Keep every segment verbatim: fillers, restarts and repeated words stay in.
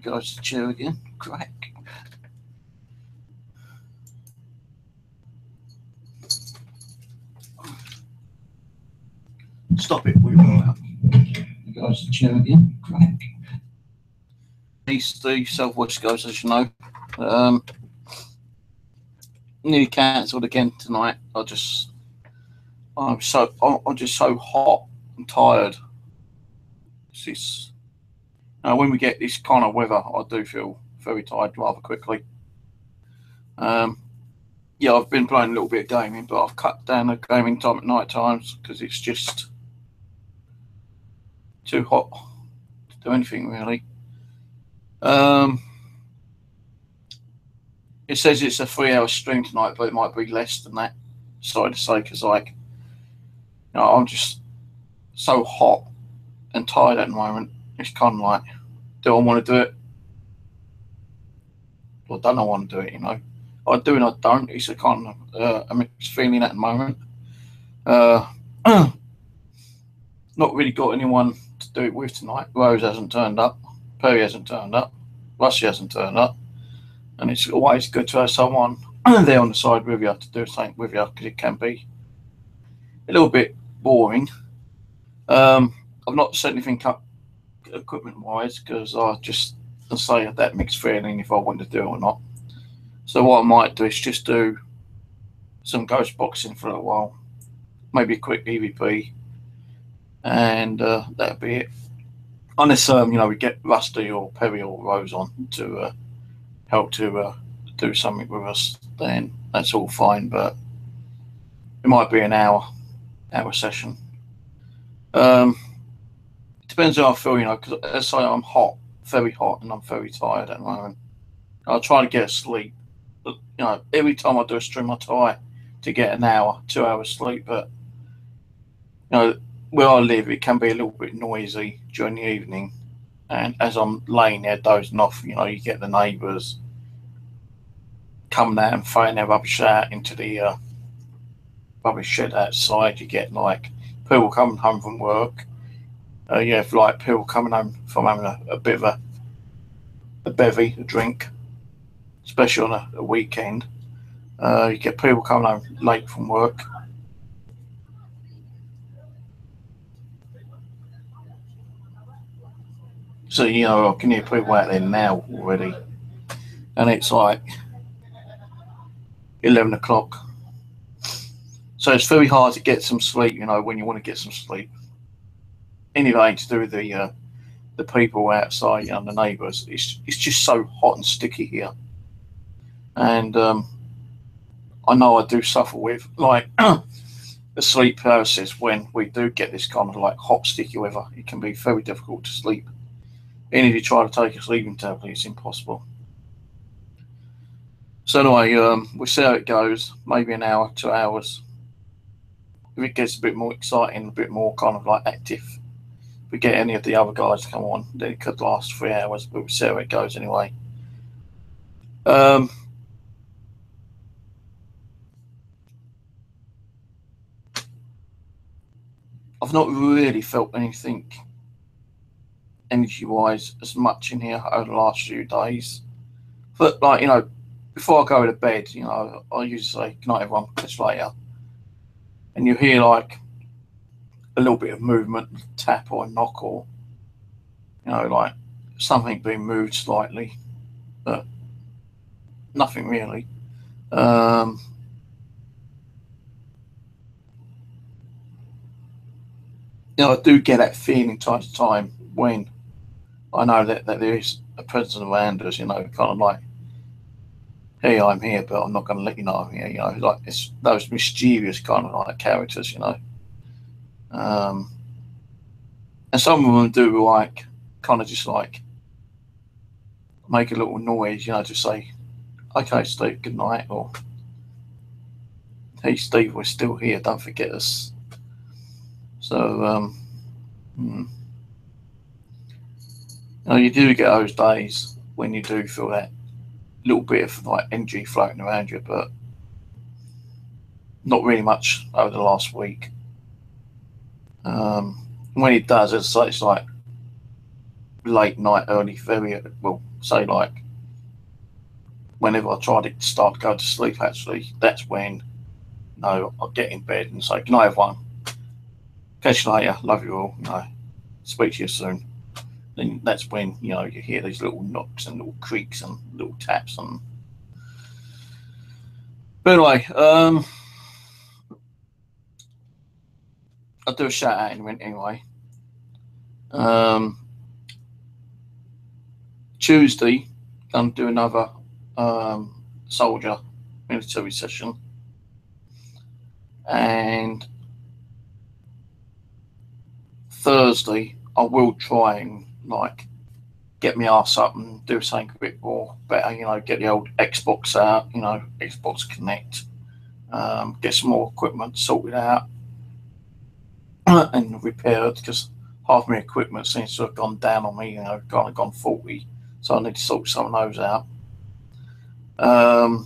goes the chair again. Crack. Stop it, we will out. There goes the chair again. Crack. East the South West goes, as you know. Um, nearly cancelled again tonight. I just, I'm so, I'm just so hot and tired. It's this, uh, when we get this kind of weather, I do feel very tired rather quickly. Um, yeah, I've been playing a little bit of gaming, but I've cut down the gaming time at night times because it's just too hot to do anything really. Um, it says it's a three-hour stream tonight, but it might be less than that. Sorry to say, because like, you know, I'm just so hot and tired at the moment. It's kind of like, do I want to do it? Or don't I want to do it? You know, I do and I don't. It's a kind of uh, a mixed feeling at the moment. Uh, not really got anyone to do it with tonight. Rose hasn't turned up. Perry hasn't turned up. Rusty hasn't turned up. And it's always good to have someone there on the side with you to do something with you, because it can be a little bit boring. Um, I've not set anything up equipment-wise because I just I say that mixed feeling if I want to do it or not. So what I might do is just do some ghost boxing for a little while, maybe a quick E V P, and uh, that'll be it. Unless um, you know, we get Rusty or Perry or Rose on to uh, help to uh, do something with us, then that's all fine. But it might be an hour, hour session. Um, it depends how I feel, you know, because as I say, I'm hot, very hot, and I'm very tired at the moment. I'll try to get sleep. But, you know, every time I do a stream, I try to get an hour, two hours sleep. But, you know, where I live, it can be a little bit noisy during the evening. And as I'm laying there dozing off, you know, you get the neighbours coming out and throwing their rubbish out into the uh, rubbish shed outside. You get like people coming home from work. Uh, you have like people coming home from having a, a bit of a, a bevy, a drink, especially on a, a weekend. Uh, you get people coming home late from work. So, you know, I can hear people out there now already. And it's like eleven o'clock. So it's very hard to get some sleep, you know, when you want to get some sleep. Anything to do with the uh, the people outside, you know, the neighbours. It's, it's just so hot and sticky here. And um, I know I do suffer with, like, the sleep paralysis when we do get this kind of, like, hot, sticky weather. It can be very difficult to sleep. Even if you try to take a sleeping tablet, it's impossible. So anyway, um, we'll see how it goes. Maybe an hour, two hours. If it gets a bit more exciting, a bit more kind of like active, if we get any of the other guys to come on, then it could last three hours, but we'll see how it goes anyway. Um, I've not really felt anything energy-wise as much in here over the last few days. But, like, you know, before I go to bed, you know, I usually say, good night, everyone, catch you later. And you hear, like, a little bit of movement, tap or a knock, or, you know, like something being moved slightly, but nothing really. Um, you know, I do get that feeling time to time when I know that, that there is a presence around us, you know, kind of like, hey, I'm here, but I'm not going to let you know I'm here, you know, like it's those mischievous kind of like characters, you know. Um, and some of them do like, kind of just like make a little noise, you know, to say, okay, Steve, good night, or hey, Steve, we're still here, don't forget us. So, um, hmm. you know, you do get those days when you do feel that little bit of like energy floating around you, but not really much over the last week. Um, when it does, it's, it's like late night, early, very well, say like whenever I tried it to start to go to sleep, actually, that's when, you know, I'd get in bed and say, "Good night, everyone. Catch you later. Love you all. You know, speak to you soon." Then that's when, you know, you hear these little knocks and little creaks and little taps and. But anyway, um, I'll do a shout out in a minute anyway. Um, Tuesday, I'm do another um, soldier military session, and Thursday I will try and like get my ass up and do something a bit more better. You know, get the old Xbox out. You know, Xbox Connect. Um, get some more equipment sorted out and repaired, because half my equipment seems to have gone down on me. You know, kind of gone faulty, so I need to sort some of those out. Um,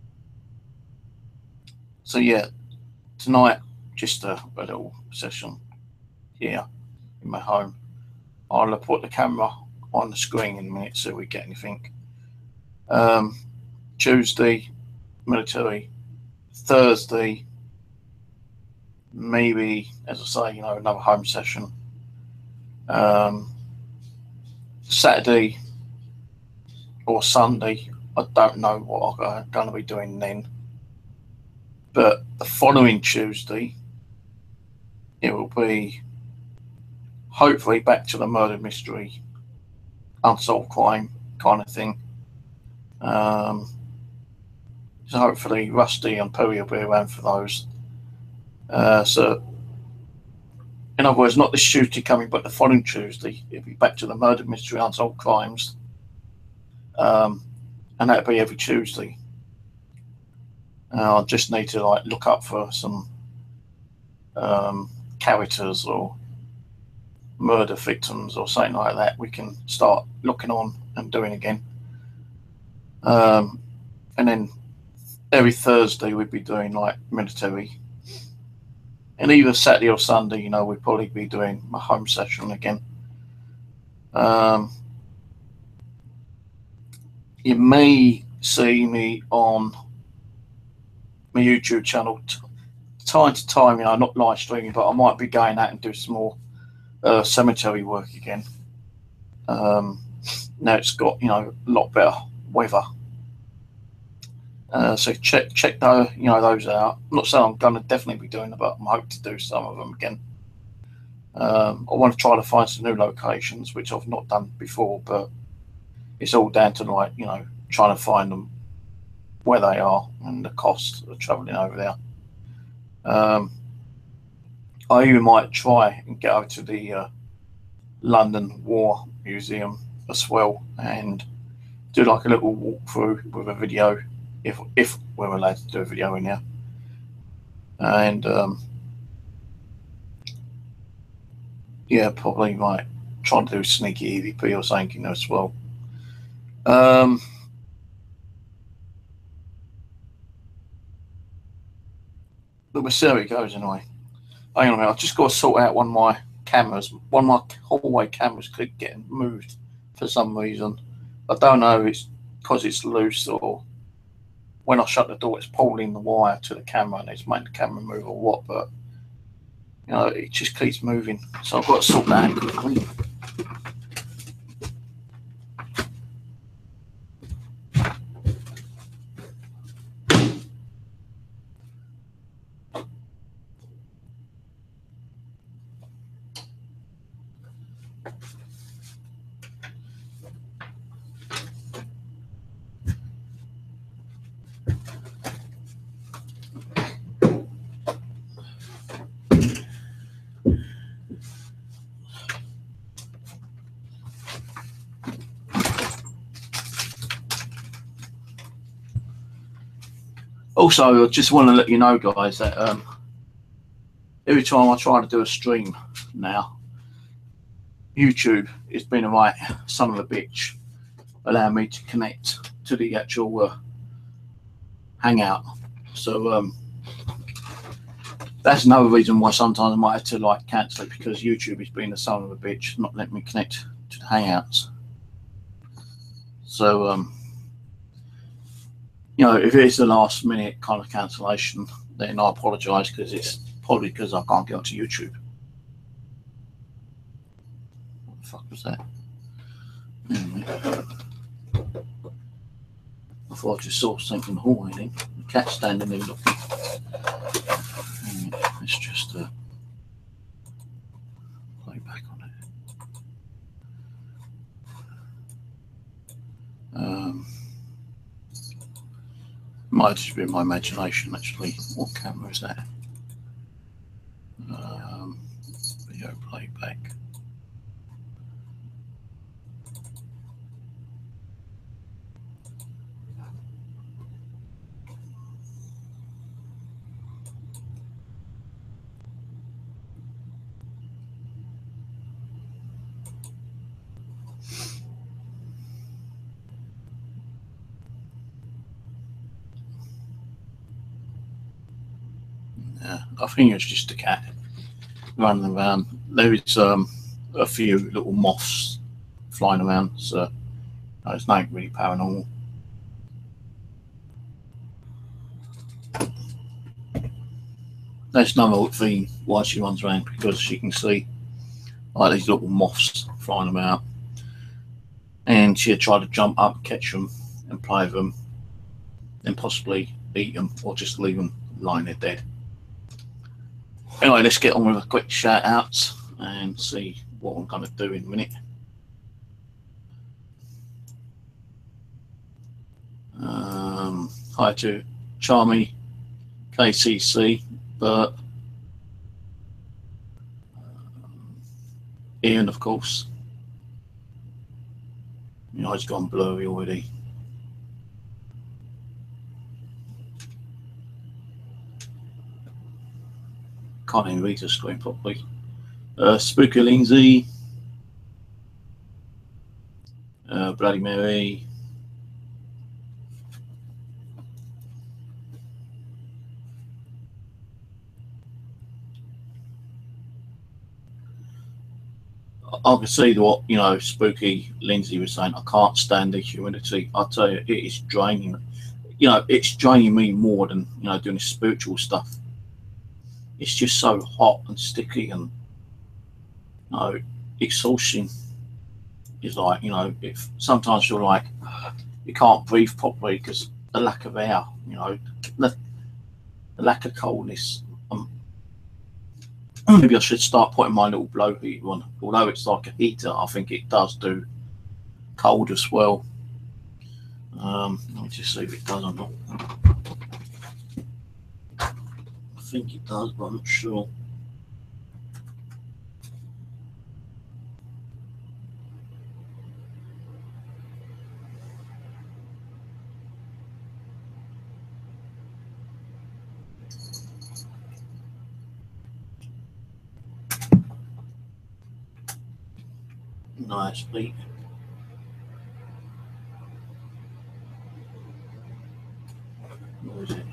so yeah, tonight just a, a little session here in my home. I'll put the camera on the screen in a minute so we get anything. Um, Tuesday, military. Thursday, maybe, as I say, you know, another home session. Um, Saturday or Sunday, I don't know what I'm going to be doing then. But the following Tuesday, it will be hopefully back to the murder mystery, unsolved crime kind of thing. Um, so hopefully Rusty and Perry will be around for those. Uh, so, in other words, not this Tuesday coming, but the following Tuesday, it'll be back to the murder mystery, unsolved crimes. Um, and that'll be every Tuesday. Uh, I just need to like look up for some um, characters or murder victims or something like that we can start looking on and doing again. Um, and then every Thursday we'd be doing like military. And either Saturday or Sunday, you know, we'd probably be doing my home session again. Um, you may see me on my YouTube channel t- time to time, you know, not live streaming, but I might be going out and do some more uh, cemetery work again. Um, now it's got, you know, a lot better weather. Uh, so check check those, you know, those out. I'm not saying I'm going to definitely be doing them, but I'm hoping to do some of them again. Um, I want to try to find some new locations, which I've not done before, but it's all down to like, you know, trying to find them where they are and the cost of travelling over there. Um, I even might try and get over to the uh, London War Museum as well and do like a little walkthrough with a video, if if we're allowed to do a video in here. And um, yeah, probably might try to do sneaky E V P or something as well. Um, but we'll see how it goes anyway. Hang on a minute, I've just got to sort out one of my cameras. One of my hallway cameras keep getting moved for some reason. I don't know if it's because it's loose or when I shut the door it's pulling the wire to the camera and it's making the camera move or what, but you know, it just keeps moving. So I've got to sort that out quickly. Also, I just want to let you know, guys, that um, every time I try to do a stream now, YouTube has been a right son of a bitch, allowing me to connect to the actual uh, Hangout. So um, that's another reason why sometimes I might have to like cancel it, because YouTube has been a son of a bitch, not letting me connect to the Hangouts. So, um, you know, if it is the last minute kind of cancellation, then I apologise, because it's probably because I can't get onto YouTube. What the fuck was that? I thought I just saw something in the hallway then. The cat's standing there looking. Let's just uh, play back on it. Um, might just be my imagination actually. What camera is that? Um, video playback. Yeah, I think it's just a cat running around. There is um, a few little moths flying around, so no, it's not really paranormal. That's another thing why she runs around, because she can see like these little moths flying about, and she'd try to jump up, catch them, and play with them, then possibly eat them or just leave them lying there dead. Anyway, let's get on with a quick shout outs and see what I'm going to do in a minute. Um, hi to Charmy, K C C, Bert, um, Ian, of course. You know, he's gone blurry already. Can't even read the screen properly. Uh, Spooky Lindsay, uh, Bloody Mary, I can see what, you know, Spooky Lindsay was saying. I can't stand the humidity. I tell you, it is draining. You know, it's draining me more than, you know, doing spiritual stuff. It's just so hot and sticky, and, you know, exhaustion is like, you know, if sometimes you're like, you can't breathe properly because the lack of air, you know, the, the lack of coldness. Um, maybe I should start putting my little blow heater on. Although it's like a heater, I think it does do cold as well. Um, let me just see if it does or not. I think it does, but I'm not sure. No, it's bleak. Where is it?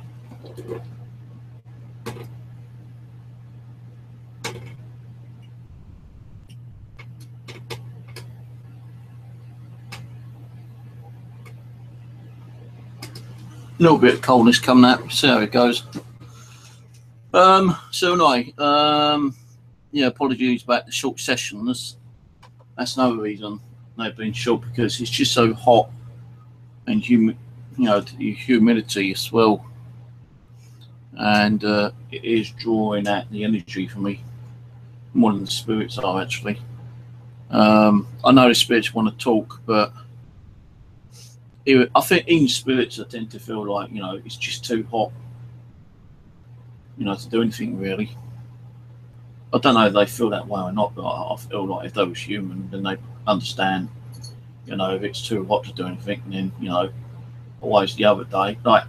A little bit of coldness coming out. See how it goes. Um, so anyway, um, yeah, apologies about the short sessions. That's another reason they've been short, because it's just so hot and humid, you know, the humidity as well, and uh, it is drawing out the energy for me more than the spirits are actually. Um, I know the spirits want to talk, but it, I think even spirits I tend to feel like, you know, it's just too hot, you know, to do anything really. I don't know if they feel that way or not, but I, I feel like if they was human, then they understand, you know, if it's too hot to do anything, then, you know, always the other day, like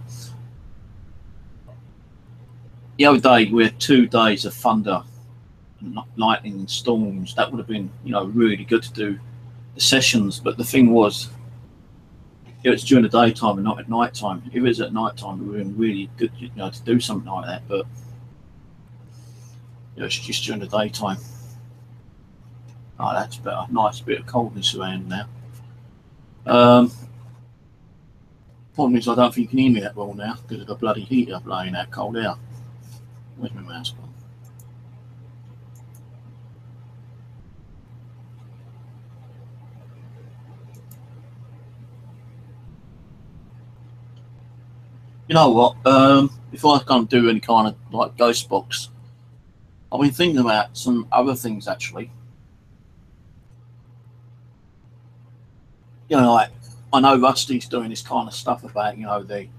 the other day we had two days of thunder, lightning and storms. That would have been, you know, really good to do the sessions, but the thing was, it was during the daytime and not at night time. If it was at night time, it would have been really good, you know, to do something like that, but you know, it's just during the daytime. Oh, that's better. Nice bit of coldness around now. Um, problem is I don't think you can hear me that well now because of the bloody heater blowing that cold air. Where's my mouse gone? You know what? Um, before I can't do any kind of like ghost box, I've been thinking about some other things actually. You know, like I know Rusty's doing this kind of stuff about, you know, the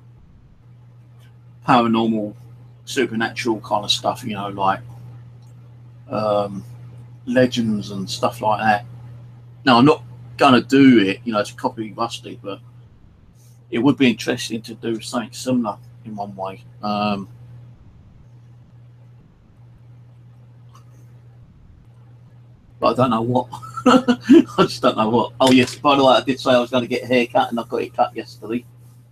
paranormal, supernatural kind of stuff, you know, like um, legends and stuff like that. Now, I'm not going to do it, you know, to copy Rusty, but it would be interesting to do something similar in one way. Um, but I don't know what. I just don't know what. Oh, yes, by the way, I did say I was going to get a haircut and I got it cut yesterday.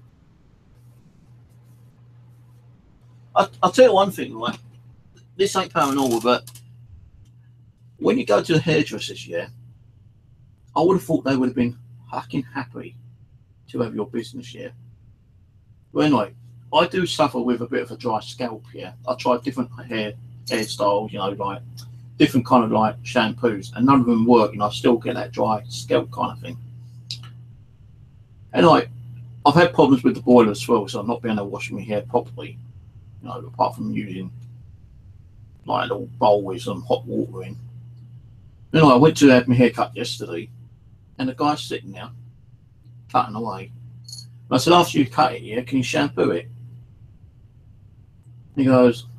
I, I'll tell you one thing, right? This ain't paranormal, but when you go to the hairdressers, yeah, I would have thought they would have been fucking happy to have your business, yeah. Well, anyway, I do suffer with a bit of a dry scalp, yeah. I tried different hair hairstyles, you know, like different kind of like shampoos, and none of them work, and I still get that dry scalp kind of thing. And like, I've had problems with the boiler as well, so I'm not being able to wash my hair properly, you know, apart from using like a little bowl with some hot water in. Anyway, I went to have my hair cut yesterday, and the guy's sitting there cutting away. And I said, after you cut it, yeah, can you shampoo it? He goes,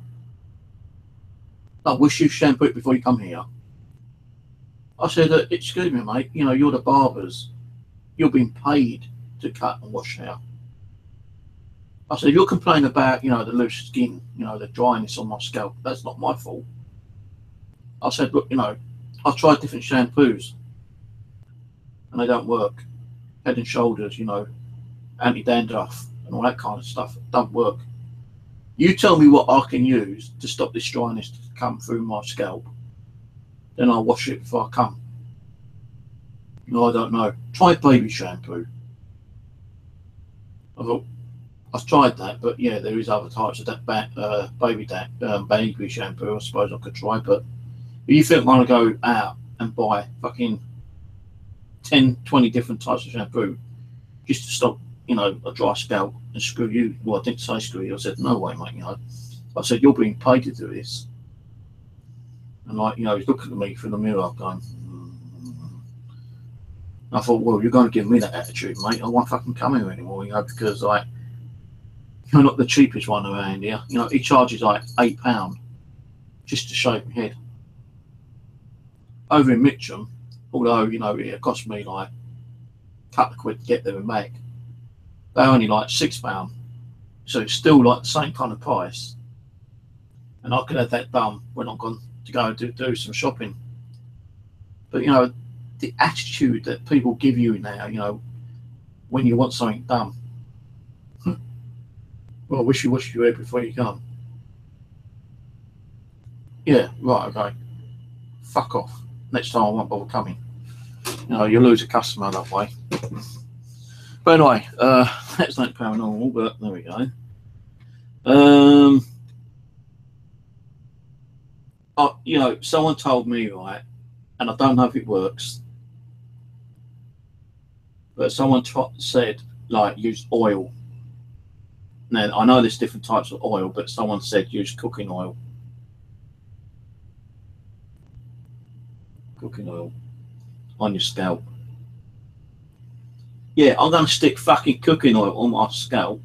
I wish you shampoo it before you come here. I said, uh, excuse me, mate, you know, you're the barbers. You're being paid to cut and wash hair. I said, if you're complaining about, you know, the loose skin, you know, the dryness on my scalp, that's not my fault. I said, look, you know, I've tried different shampoos and they don't work. Head and Shoulders, you know, anti-dandruff and all that kind of stuff, don't work. You tell me what I can use to stop this dryness to come through my scalp, then I'll wash it before I come. No, I don't know. Try baby shampoo. I thought, I've tried that, but yeah, there is other types of that ba uh, baby that um, baby shampoo. I suppose I could try, but if you think I'm gonna go out and buy fucking ten, twenty different types of shampoo just to stop, you know, a dry scalp, and screw you. Well, I didn't say screw you. I said no way, mate. You know, I said you're being paid to do this, and like, you know, he's looking at me through the mirror, going. I thought, well, you're going to give me that attitude, mate. I won't fucking come here anymore, you know, because like you're not the cheapest one around here. You know, he charges like eight pound just to shave my head. Over in Mitcham, although, you know, it cost me like a couple of quid to get there and back, they're only like six pound. So it's still like the same kind of price. And I could have that done when I'm gone to go and do, do some shopping. But, you know, the attitude that people give you now, you know, when you want something done. Well, I wish you washed your hair before you come. Yeah, right, okay. Fuck off. Next time I won't bother coming. You know, you lose a customer that way. But anyway, uh, that's not paranormal, but there we go. Um, oh, you know, someone told me, right, and I don't know if it works, but someone said, like, use oil. Now, I know there's different types of oil, but someone said use cooking oil. Cooking oil on your scalp. Yeah, I'm going to stick fucking cooking oil on my scalp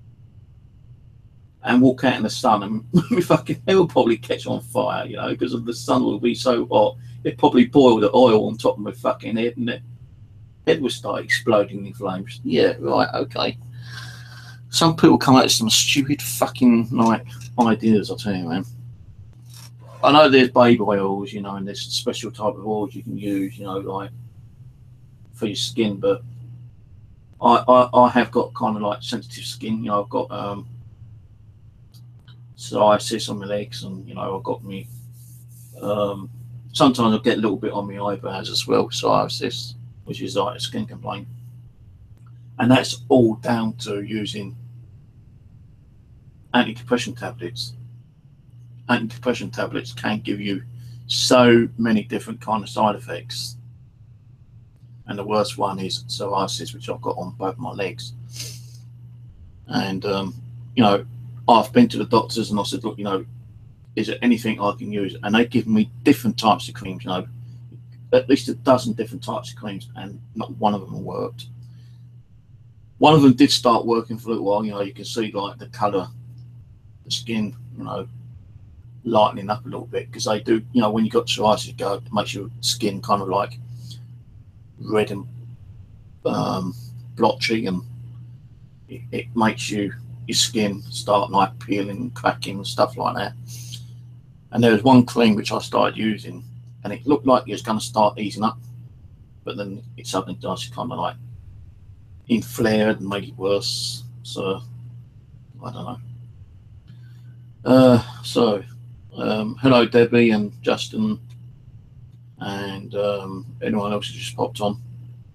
and walk out in the sun, and my fucking hair will probably catch on fire, you know, because of the sun will be so hot. It probably boil the oil on top of my fucking head, and it head will start exploding in flames. Yeah, right, okay. Some people come out with some stupid fucking like ideas, I'll tell you, man. I know there's baby oils, you know, and there's special type of oils you can use, you know, like for your skin, but I, I, I have got kind of like sensitive skin, you know, I've got um, psoriasis on my legs, and, you know, I've got me um, Sometimes I get a little bit on my eyebrows as well, psoriasis, which is like a skin complaint. And that's all down to using antidepressant tablets. Antidepressant tablets can give you so many different kind of side effects. And the worst one is psoriasis, which I've got on both my legs. And, um, you know, I've been to the doctors and I said, look, you know, is there anything I can use? And they give me different types of creams, you know, at least a dozen different types of creams, and not one of them worked. One of them did start working for a little while. You know, you can see like the colour, the skin, you know, lightening up a little bit, because they do, you know, when you got psoriasis, go, it makes your skin kind of like red and um, blotchy, and it, it makes you your skin start like peeling and cracking and stuff like that. And there was one cream which I started using, and it looked like it was going to start easing up, but then it suddenly does kind of like inflared and made it worse. So I don't know. Uh, so um, hello Debbie and Justin and um, anyone else who just popped on.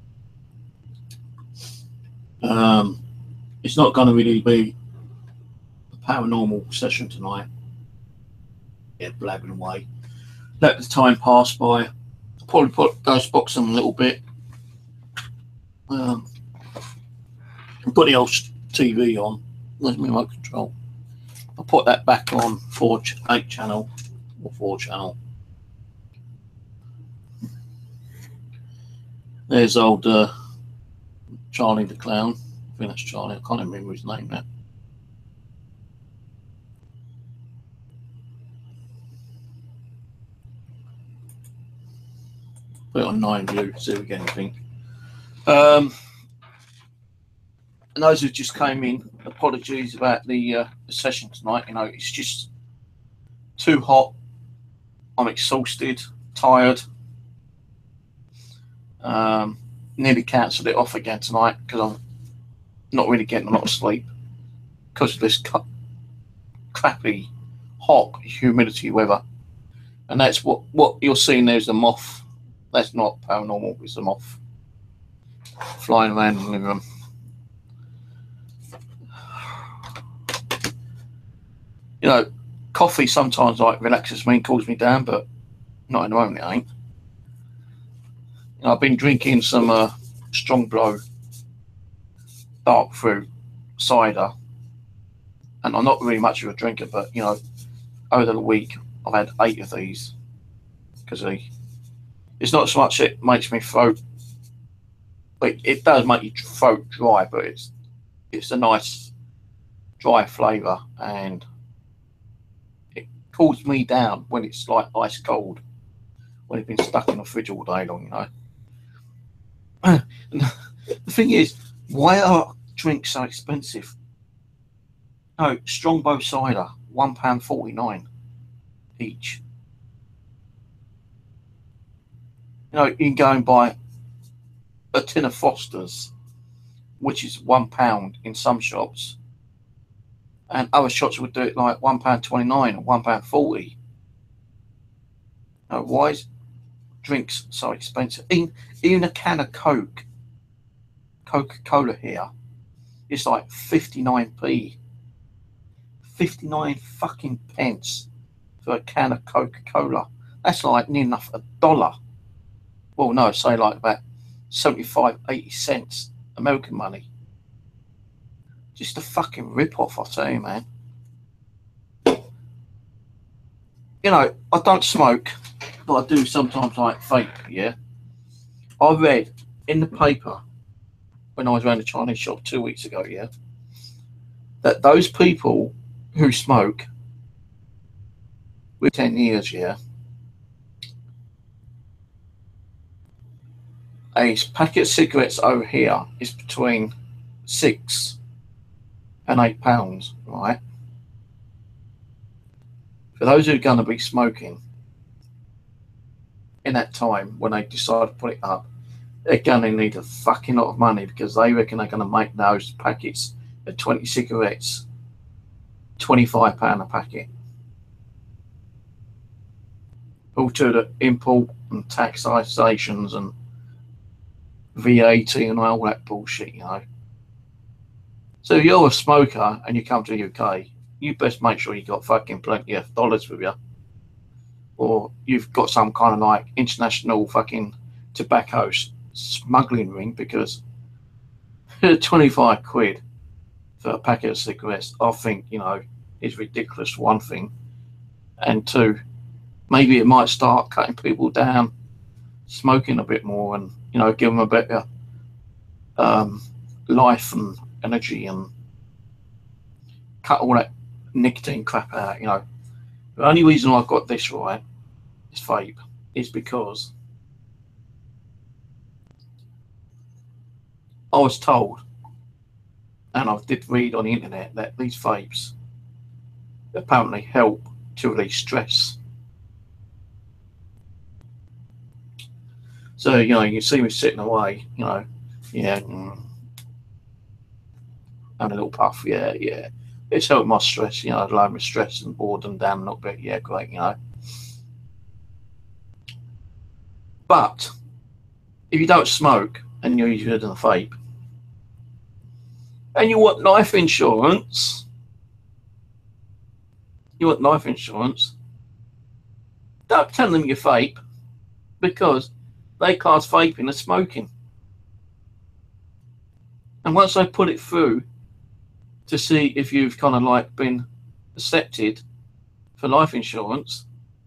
Um, it's not going to really be a paranormal session tonight. Yeah, blabbing away. Let the time pass by. I'll probably put Ghostbox on a little bit. Um, put the old T V on. Where's my remote control? I'll put that back on four, eight channel or four channel. There's old uh, Charlie the Clown. I think that's Charlie. I can't remember his name now. Put it on nine view, see if we get anything. Um, and those who just came in, apologies about the, uh, the session tonight. You know, it's just too hot. I'm exhausted, tired. Um, nearly cancelled it off again tonight because I'm not really getting a lot of sleep because of this crappy, hot, humidity weather. And that's what, what you're seeing there is a moth. That's not paranormal, it's a moth flying around in the living room. You know, coffee sometimes like relaxes me and cools me down, but not in the moment it ain't. You know, I've been drinking some uh, Strong Blow dark fruit cider, and I'm not really much of a drinker, but you know, over the week I've had eight of these because it's not so much it makes me throat, but it does make your throat dry, but it's it's a nice dry flavour, and it cools me down when it's like ice cold, when it's been stuck in the fridge all day long, you know. And the thing is, why are drinks so expensive? No, Strongbow cider, one pound forty nine each. You know, you can go and buy a tin of Foster's, which is one pound in some shops, and other shops would do it like one pound twenty nine or one pound forty. Now, why is drinks so expensive? Even, even a can of Coke, Coca-Cola here, it's like fifty-nine p. fifty-nine fucking pence for a can of Coca-Cola. That's like near enough a dollar. Well, no, say like about seventy-five, eighty cents American money. Just a fucking rip-off, I tell you, man. You know, I don't smoke, but I do sometimes like vape, yeah? I read in the paper when I was around the Chinese shop two weeks ago, yeah, that those people who smoke with ten years, yeah, a packet of cigarettes over here is between six and eight pounds, right? For those who are going to be smoking in that time when they decide to put it up, they're going to need a fucking lot of money, because they reckon they're going to make those packets of twenty cigarettes twenty-five pounds a packet. all to the import and taxations and V A T and all that bullshit, you know. So if you're a smoker and you come to the U K, you best make sure you got fucking plenty of dollars with you, or you've got some kind of like international fucking tobacco smuggling ring, because twenty-five quid for a packet of cigarettes, I think, you know, is ridiculous, one thing. And two, maybe it might start cutting people down smoking a bit more, and, you know, give them a better um, life and energy, and cut all that nicotine crap out, you know. The only reason I've got this right, this vape, is because I was told, and I did read on the internet, that these vapes apparently help to release stress. So, you know, you see me sitting away, you know, yeah, mm, having a little puff, yeah, yeah. It's helped my stress, you know, lower my stress and boredom down a little bit, yeah, great, you know. But if you don't smoke and you're using a vape, and you want life insurance, you want life insurance, don't tell them you vape, because they class vaping as smoking. And once they put it through to see if you've kind of like been accepted for life insurance,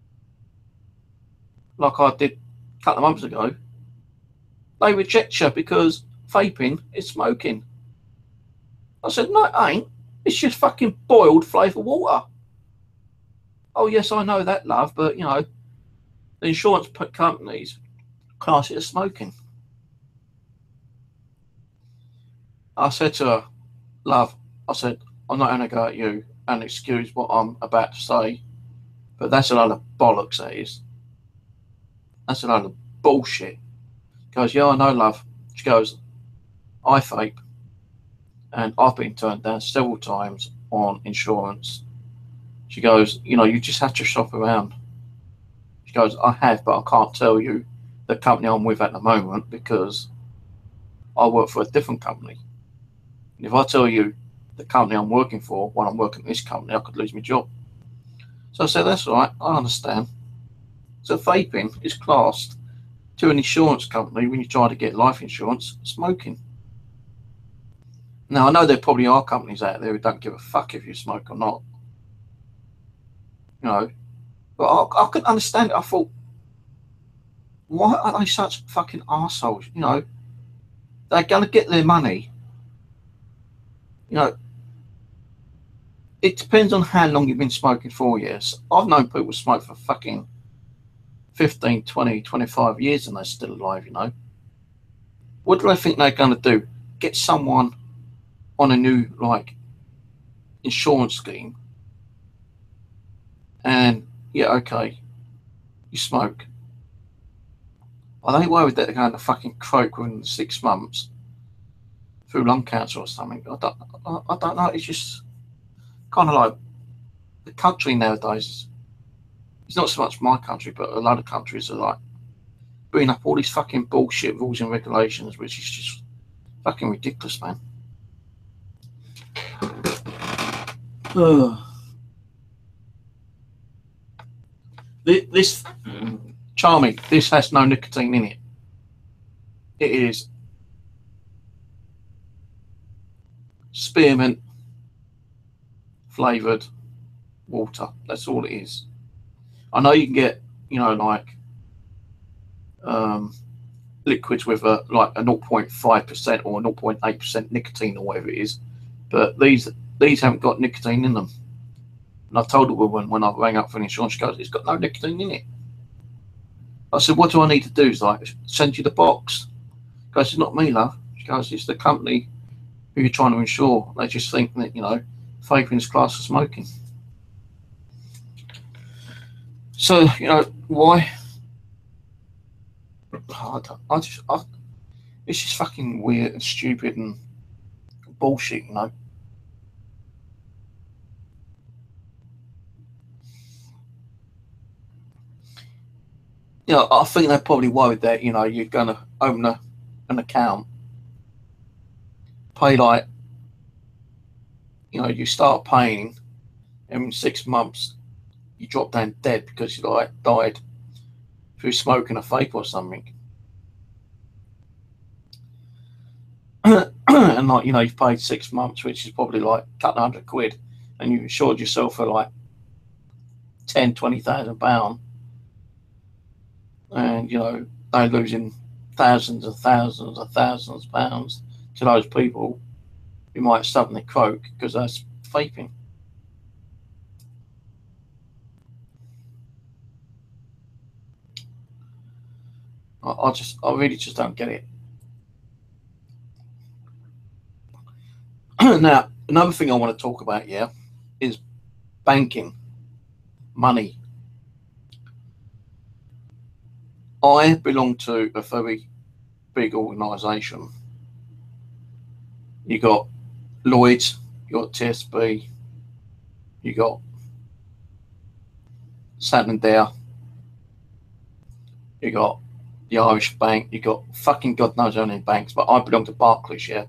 like I did a couple of months ago, they reject you because vaping is smoking. I said, no, it ain't. It's just fucking boiled flavoured water. Oh, yes, I know that, love, but, you know, the insurance companies class it as smoking. I said to her, love, I said, I'm not going to go at you and excuse what I'm about to say, but that's a load of bollocks, that is. That's a load of bullshit. She goes, yeah, I know, love. She goes, I vape, and I've been turned down several times on insurance. She goes, you know, you just have to shop around. She goes, I have, but I can't tell you the company I'm with at the moment, because I work for a different company. And if I tell you the company I'm working for, when I'm working at this company, I could lose my job. So I said, that's all right, I understand. So vaping is classed to an insurance company, when you try to get life insurance, smoking. Now, I know there probably are companies out there who don't give a fuck if you smoke or not. You know, but I, I couldn't understand it. I thought, why are they such fucking arseholes? You know, they're going to get their money. You know, it depends on how long you've been smoking for, yes. I've known people smoke for fucking fifteen, twenty, twenty-five years and they're still alive, you know. What do they think they're going to do? Get someone on a new, like, insurance scheme, and, yeah, okay, you smoke. Are they worried that they're going to fucking croak within six months through lung cancer or something? I don't, I, I don't know. It's just kind of like the country nowadays. It's not so much my country, but a lot of countries are like bringing up all these fucking bullshit rules and regulations, which is just fucking ridiculous, man. Uh, this, Charming, this has no nicotine in it. It is spearmint flavoured water. That's all it is. I know you can get, you know, like um, liquids with a like a zero point five percent or zero point eight percent nicotine or whatever it is, but these these haven't got nicotine in them. And I told the woman when I rang up for the insurance, she goes, it's got no nicotine in it. I said, what do I need to do? Is like send you the box? She goes, it's not me, love. She goes, it's the company who you're trying to insure. They just think that, you know, vaping is class of smoking. So, you know, why? I, don't, I just, I, it's just fucking weird and stupid and bullshit, you know. you know, I think they're probably worried that, you know, you're going to open a, an account, pay like, you know, you start paying, and in six months you drop down dead because you like died through smoking a vape or something. And like, you know, you've paid six months, which is probably like a couple hundred quid, and you insured yourself for like ten, twenty thousand pounds, and you know they're losing thousands and thousands and thousands of pounds to those people who might suddenly croak because they're vaping. I, I just, I really just don't get it. Now, another thing I want to talk about here is banking, money. I belong to a very big organisation. You got Lloyd's, you got T S B, you got Santander, you got the Irish Bank, you got fucking God knows how many banks, but I belong to Barclays, yeah.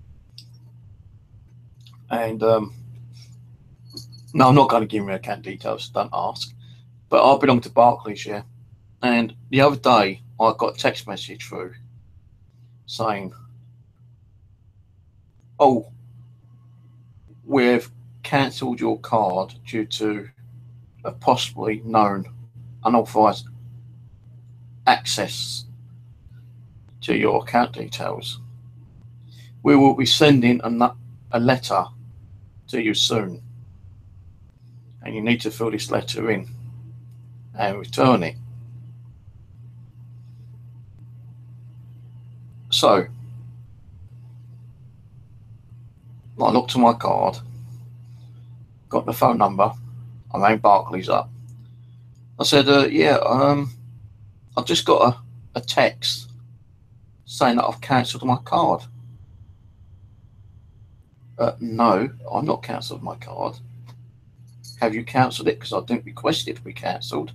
And um, no, I'm not going to give you account details, don't ask. But I belong to Barclays, yeah. And the other day, I got a text message through saying, oh, we've cancelled your card due to a possibly known unauthorised access to your account details. We will be sending a, a letter to you soon, and you need to fill this letter in and return it. So I looked at my card, got the phone number, I rang Barclays up. I said, uh, yeah, um, I've just got a, a text saying that I've cancelled my card. Uh, no, I've not cancelled my card. Have you cancelled it? Because I didn't request it to be cancelled.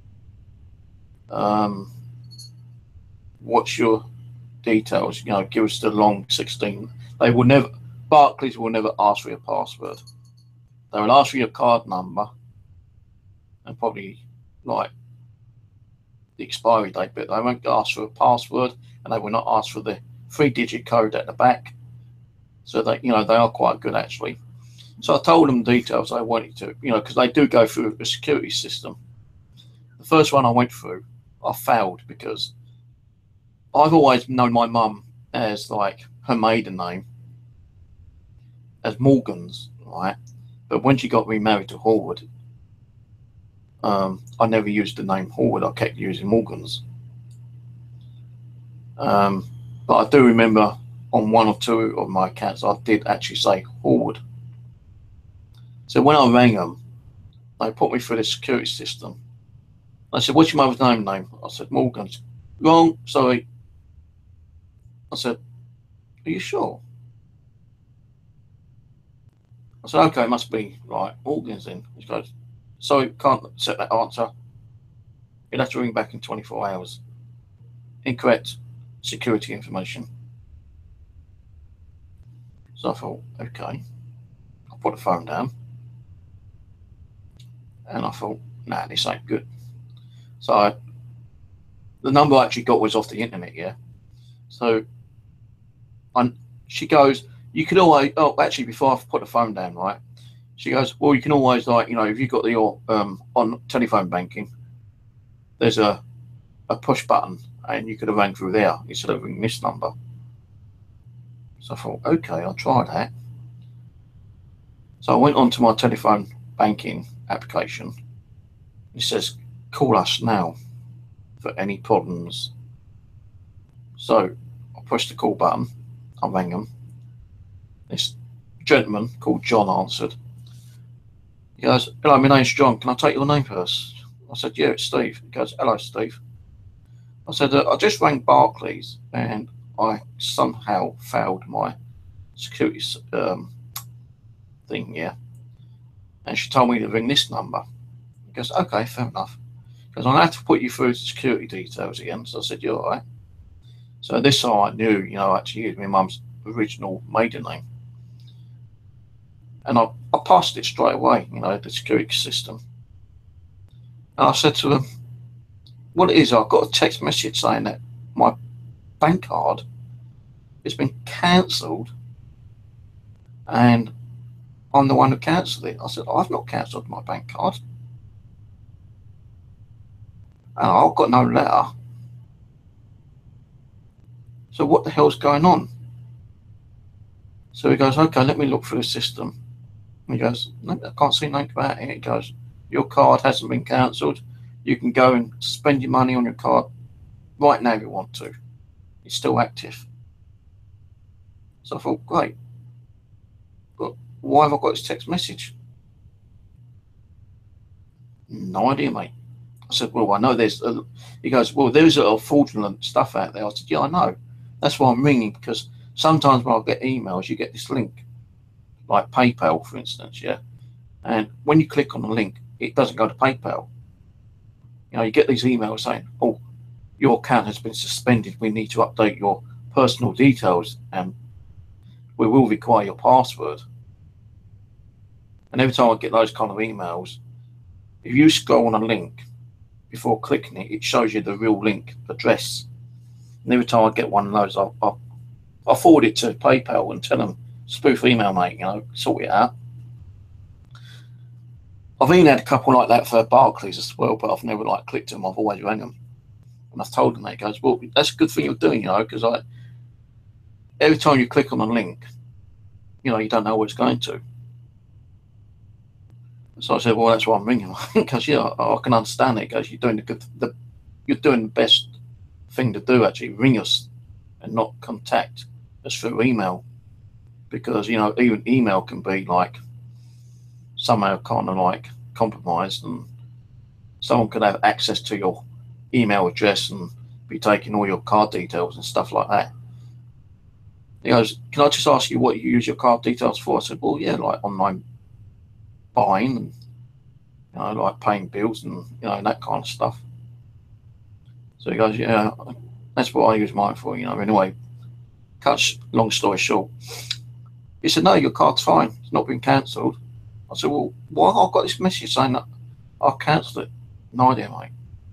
Um, what's your details? You know, give us the long sixteen. They will never, Barclays will never ask for your password. They will ask for your card number and probably like the expiry date, but they won't ask for a password, and they will not ask for the three-digit code at the back. So they, you know, they are quite good actually. So I told them the details I wanted to, you know, because they do go through a security system. The first one I went through, I failed because I've always known my mum as like her maiden name as Morgan's, right? But when she got remarried to Horwood, um, I never used the name Horwood. I kept using Morgan's. Um, but I do remember on one or two of my accounts, I did actually say Horwood. So when I rang them, they put me through the security system. I said, what's your mother's name name? I said, Morgan's. Wrong, sorry. I said, are you sure? I said, okay, it must be right, Morgan's in. He goes, sorry, can't accept that answer. You'll have to ring back in twenty-four hours. Incorrect security information. So I thought, okay. I put the phone down. And I thought, nah, this ain't good. So I, the number I actually got was off the internet, yeah. So I, she goes, you could always, oh, actually, before I put the phone down, right, she goes, well, you can always, like, you know, if you've got your, um, on telephone banking, there's a, a push button, and you could have rang through there instead of ringing this number. So I thought, okay, I'll try that. So I went onto my telephone banking application. It says, call us now for any problems. So I pushed the call button. I rang them. This gentleman called John answered. He goes, hello, my name's John. Can I take your name first? I said, yeah, it's Steve. He goes, hello, Steve. I said, uh, I just rang Barclays and I somehow failed my security um, thing, yeah. And she told me to ring this number. He goes, okay, fair enough. because I had to put you through the security details again. So I said, you're all right. So this time I knew, you know, I had to use my mum's original maiden name. And I, I passed it straight away, you know, the security system. And I said to them, what it is, I've got a text message saying that my bank card has been cancelled and I'm the one who cancelled it. I said, I've not cancelled my bank card. And I've got no letter. So what the hell's going on? So he goes, okay, let me look through the system. And he goes, no, I can't see nothing about it. He goes, your card hasn't been cancelled. You can go and spend your money on your card right now if you want to. It's still active. So I thought, great. But why have I got this text message? No idea, mate. I said, well, I know there's a, he goes, well, there's a lot of fraudulent stuff out there. I said, yeah, I know. That's why I'm ringing, because sometimes when I get emails, you get this link, like PayPal, for instance, yeah? And when you click on the link, it doesn't go to PayPal. You know, you get these emails saying, oh, your account has been suspended. We need to update your personal details and we will require your password. And every time I get those kind of emails, if you scroll on a link before clicking it, it shows you the real link address. And every time I get one of those, I'll, I'll, I'll forward it to PayPal and tell them, spoof email, mate, you know, sort it out. I've even had a couple like that for Barclays as well, but I've never like clicked them. I've always rang them. And I've told them, that goes, well, that's a good thing you're doing, you know, because I every time you click on a link, you know, you don't know where it's going to. So I said, well, that's why I'm ringing, because yeah, I, I can understand it. Because you're doing the good, the you're doing the best thing to do, actually, ring us and not contact us through email, because you know even email can be like somehow kind of like compromised, and someone could have access to your email address and be taking all your card details and stuff like that. He goes, can I just ask you what you use your card details for? I said, well, yeah, like online buying and, you know, like paying bills and, you know, that kind of stuff. So he goes, yeah, that's what I use mine for, you know. Anyway, cut long story short, he said, no, your card's fine. It's not been cancelled. I said, well, why I've got this message saying that I've cancelled it? No idea, mate.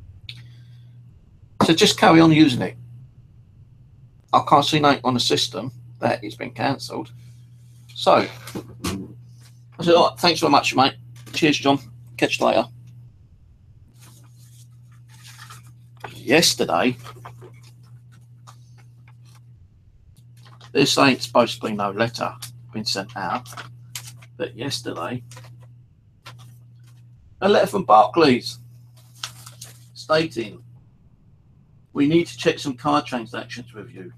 So just carry on using it. I can't see nothing on the system that it's been cancelled. So I said, all right, thanks very much, mate. Cheers, John. Catch you later. Yesterday, they're saying it's supposed to be no letter been sent out, but yesterday, a letter from Barclays stating, we need to check some card transactions with you.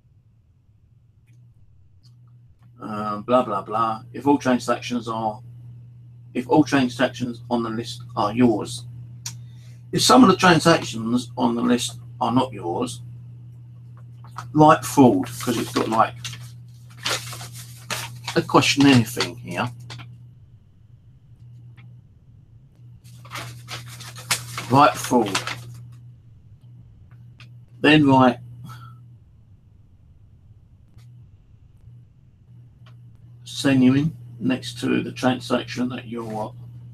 Um, blah blah blah. If all transactions are, if all transactions on the list are yours, if some of the transactions on the list are not yours, like fraud, because it's got like a questionnaire thing here. Right fraud. Then write genuine next to the transaction that you're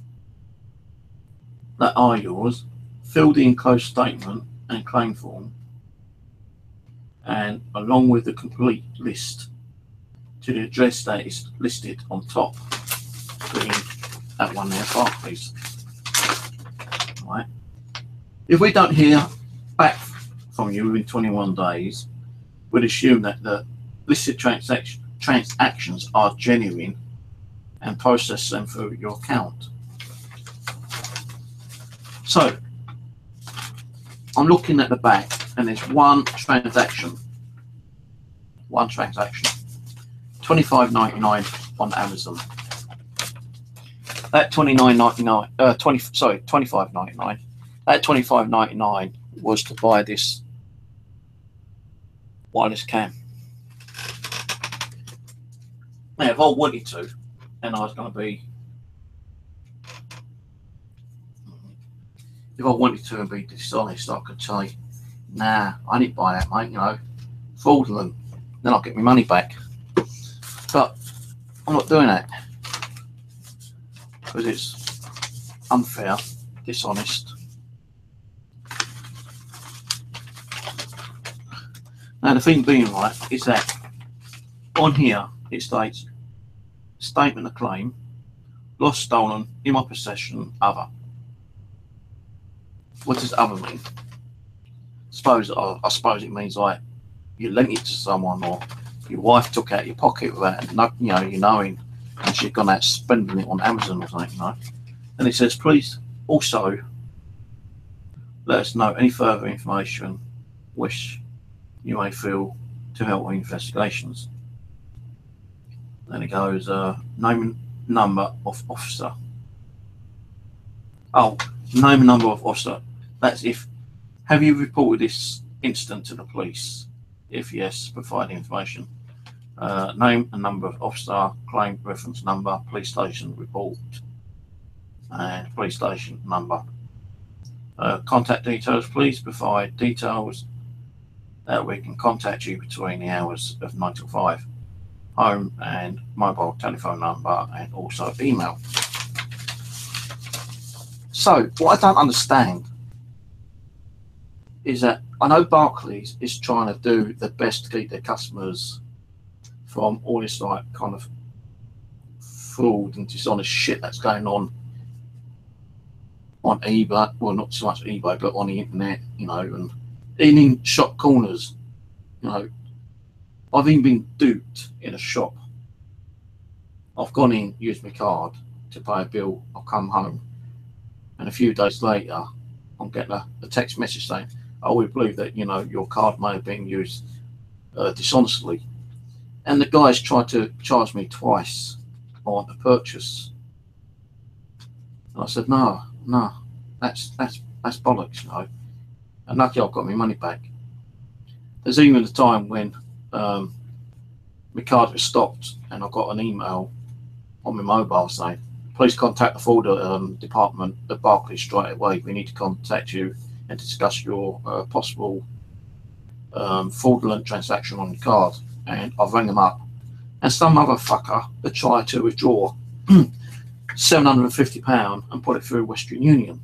that are yours. Fill the enclosed statement and claim form, and along with the complete list to the address that is listed on top. That one there, Barclays. Right. If we don't hear back from you within twenty-one days, we'd assume that the listed transaction transactions are genuine and process them through your account. So I'm looking at the back and there's one transaction, one transaction, twenty-five ninety-nine on Amazon. That twenty-nine ninety-nine, uh, twenty sorry, twenty-five ninety-nine. That twenty-five ninety-nine was to buy this wireless cam. Now, if I wanted to, and I was going to be, if I wanted to and be dishonest, I could say, nah, I didn't buy that, mate, you know, fraudulent. Then I'll get my money back. But I'm not doing that because it's unfair, dishonest. Now the thing being, right, is that on here it states statement of claim, lost, stolen, in my possession, other. What does other mean? Suppose I, I suppose it means like you lent it to someone, or your wife took out your pocket without, you know, you knowing, and she'd gone out spending it on Amazon or something, you know. And it says, please also let us know any further information which you may feel to help with investigations. Then it goes, uh, name and number of officer. Oh, name and number of officer. That's if, have you reported this incident to the police? If yes, provide information. Uh, name and number of officer, claim reference number, police station report, and police station number. Uh, contact details, please provide details that we can contact you between the hours of nine till five. Home and mobile telephone number, and also email. So what I don't understand is that I know Barclays is trying to do the best to keep their customers from all this like kind of fraud and dishonest shit that's going on on eBay. Well, not so much eBay, but on the internet, you know, and even in shop corners, you know. I've even been duped in a shop. I've gone in, used my card to pay a bill, I'll come home, and a few days later I'm getting a, a text message saying, oh, we believe that, you know, your card may have been used uh, dishonestly. And the guys tried to charge me twice on a purchase. And I said, no, no, that's that's that's bollocks, you know. And luckily I've got my money back. There's even a time when um, my card was stopped and I got an email on my mobile saying, please contact the fraud um, department at Barclays straight away. We need to contact you and discuss your uh, possible um, fraudulent transaction on your card. And I've rang them up, and some motherfucker had tried to withdraw seven hundred and fifty pounds and put it through Western Union.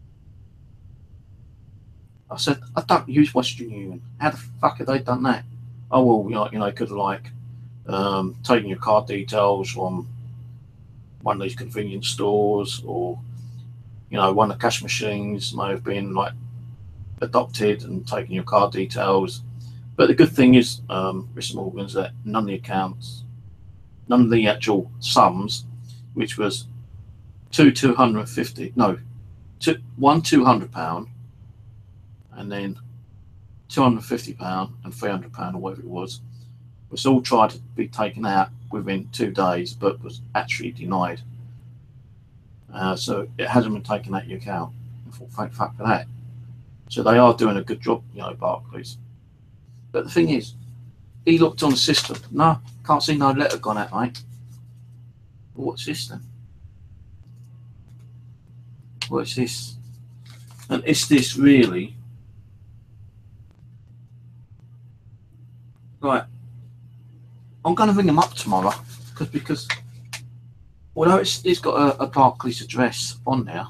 I said, I don't use Western Union. How the fuck have they done that? Oh, well, you know, you know, could have like um, taken your card details from one of these convenience stores, or, you know, one of the cash machines may have been like adopted and taken your card details. But the good thing is, um, Mister Morgan's, that none of the accounts, none of the actual sums, which was two two hundred and fifty, no, two, one two hundred pound, and then two hundred and fifty pound and three hundred pound, or whatever it was, was all tried to be taken out within two days, but was actually denied. Uh, so it hasn't been taken out of your account. I thought, thank fuck for that. So they are doing a good job, you know, Barclays. But the thing is, he looked on the system. No, can't see no letter gone out, mate. Well, what's this then? What's this? And is this really right? I'm going to ring them up tomorrow because because although it's it's got a, a Barclays address on there,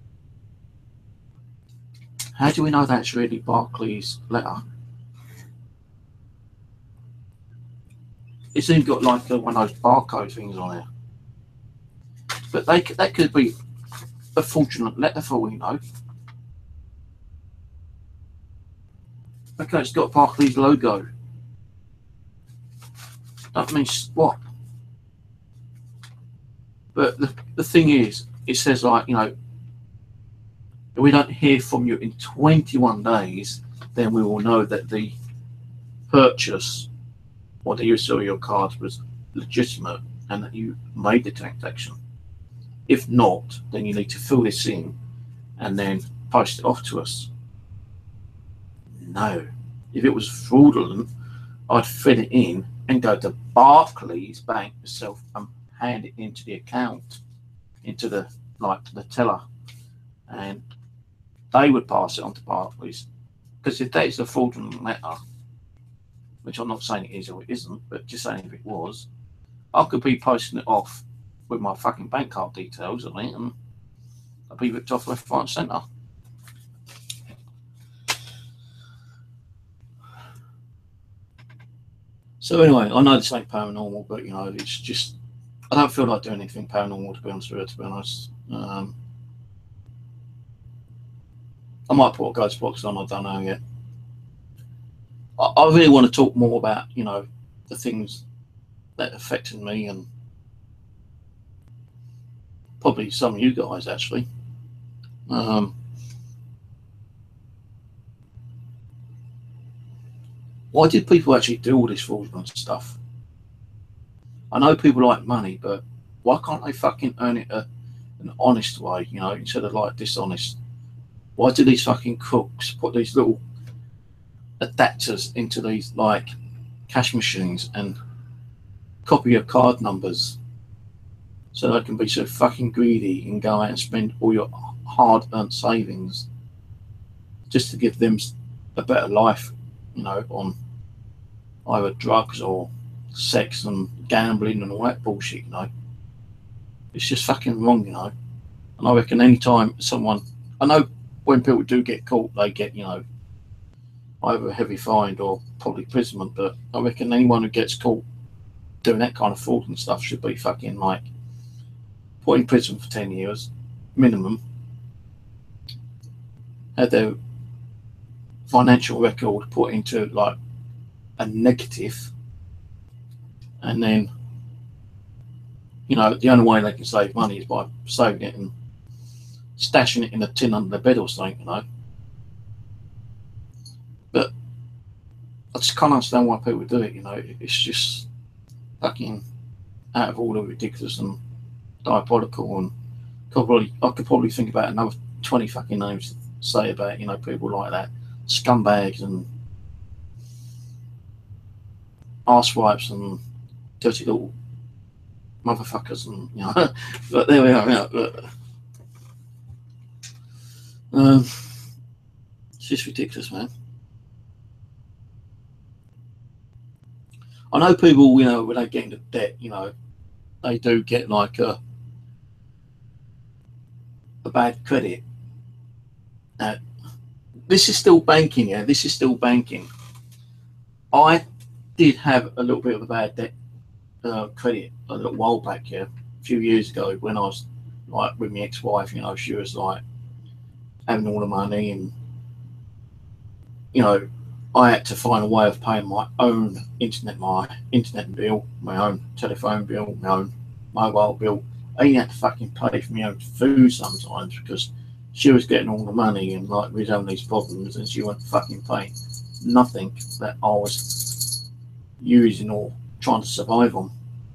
how do we know that's really Barclays letter? It's even got like a, one of those barcode things on there. But they that could be a fraudulent letter for all we know. Okay, it's got Barclays logo. That means what? But the, the thing is, it says like, you know, if we don't hear from you in twenty-one days, then we will know that the purchase or the use of your cards was legitimate and that you made the transaction. If not, then you need to fill this in and then post it off to us. No. If it was fraudulent, I'd fill it in and go to Barclays Bank itself and hand it into the account, into the like the teller, and they would pass it on to Barclays. Because if that is a fraudulent letter, which I'm not saying it is or it isn't, but just saying if it was, I could be posting it off with my fucking bank card details on it, and I'd be ripped off left, right, and centre. So anyway, I know this ain't paranormal, but you know, it's just, I don't feel like doing anything paranormal, to be honest with you, to be honest. Um, I might put a ghost box on, I don't know yet. I, I really want to talk more about, you know, the things that affected me, and probably some of you guys actually. Um, why did people actually do all this fraudulent stuff? I know people like money, but why can't they fucking earn it a, an honest way, you know, instead of like dishonest? Why do these fucking crooks put these little adapters into these like cash machines and copy your card numbers so they can be so fucking greedy and go out and spend all your hard-earned savings just to give them a better life, you know, on either drugs or sex and gambling and all that bullshit, you know? It's just fucking wrong, you know? And I reckon any time someone, I know when people do get caught, they get, you know, either a heavy fine or probably imprisonment, but I reckon anyone who gets caught doing that kind of fraud and stuff should be fucking like put in prison for ten years minimum, had their financial record put into like a negative, and then, you know, the only way they can save money is by saving it and stashing it in a tin under the bed or something, you know. But I just can't understand why people do it, you know. It's just fucking out of order, ridiculous and diabolical, and probably I could probably think about another twenty fucking names to say about, you know, people like that, scumbags and arsewipes and dirty little motherfuckers, and you know. But there we are. You know, but, um, it's just ridiculous, man. I know people, you know, when they get into debt, you know, they do get like a a bad credit. Uh, this is still banking, yeah. This is still banking. I did have a little bit of a bad debt uh, credit a little while back, yeah, a few years ago when I was like with my ex-wife. You know, she was like having all the money, and you know, I had to find a way of paying my own internet, my internet bill, my own telephone bill, my own mobile bill. I even had to fucking pay for my own food sometimes because she was getting all the money, and like we was having these problems, and she wasn't fucking paying nothing that I was using or trying to survive on.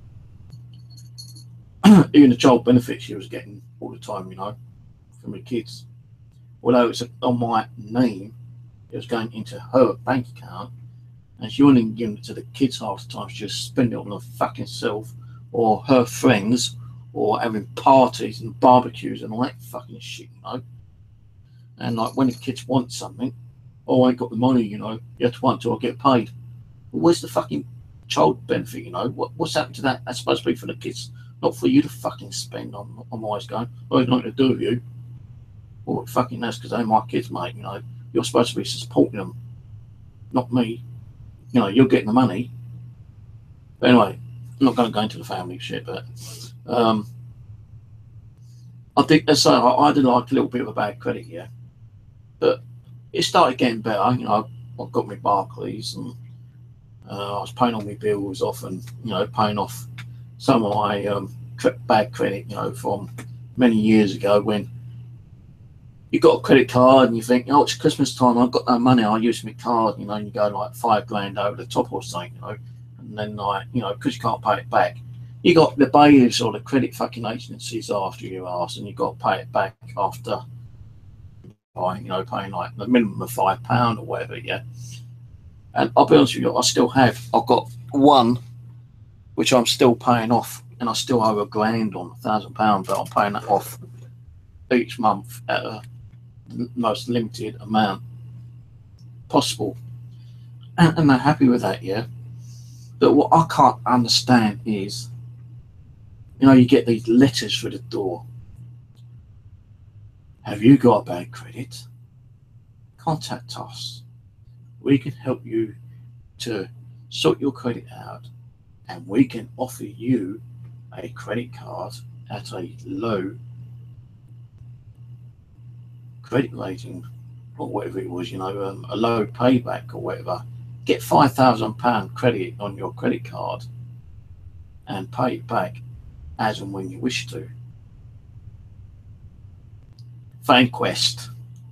Even the child benefit she was getting all the time, you know, from the kids. Although it's on my name, it was going into her bank account, and she wasn't even giving it to the kids half the time. She just spent it on her fucking self or her friends, or having parties and barbecues and all that fucking shit, you know. And like when the kids want something, oh, I ain't got the money, you know, you have to wait until I get paid. Well, where's the fucking child benefit, you know? What, what's happened to that? That's supposed to be for the kids, not for you to fucking spend on. I'm always going, oh, it's nothing to do with you. Well, fucking that's because they're my kids, mate, you know. You're supposed to be supporting them, not me. You know, you're getting the money. But anyway, I'm not going to go into the family shit, but um, I think that's so. I, I did like a little bit of a bad credit, yeah, but it started getting better. You know, I got my Barclays, and uh, I was paying all my bills off, and you know, paying off some of my um, bad credit, you know, from many years ago when you got a credit card and you think, oh, it's Christmas time, I've got no money, I'll use my card, you know, and you go like five grand over the top or something, you know, and then like, you know, because you can't pay it back, you got the bailiffs or the credit fucking agencies after your ass, and you got to pay it back after, by, you know, paying like the minimum of five pound or whatever, yeah. And I'll be honest with you, I still have, I've got one which I'm still paying off, and I still owe a grand on a thousand pound, but I'm paying that off each month at a the most limited amount possible. And, and they're happy with that, yeah. But what I can't understand is, you know, you get these letters through the door. Have you got bad credit? Contact us. We can help you to sort your credit out, and we can offer you a credit card at a low credit rating, or whatever it was, you know, um, a low payback or whatever. Get five thousand pounds credit on your credit card and pay it back as and when you wish to. VanQuest.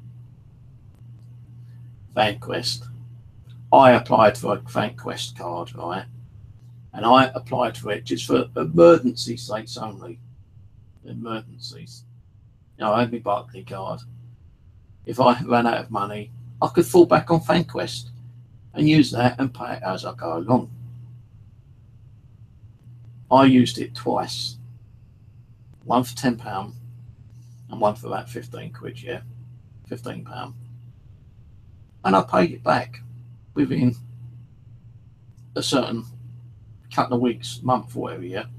VanQuest. I applied for a VanQuest card, right? And I applied for it just for emergency sakes only. Emergencies. You know, I had my Barclay card. If I ran out of money, I could fall back on VanQuest and use that and pay it as I go along. I used it twice. One for ten pounds and one for about fifteen quid, yeah. fifteen pounds. And I paid it back within a certain couple of weeks, month, or whatever, yeah.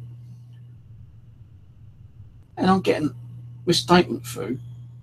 And I'm getting my statement through.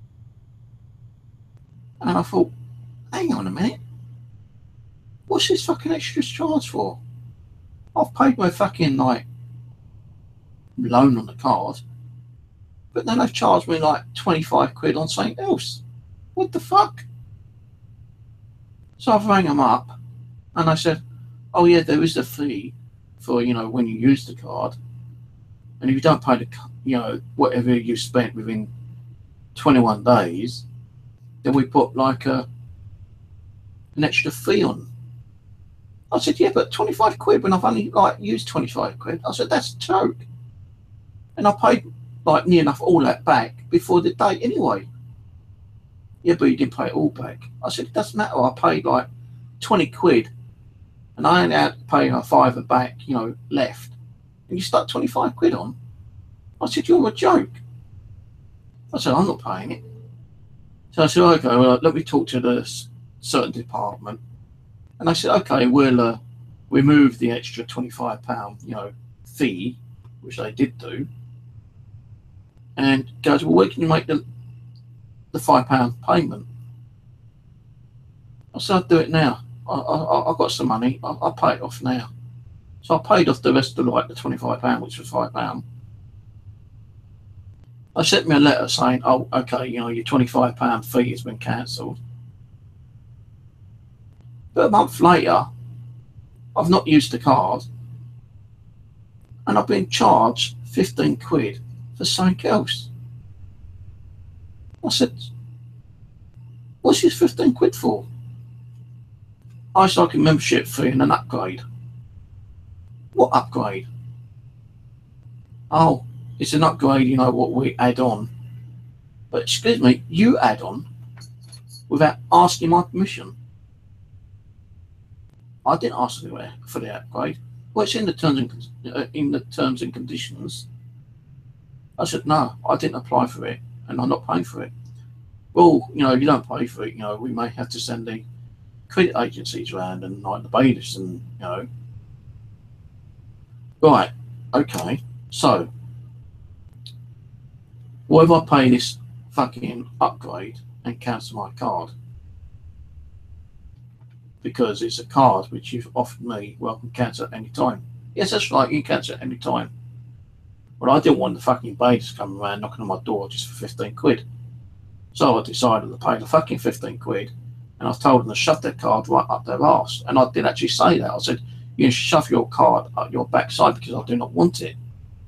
And I thought, hang on a minute. What's this fucking extra charge for? I've paid my fucking, like, loan on the card. But then they've charged me, like, twenty-five quid on something else. What the fuck? So I've rang them up. And I said, oh, yeah, there is a fee for, you know, when you use the card. And if you don't pay the, you know, whatever you spent within twenty-one days, then we put, like, a an extra fee on. I said, yeah, but twenty-five quid when I've only, like, used twenty-five quid. I said, that's a joke. And I paid, like, near enough all that back before the date anyway. Yeah, but you didn't pay it all back. I said, it doesn't matter. I paid, like, twenty quid. And I only had to pay a fiver back, you know, left. And you stuck twenty-five quid on. I said, you're a joke. I said, I'm not paying it. So I said, okay, well, let me talk to the certain department. And I said, okay, we'll uh, remove the extra twenty-five pounds, you know, fee, which they did do. And goes, well, where can you make the the five pound payment? I said, I'll do it now. I, I, I've got some money. I'll, I'll pay it off now. So I paid off the rest of like the twenty-five pounds, which was five pounds. They sent me a letter saying, oh, okay, you know, your twenty-five pound fee has been cancelled. But a month later, I've not used the card and I've been charged fifteen quid for something else. I said, what's this fifteen quid for? I said, like a membership fee and an upgrade. What upgrade? Oh, it's an upgrade, you know, what we add on. But excuse me, you add on without asking my permission. I didn't ask for the upgrade. Well, it's in the terms and uh, in the terms and conditions. I said, no, I didn't apply for it, and I'm not paying for it. Well, you know, if you don't pay for it, you know, we may have to send the credit agencies around and like the bailiffs, and you know. Right, okay, so why have I paid this fucking upgrade and cancel my card? Because it's a card which you've offered me, well, I can cancel at any time. Yes, that's right, you can cancel at any time. But I didn't want the fucking bailiffs coming around knocking on my door just for fifteen quid. So I decided to pay the fucking fifteen quid, and I told them to shove their card right up their arse. And I did actually say that. I said, you can shove your card up your backside because I do not want it.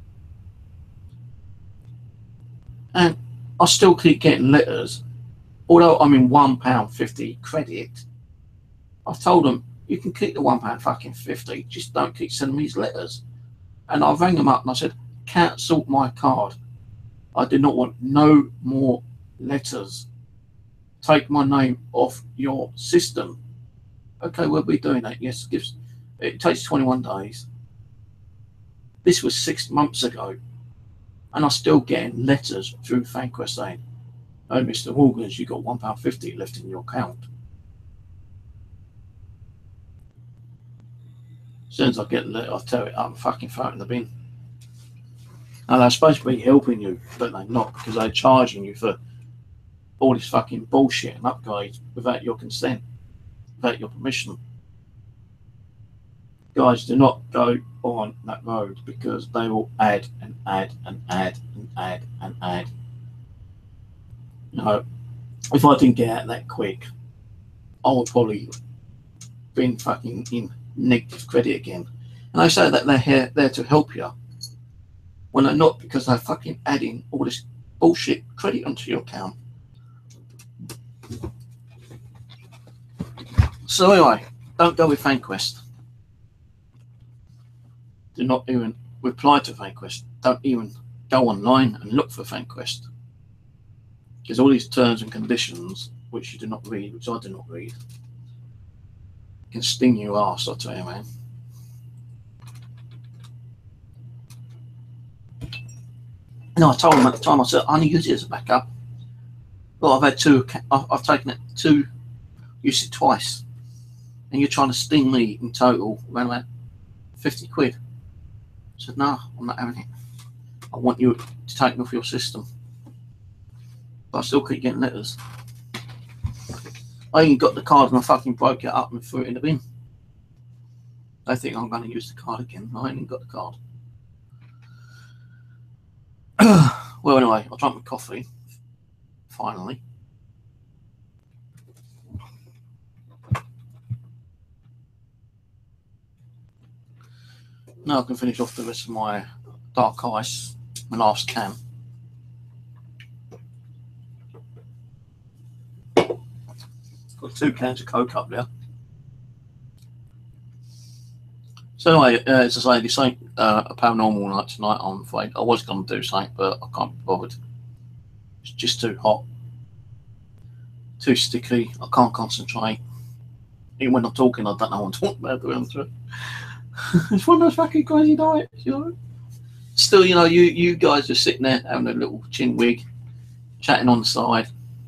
And I still keep getting letters, although I'm in one pound fifty credit. I've told them, you can keep the one pound fucking fifty, just don't keep sending me these letters. And I rang them up and I said, cancel my card. I do not want no more letters. Take my name off your system. Okay, we'll be doing that. Yes, it, gives, it takes twenty-one days. This was six months ago. And I'm still getting letters through VanQuest saying, Oh, Mister Morgans, you've got one pound fifty left in your account. As soon as I get the letter, I'll tear it up and fucking throw it in the bin. And they're supposed to be helping you, but they're not, because they're charging you for all this fucking bullshit and upgrades without your consent, without your permission. Guys, do not go on that road, because they will add and add and add and add and add. You know, if I didn't get out that quick, I would probably been fucking in negative credit again. And I say that they're here there to help you, when they're not, because they're fucking adding all this bullshit credit onto your account. So anyway, don't go with FanQuest. Do not even reply to FanQuest. Don't even go online and look for FanQuest. Because all these terms and conditions, which you do not read, which I do not read, can sting your ass, I tell you, man. No, I told him at the time, I said, I only use it as a backup. Well, I've had two, I've taken it two, used it twice. And you're trying to sting me in total around about fifty quid. I said, no, I'm not having it. I want you to take me off your system. But I still keep getting letters. I even got the card and I fucking broke it up and threw it in the bin. They think I'm going to use the card again. I ain't even got the card. Well, anyway, I drank my coffee. Finally. Now I can finish off the rest of my dark ice, my last can. Got two cans of Coke up there. So anyway, uh, as I say, this ain't uh, a paranormal night tonight, I'm afraid. I was going to do something, but I can't be bothered. It's just too hot. Too sticky. I can't concentrate. Even when I'm talking, I don't know what I'm talking about the answer. It's one of those fucking crazy nights, you know. Still, you know, you, you guys are sitting there having a little chin wig, chatting on the side.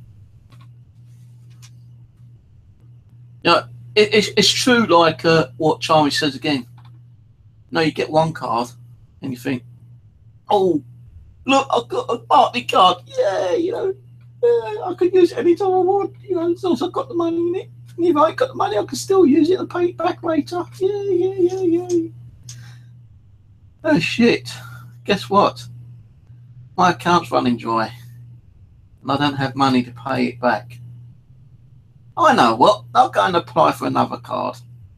You know, it, it's, it's true, like uh, what Charlie says again. No, you get one card and you think, oh, look, I've got a party card. Yeah, you know, yeah, I can use it anytime I want. You know, as long as I've got the money in it. And if I ain't got the money, I can still use it and pay it back later. Yeah, yeah, yeah, yeah. Oh, shit. Guess what? My account's running dry. And I don't have money to pay it back. I know what. I'll go and apply for another card.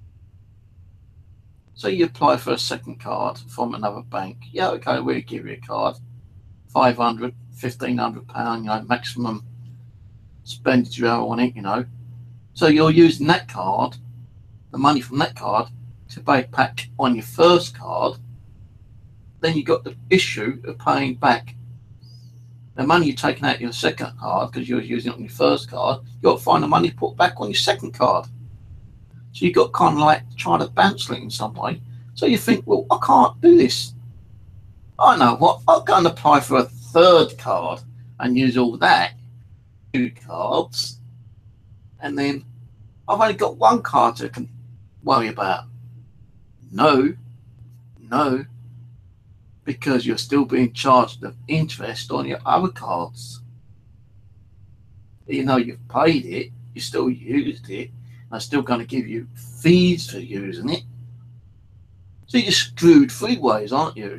So you apply for a second card from another bank. Yeah, okay, we'll give you a card. five hundred, fifteen hundred pounds, you know, maximum expenditure on it, you know. So you're using that card, the money from that card, to pay back on your first card. Then you got the issue of paying back the money you're taking out your second card because you're using it on your first card. You've got to find the money to put back on your second card. So you've got kind of like try to bounce it in some way. So you think, well, I can't do this. I know what, I'll go and apply for a third card and use all that, two cards, and then I've only got one card to worry about. No, no, because you're still being charged the interest on your other cards. You know, you've paid it, you still used it, they're still going to give you fees for using it. So you're screwed three ways, aren't you?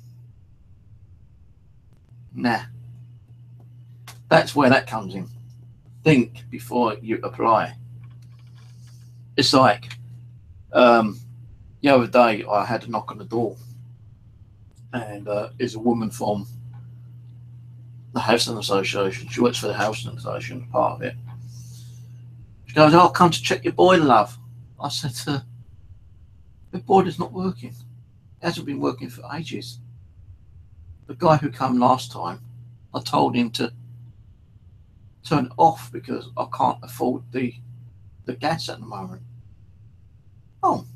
Nah. That's where that comes in. Think before you apply. It's like, um, the other day I had a knock on the door, and uh, it's a woman from the Housing Association. She works for the Housing Association, part of it. She goes, I'll come to check your boiler, love. I said to her, the boiler's not working. It hasn't been working for ages. The guy who came last time, I told him to turn it off because I can't afford the the gas at the moment. Oh,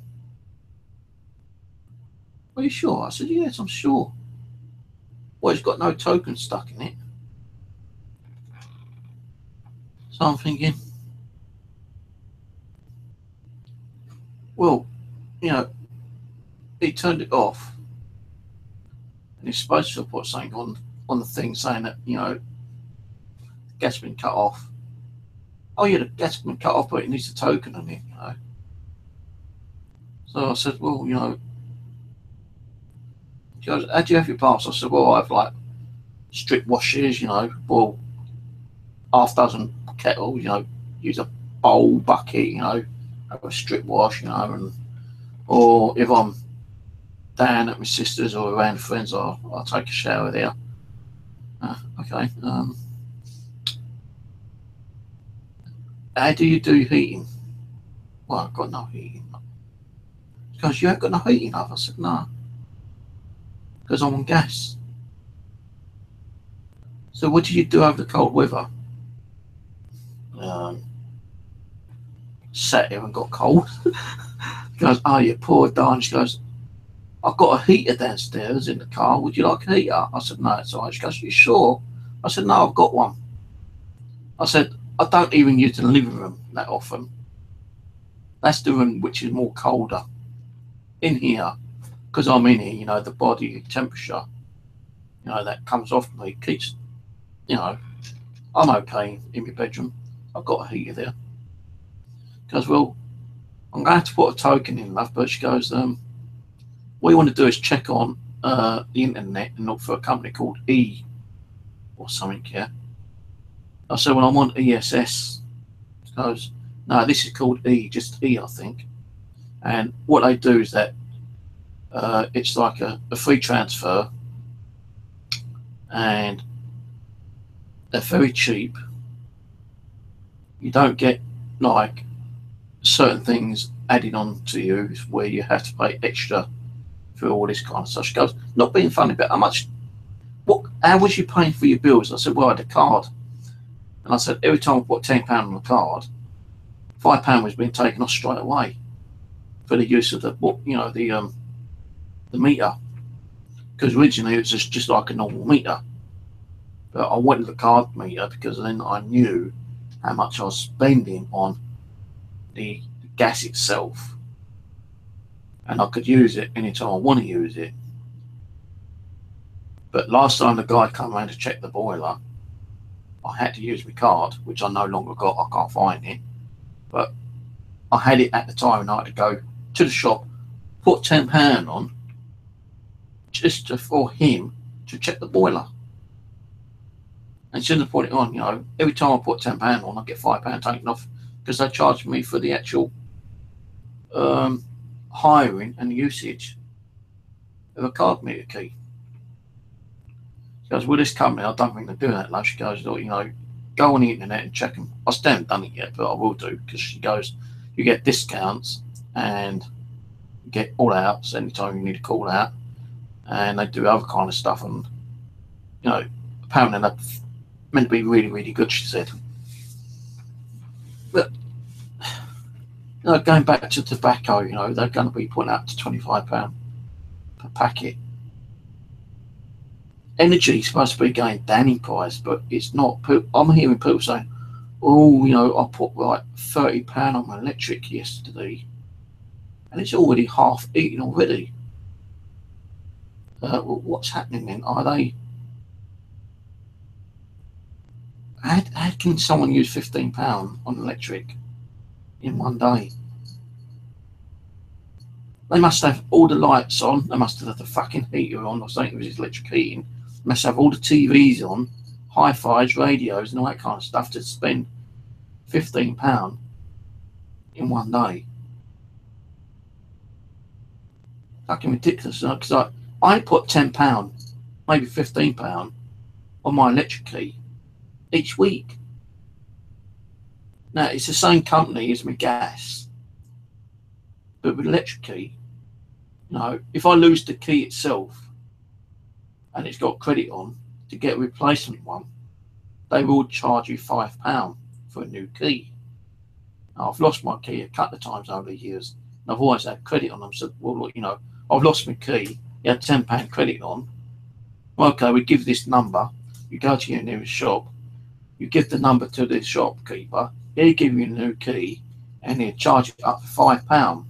are you sure? I said, yes, I'm sure. Well, it's got no token stuck in it. So I'm thinking, well, you know, he turned it off, and he's supposed to have put something on on the thing saying that, you know, gas has been cut off. Oh yeah, the gas has been cut off, but it needs a token on it, you know. So I said, well, you know, he goes, how do you have your baths? I said, well, I have like strip washes, you know, boil half dozen kettles, you know, use a bowl, bucket, you know, have a strip wash, you know, and or if I'm down at my sister's or around friends, I'll, I'll take a shower there. Uh, okay. Um, how do you do heating? Well, I've got no heating. Because you haven't got no heating up. I said, no. Because I'm on gas. So what do you do over the cold weather? Um, sat here and got cold. He goes, oh, you poor darn. She goes, I've got a heater downstairs in the car. Would you like a heater? I said, no, it's all right. She goes, you sure? I said, no, I've got one. I said, I don't even use the living room that often. That's the room which is more colder. In here, because I'm in here, you know, the body temperature, you know, that comes off me keeps, you know, I'm okay in my bedroom. I've got a heater there. She goes, well, I'm going to have to put a token in, love. But she goes, um, what you want to do is check on uh, the internet and look for a company called E or something, yeah. I said, well, I'm on E S S. She goes, no, this is called E, just E, I think. And what they do is that uh, it's like a, a free transfer, and they're very cheap. You don't get like certain things added on to you where you have to pay extra for all this kind of stuff. She goes, not being funny, but how much, what, how was you paying for your bills? I said, well, I had a card. And I said, every time I put ten pounds on the card, five pounds was being taken off straight away for the use of the, you know, the um, the meter. Because originally it was just, just like a normal meter. But I wanted the card meter because then I knew how much I was spending on the gas itself. And I could use it anytime I want to use it. But last time the guy came around to check the boiler, I had to use my card, which I no longer got. I can't find it. But I had it at the time, and I had to go to the shop, put ten pounds on, just to, for him to check the boiler. And as soon as I put it on, you know, every time I put ten pounds on, I get five pounds taken off because they charge me for the actual um, hiring and usage of a card meter key. She goes, well, this company, I don't think they're doing that, love. She goes, you know, go on the internet and check them. I still haven't done it yet, but I will do, because she goes, you get discounts and you get all outs anytime you need to call out, and they do other kind of stuff, and, you know, apparently they're meant to be really, really good, she said. But, you know, going back to tobacco, you know, they're going to be putting out to twenty-five pounds per packet. Energy is supposed to be going down in price, but it's not. I'm hearing people saying, oh, you know, I put like thirty pounds on my electric yesterday and it's already half eaten already. Uh, well, what's happening then? Are they... How, how can someone use fifteen pounds on electric in one day? They must have all the lights on. They must have the fucking heater on, or something with his electric heating. They must have all the T Vs on, hi-fis, radios, and all that kind of stuff to spend fifteen pounds in one day. Fucking ridiculous. Because I, I put ten pounds, maybe fifteen pounds on my electric key each week. Now, it's the same company as my gas, but with electric key, you know, if I lose the key itself and it's got credit on, to get a replacement one, they will charge you five pounds for a new key. Now, I've lost my key a couple of times over the years, and I've always had credit on them. So, well, look, you know, I've lost my key, you had ten pounds credit on. Well, okay, we give this number, you go to your nearest shop, You give the number to the shopkeeper, he'll give you a new key, and he'll charge it up for five pounds.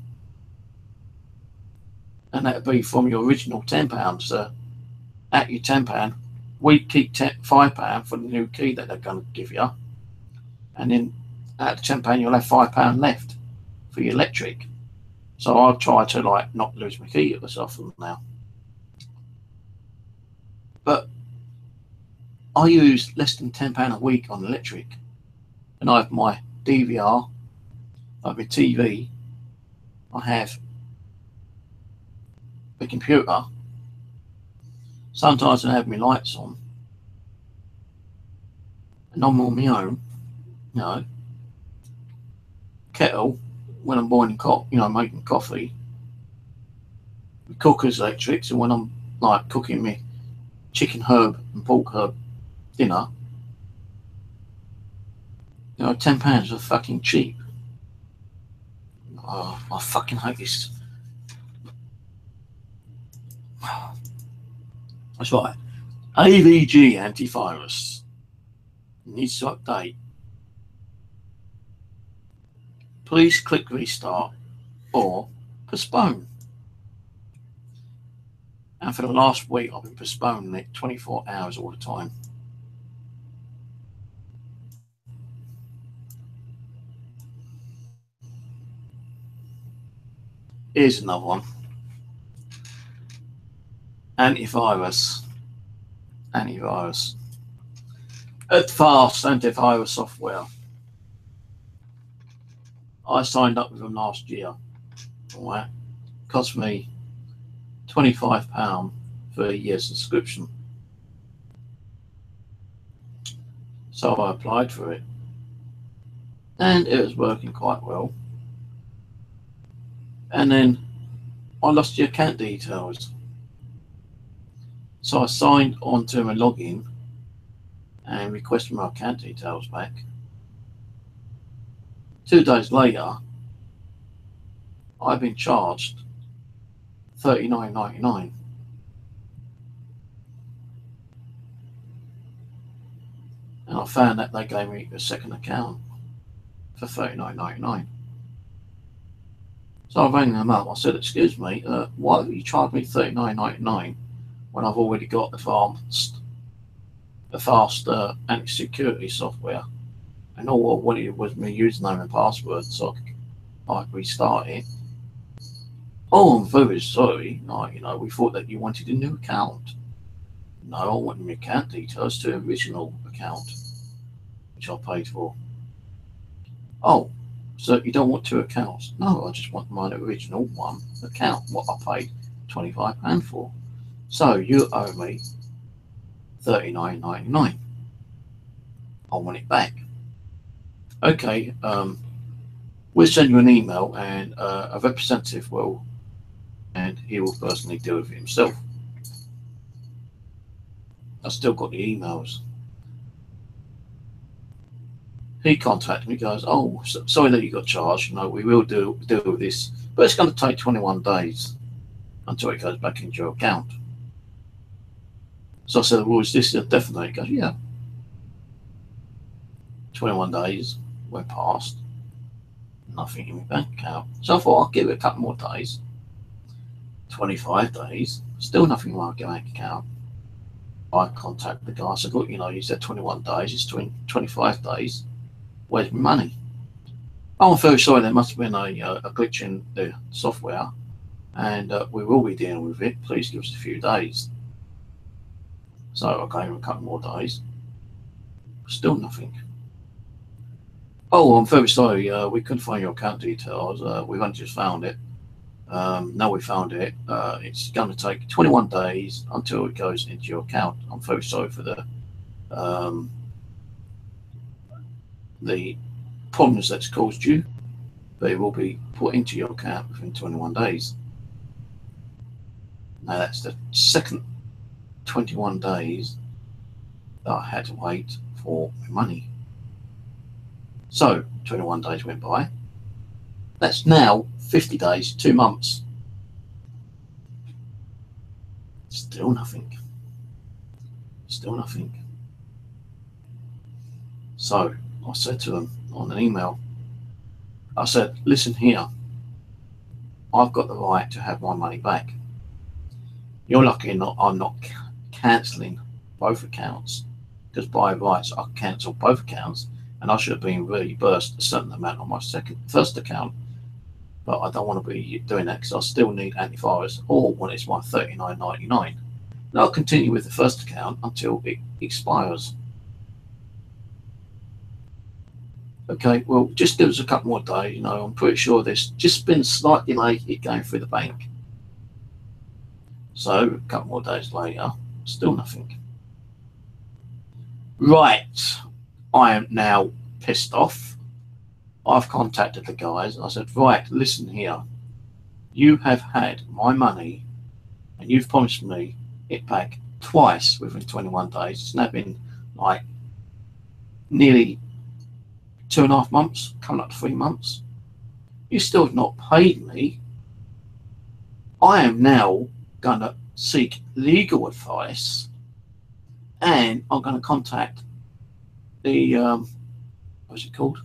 And that'll be from your original ten pounds, sir. At your ten pounds, we keep ten, five pounds for the new key that they're going to give you. And then at the ten pounds, you'll have five pounds left for your electric. So I'll try to like not lose my key as often now. But I use less than ten pounds a week on electric. And I have my D V R, I have my T V, I have the computer. Sometimes I have my lights on. And I'm on my own, you know. Kettle, when I'm boiling coffee, you know, making coffee. The cooker's electric, so when I'm like cooking me chicken herb and pork herb dinner, you know, ten pounds are fucking cheap. Oh, I fucking hate this. That's right. A V G antivirus needs to update. Please click restart or postpone. And for the last week, I've been postponing it twenty-four hours all the time. Here's another one. Antivirus. Antivirus. Advanced antivirus software. I signed up with them last year. All right. Cost me twenty-five pounds for a year subscription. So I applied for it. And it was working quite well. And then I lost the account details. So I signed on to my login and requested my account details back. Two days later, I've been charged thirty-nine ninety-nine. And I found that they gave me a second account for thirty-nine ninety-nine. So I rang them up. I said, excuse me, uh, why have you charged me thirty-nine ninety-nine when I've already got advanced, the fast uh, anti-security software? And all I wanted was my username and password so I could restart it. Oh, I'm very sorry. No, you know, we thought that you wanted a new account. No, I wanted my account details to the original account, which I paid for. Oh, so you don't want two accounts? No, I just want my original one account, what I paid twenty-five pounds for. So you owe me thirty-nine ninety-nine. I want it back. Okay, um, we'll send you an email and uh, a representative will, and he will personally deal with it himself. I still got the emails. He contacted me, goes, oh, so, sorry that you got charged. No, we will do deal with this, but it's going to take twenty-one days until it goes back into your account. So I said, well, is this a definite? He goes, yeah. twenty-one days went past, nothing in my bank account. So I thought I'll give it a couple more days. twenty-five days, still nothing in my bank account. I contacted the guy. I said, look, you know, you said twenty-one days, it's twenty-five days. Where's my money? Oh, I'm very sorry, there must have been a, uh, a glitch in the software, and uh, we will be dealing with it. Please give us a few days. So I gave him a couple more days. Still nothing. Oh, I'm very sorry, uh, we couldn't find your account details. Uh, we've only just found it. Um, now we found it. Uh, it's going to take twenty-one days until it goes into your account. I'm very sorry for the um, the problems that's caused you, but it will be put into your account within twenty-one days. Now that's the second twenty-one days that I had to wait for my money. So twenty-one days went by. That's now fifty days, two months. Still nothing. Still nothing. So I said to them on an email, I said, listen here, I've got the right to have my money back. You're lucky not I'm not cancelling both accounts, because by rights I cancel both accounts, and I should have been reimbursed a certain amount on my second first account, but I don't want to be doing that because I still need antivirus, or when it's my thirty-nine ninety-nine. And I'll continue with the first account until it expires. Okay, well, just give us a couple more days. You know, I'm pretty sure there's just been slight delay it going through the bank. So a couple more days later, still nothing. Right, I am now pissed off. I've contacted the guys and I said, right, listen here, you have had my money and you've promised me it back twice within twenty-one days. It's now been like nearly two and a half months, coming up to three months. You still have not paid me. I am now going to seek legal advice, and I'm going to contact the, um, what's it called?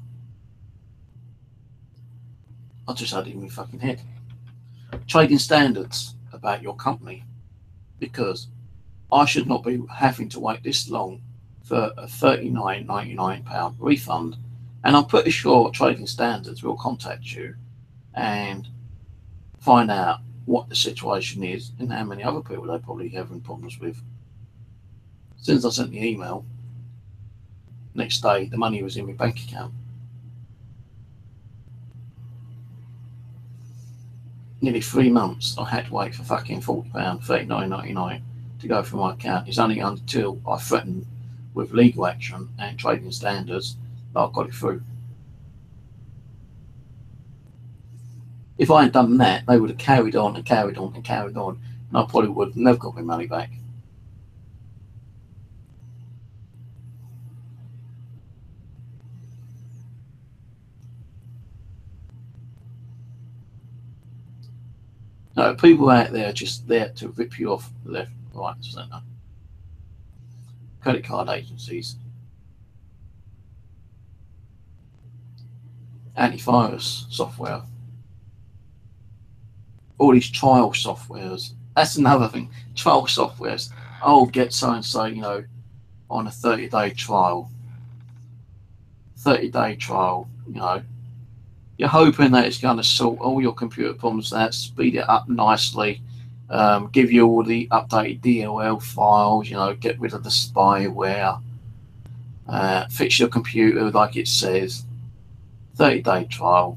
I just had it in my fucking head. Trading standards about your company, because I should not be having to wait this long for a thirty-nine ninety-nine pound refund. And I'm pretty sure trading standards will contact you and find out what the situation is and how many other people they're probably having problems with. As soon as I sent the email, next day the money was in my bank account. Nearly three months I had to wait for fucking forty pounds, thirty-nine ninety-nine to go through my account. It's only until I threatened with legal action and trading standards that I got it through. If I hadn't done that, they would have carried on and carried on and carried on, and I probably would have never got my money back. No, people out there are just there to rip you off left, right, and centre. Credit card agencies, antivirus software, all these trial softwares. That's another thing. Trial softwares. Oh, get so and so, you know, on a thirty day trial. thirty day trial, you know. You're hoping that it's going to sort all your computer problems out, speed it up nicely, um, give you all the updated D L L files, you know, get rid of the spyware, uh, fix your computer like it says. thirty day trial.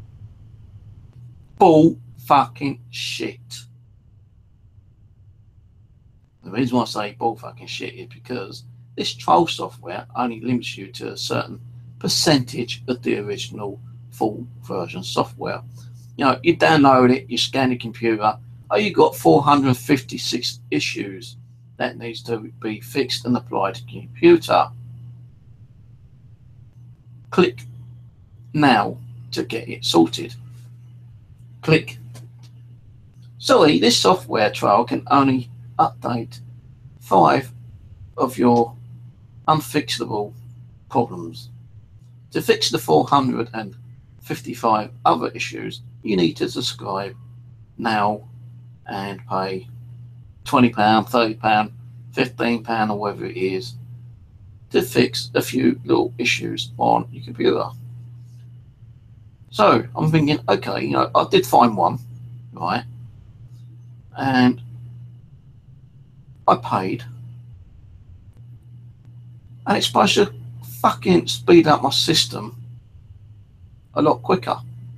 Bull fucking shit. The reason why I say bull fucking shit is because this trial software only limits you to a certain percentage of the original full version software. You know, you download it, you scan the computer, oh, you got four hundred fifty-six issues that needs to be fixed and applied to the computer. Click now to get it sorted. Click. Sorry, this software trial can only update five of your unfixable problems. To fix the four hundred fifty-five other issues, you need to subscribe now and pay twenty pounds, thirty pounds, fifteen pounds, or whatever it is to fix a few little issues on your computer. So I'm thinking, okay, you know, I did find one, right? And I paid. And it's supposed to fucking speed up my system a lot quicker.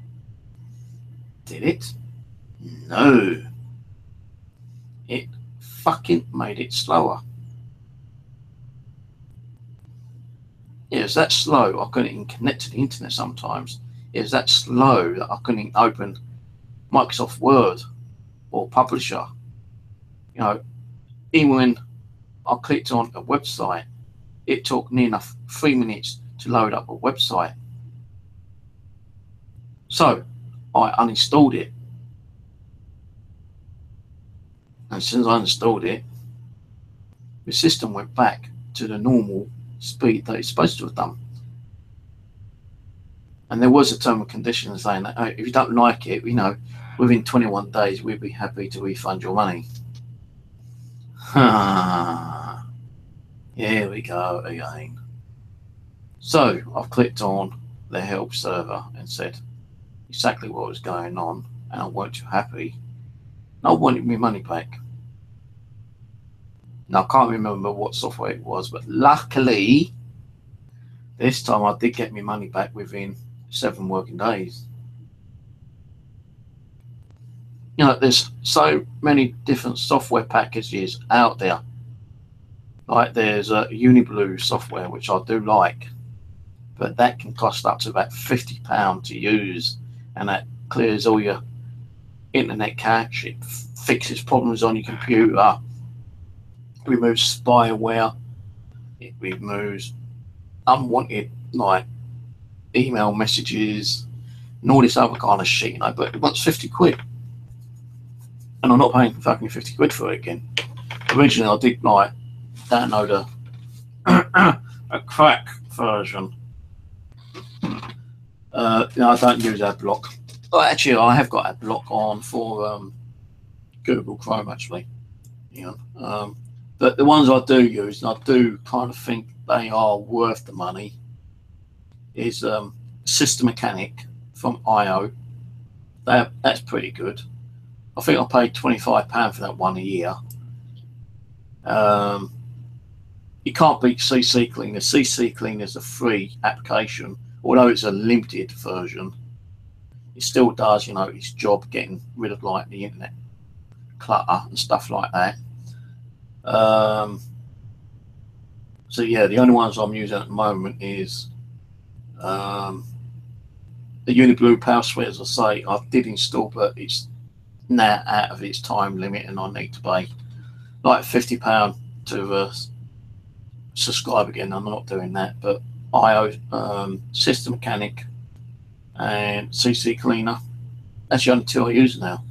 Did it? No. It fucking made it slower. It was that slow I couldn't even connect to the internet sometimes. It was that slow that I couldn't even open Microsoft Word or Publisher. You know, even when I clicked on a website, it took near enough three minutes to load up a website. So I uninstalled it. And as soon as I installed it, the system went back to the normal speed that it's supposed to have done. And there was a term and condition saying that, oh, if you don't like it, you know, within twenty-one days, we'd be happy to refund your money. Here we go again. So I've clicked on the help server and said exactly what was going on, and I weren't too happy. And I wanted my money back. Now I can't remember what software it was, but luckily this time I did get my money back within seven working days. You know, there's so many different software packages out there. Like there's a Uniblue software, which I do like, but that can cost up to about fifty pounds to use, and that clears all your internet cache. It fixes problems on your computer, removes spyware, it removes unwanted like email messages and all this other kind of shit, you know, but it wants fifty quid. And I'm not paying fucking fifty quid for it again. Originally I did like download a a crack version. Uh, no, I don't use AdBlock. Oh, actually, I have got AdBlock on for um, Google Chrome, actually. You know, um, but the ones I do use, and I do kind of think they are worth the money, is um, System Mechanic from I O. That that's pretty good. I think I paid twenty-five pounds for that one a year. Um, you can't beat C C Cleaner. C C Cleaner is a free application, although it's a limited version. It still does, you know, its job getting rid of like the internet clutter and stuff like that. Um, so yeah, the only ones I'm using at the moment is um, the Uniblue Power Suite. As I say, I did install, but it's now out of its time limit, and I need to pay like fifty pounds to uh, subscribe again. I'm not doing that, but I O, um, System Mechanic and C C Cleaner, that's the only two I use now.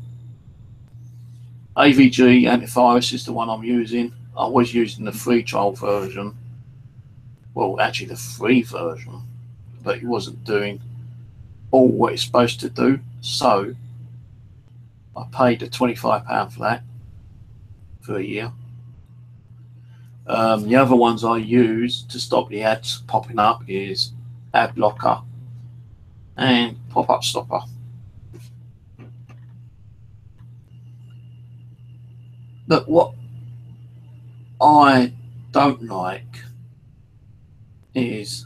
A V G Antivirus is the one I'm using. I was using the free trial version, well actually the free version, but it wasn't doing all what it's supposed to do, so I paid the twenty-five pounds for that for a year. Um, the other ones I use to stop the ads popping up is Ad Blocker and Pop-Up Stopper. But what I don't like is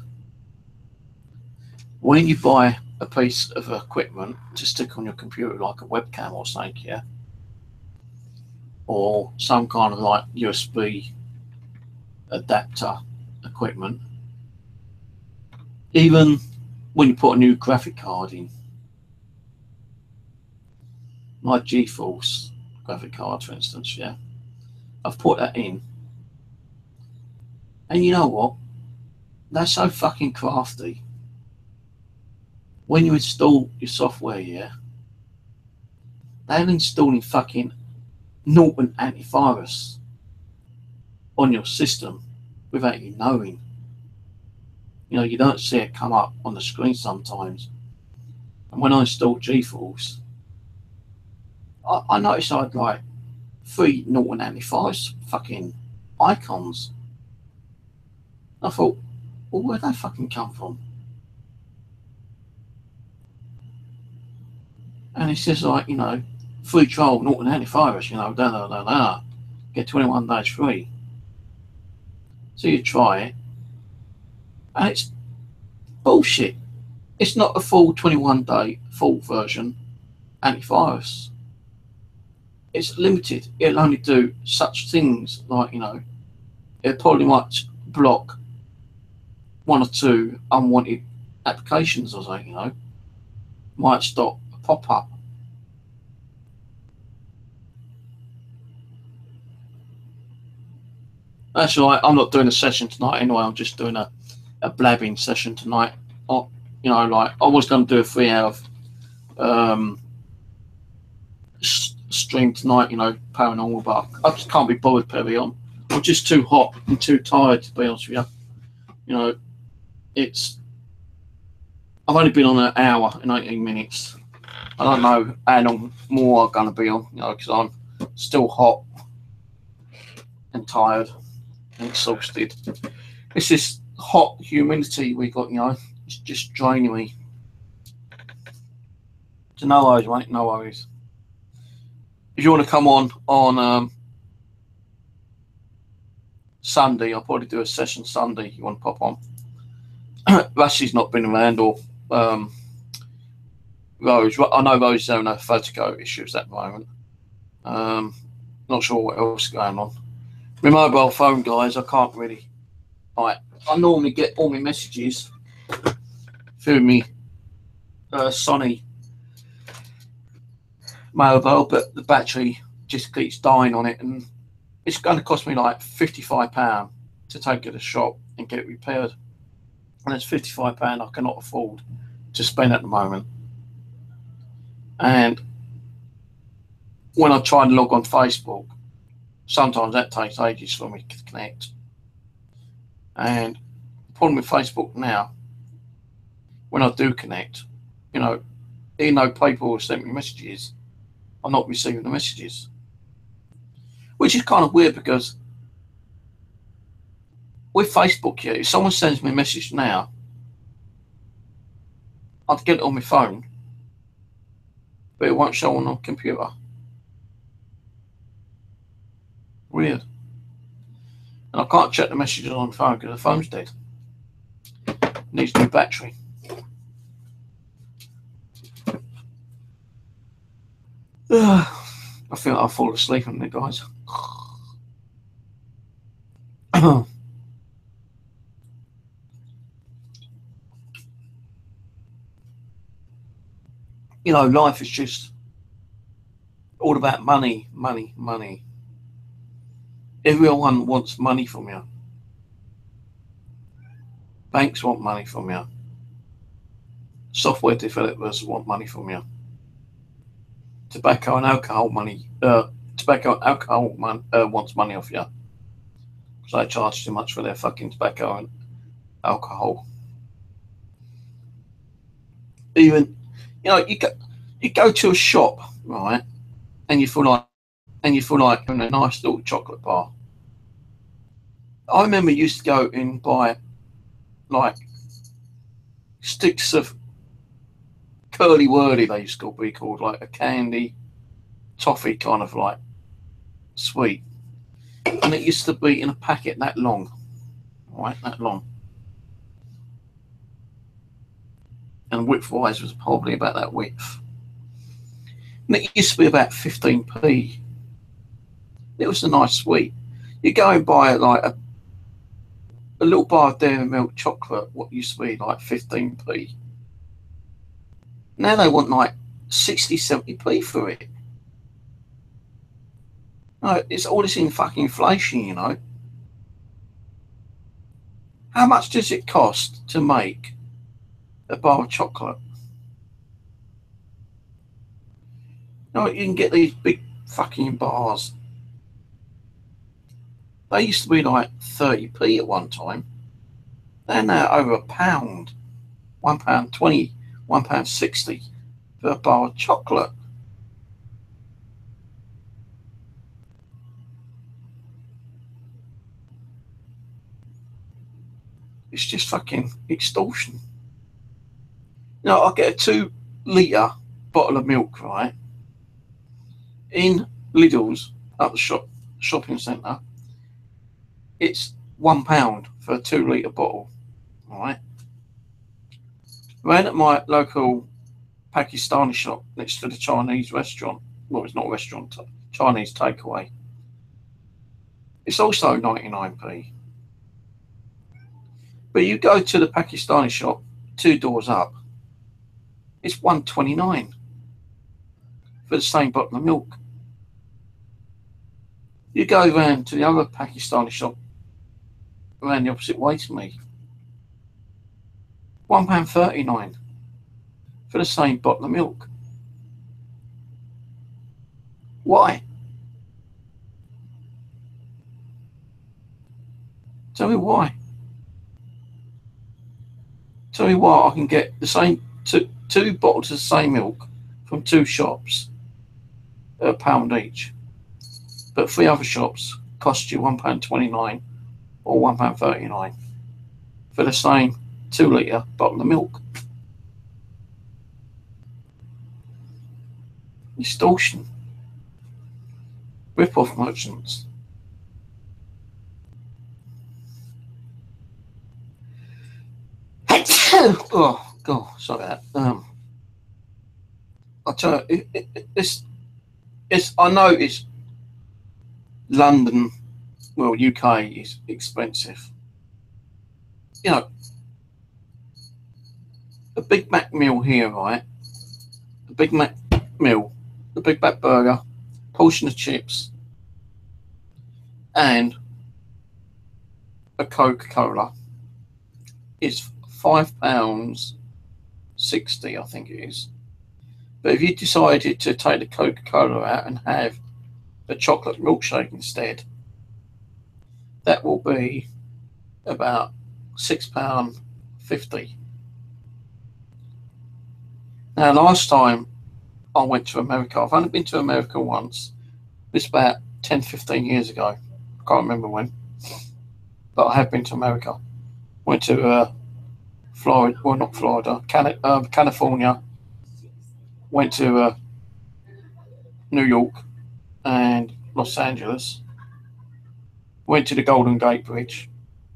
when you buy a piece of equipment to stick on your computer, like a webcam or something, yeah, or some kind of like U S B adapter equipment, even when you put a new graphic card in, my GeForce graphic card for instance, yeah, I've put that in, and you know what, they're so fucking crafty. When you install your software, yeah, they're installing fucking Norton antivirus on your system without you knowing. You know, you don't see it come up on the screen sometimes. And when I installed GeForce, I, I noticed I had like three Norton antivirus fucking icons. I thought, well, where'd that fucking come from? And it says like, you know, free trial Norton antivirus, you know, da da da da, get twenty-one days free. So you try it, and it's bullshit. It's not a full twenty-one day full version antivirus. It's limited. It'll only do such things like, you know, it probably might block one or two unwanted applications or something, you know, might stop a pop-up. That's all right. I'm not doing a session tonight anyway. I'm just doing a, a blabbing session tonight. I, you know, like I was going to do a three hour um, stream tonight, you know, paranormal, but I just can't be bothered, Perry. I'm, I'm just too hot and too tired, to be honest with you. You know, it's I've only been on an hour and eighteen minutes. I don't know how long more I'm going to be on, you know, because I'm still hot and tired and exhausted. It's this hot humidity we got, you know, it's just draining me. So no worries, mate, no worries. If you want to come on on um, Sunday, I'll probably do a session Sunday. You want to pop on? Rusty's not been around, or um, Rose. I know Rose is having no vertigo issues at the moment. Um, not sure what else is going on. My mobile phone, guys, I can't really. Like, I normally get all my messages through me uh, Sony mobile, but the battery just keeps dying on it, and it's going to cost me like fifty-five pounds to take it to the shop and get it repaired. And it's fifty-five pounds I cannot afford to spend at the moment. And when I try and log on Facebook, sometimes that takes ages for me to connect. And the problem with Facebook now, when I do connect, you know, even though people have sent me messages, I'm not receiving the messages. Which is kind of weird, because with Facebook here, if someone sends me a message now, I'd get it on my phone, but it won't show on the computer. Weird. And I can't check the messages on the phone because the phone's dead. It needs new battery. I feel I'll fall asleep on it, guys. You know, life is just all about money, money, money. Everyone wants money from you. Banks want money from you. Software developers want money from you. Tobacco and alcohol money. Uh, tobacco and alcohol man, uh, wants money off you because they charge too much for their fucking tobacco and alcohol. Even, you know, you go, you go to a shop, right, and you feel like, and you feel like in a nice little chocolate bar. I remember you used to go and buy like sticks of curly whirly, they used to be called, like a candy toffee kind of like sweet, and it used to be in a packet that long, right, that long, and width wise was probably about that width, and it used to be about fifteen p. It was a nice sweet. You go and buy like a, a little bar of dairy milk chocolate, what used to be like fifteen p, now they want like sixty, seventy p for it. No, it's all this in fucking inflation, you know. How much does it cost to make a bar of chocolate? No, you can get these big fucking bars. They used to be like thirty p at one time. They're now over a pound, one pound twenty, one pound sixty for a bar of chocolate. It's just fucking extortion. You know, I get a two litre bottle of milk, right, in Lidl's at the shop shopping centre. It's one pound for a two litre bottle, all right. Ran at my local Pakistani shop next to the Chinese restaurant. Well, it's not a restaurant, Chinese takeaway. It's also ninety-nine p. But you go to the Pakistani shop two doors up, it's one twenty-nine for the same bottle of milk. You go round to the other Pakistani shop around the opposite way to me, one pound thirty-nine for the same bottle of milk. Why? Tell me why. Tell you what, I can get the same two, two bottles of the same milk from two shops at a pound each. But three other shops cost you one pound twenty-nine or one pound thirty-nine for the same two litre bottle of milk. Extortion. Rip-off merchants. Oh God, sorry about that. Um, I tell you, it, it, it, it's it's. I know it's London. Well, U K is expensive. You know, a Big Mac meal here, right? The Big Mac meal, the Big Mac burger, portion of chips, and a Coca-Cola is five pounds sixty, I think it is. But if you decided to take the Coca-Cola out and have the chocolate milkshake instead, that will be about six pound fifty. Now, last time I went to America, I've only been to America once. It's about ten, fifteen years ago. I can't remember when, but I have been to America. Went to uh, Florida, well, not Florida, Cali- uh, California. Went to uh, New York and Los Angeles. Went to the Golden Gate Bridge.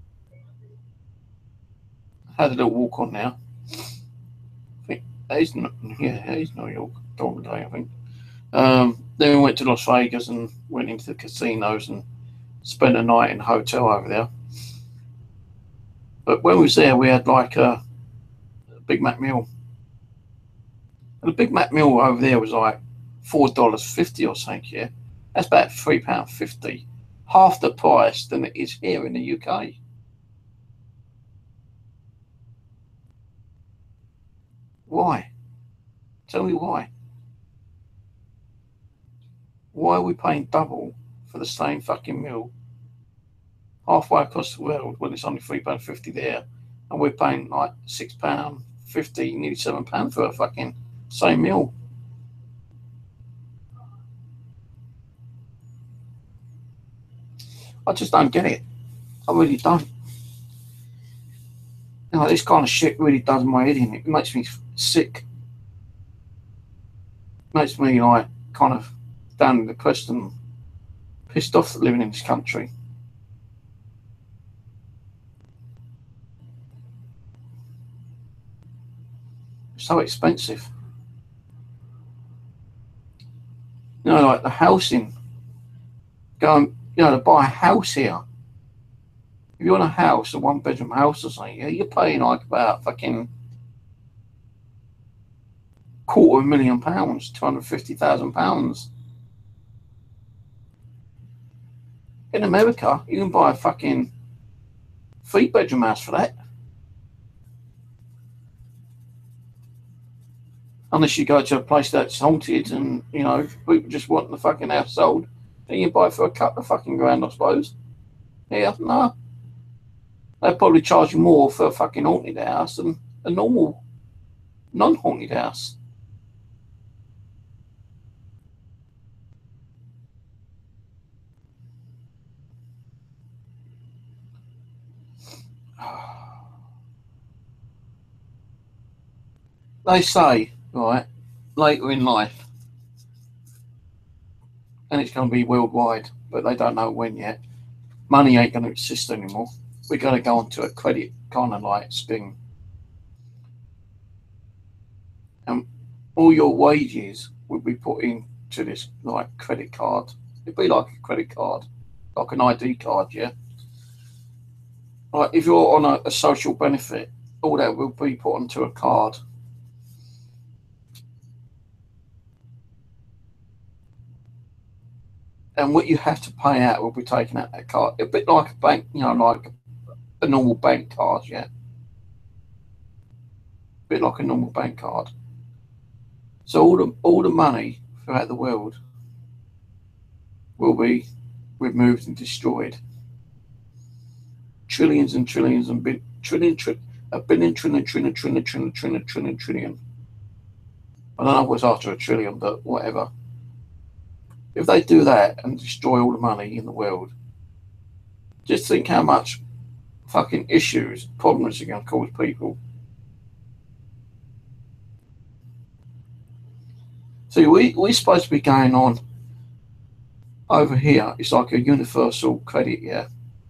Had a little walk on there. I think that is, yeah, that is New York, Golden Gate, I think. Um, then we went to Las Vegas and went into the casinos and spent a night in a hotel over there. But when we was there, we had like a, a Big Mac meal. And the Big Mac meal over there was like four dollars fifty or something, yeah. That's about three pounds fifty. Half the price than it is here in the U K. Why? Tell me why. Why are we paying double for the same fucking meal halfway across the world when it's only three pounds fifty there, and we're paying like six pounds fifty, nearly seven pounds for a fucking same meal? I just don't get it. I really don't. You know, this kind of shit really does my head in. It makes me sick. It makes me like kind of down depressed and pissed off living in this country. It's so expensive. You know, like the housing. Going, you know, to buy a house here. If you want a house, a one bedroom house or something, you're paying like about fucking quarter of a million pounds, two hundred fifty thousand pounds. In America, you can buy a fucking three bedroom house for that. Unless you go to a place that's haunted and, you know, people just want the fucking house sold, then you buy it for a couple of fucking grand, I suppose. Yeah, no. They'd probably charge you more for a fucking haunted house than a normal, non-haunted house. They say, right, later in life, and it's going to be worldwide, but they don't know when yet, money ain't going to exist anymore. We're going to go onto a credit kind of like thing. And all your wages will be put into this like credit card. It'd be like a credit card, like an I D card, yeah? Like if you're on a, a social benefit, all that will be put onto a card. And what you have to pay out will be taken out that card. A bit like a bank, you know, like a normal bank card, yeah. A bit like a normal bank card. So all the all the money throughout the world will be removed and destroyed. Trillions and trillions and bi- trillion, tri- A billion, trillion, trillion, trillion, trillion, trillion, trillion, trillion. I don't know what's after a trillion, but whatever. If they do that and destroy all the money in the world, just think how much fucking issues, problems are going to cause people. See, we, we're supposed to be going on over here. It's like a universal credit, yeah.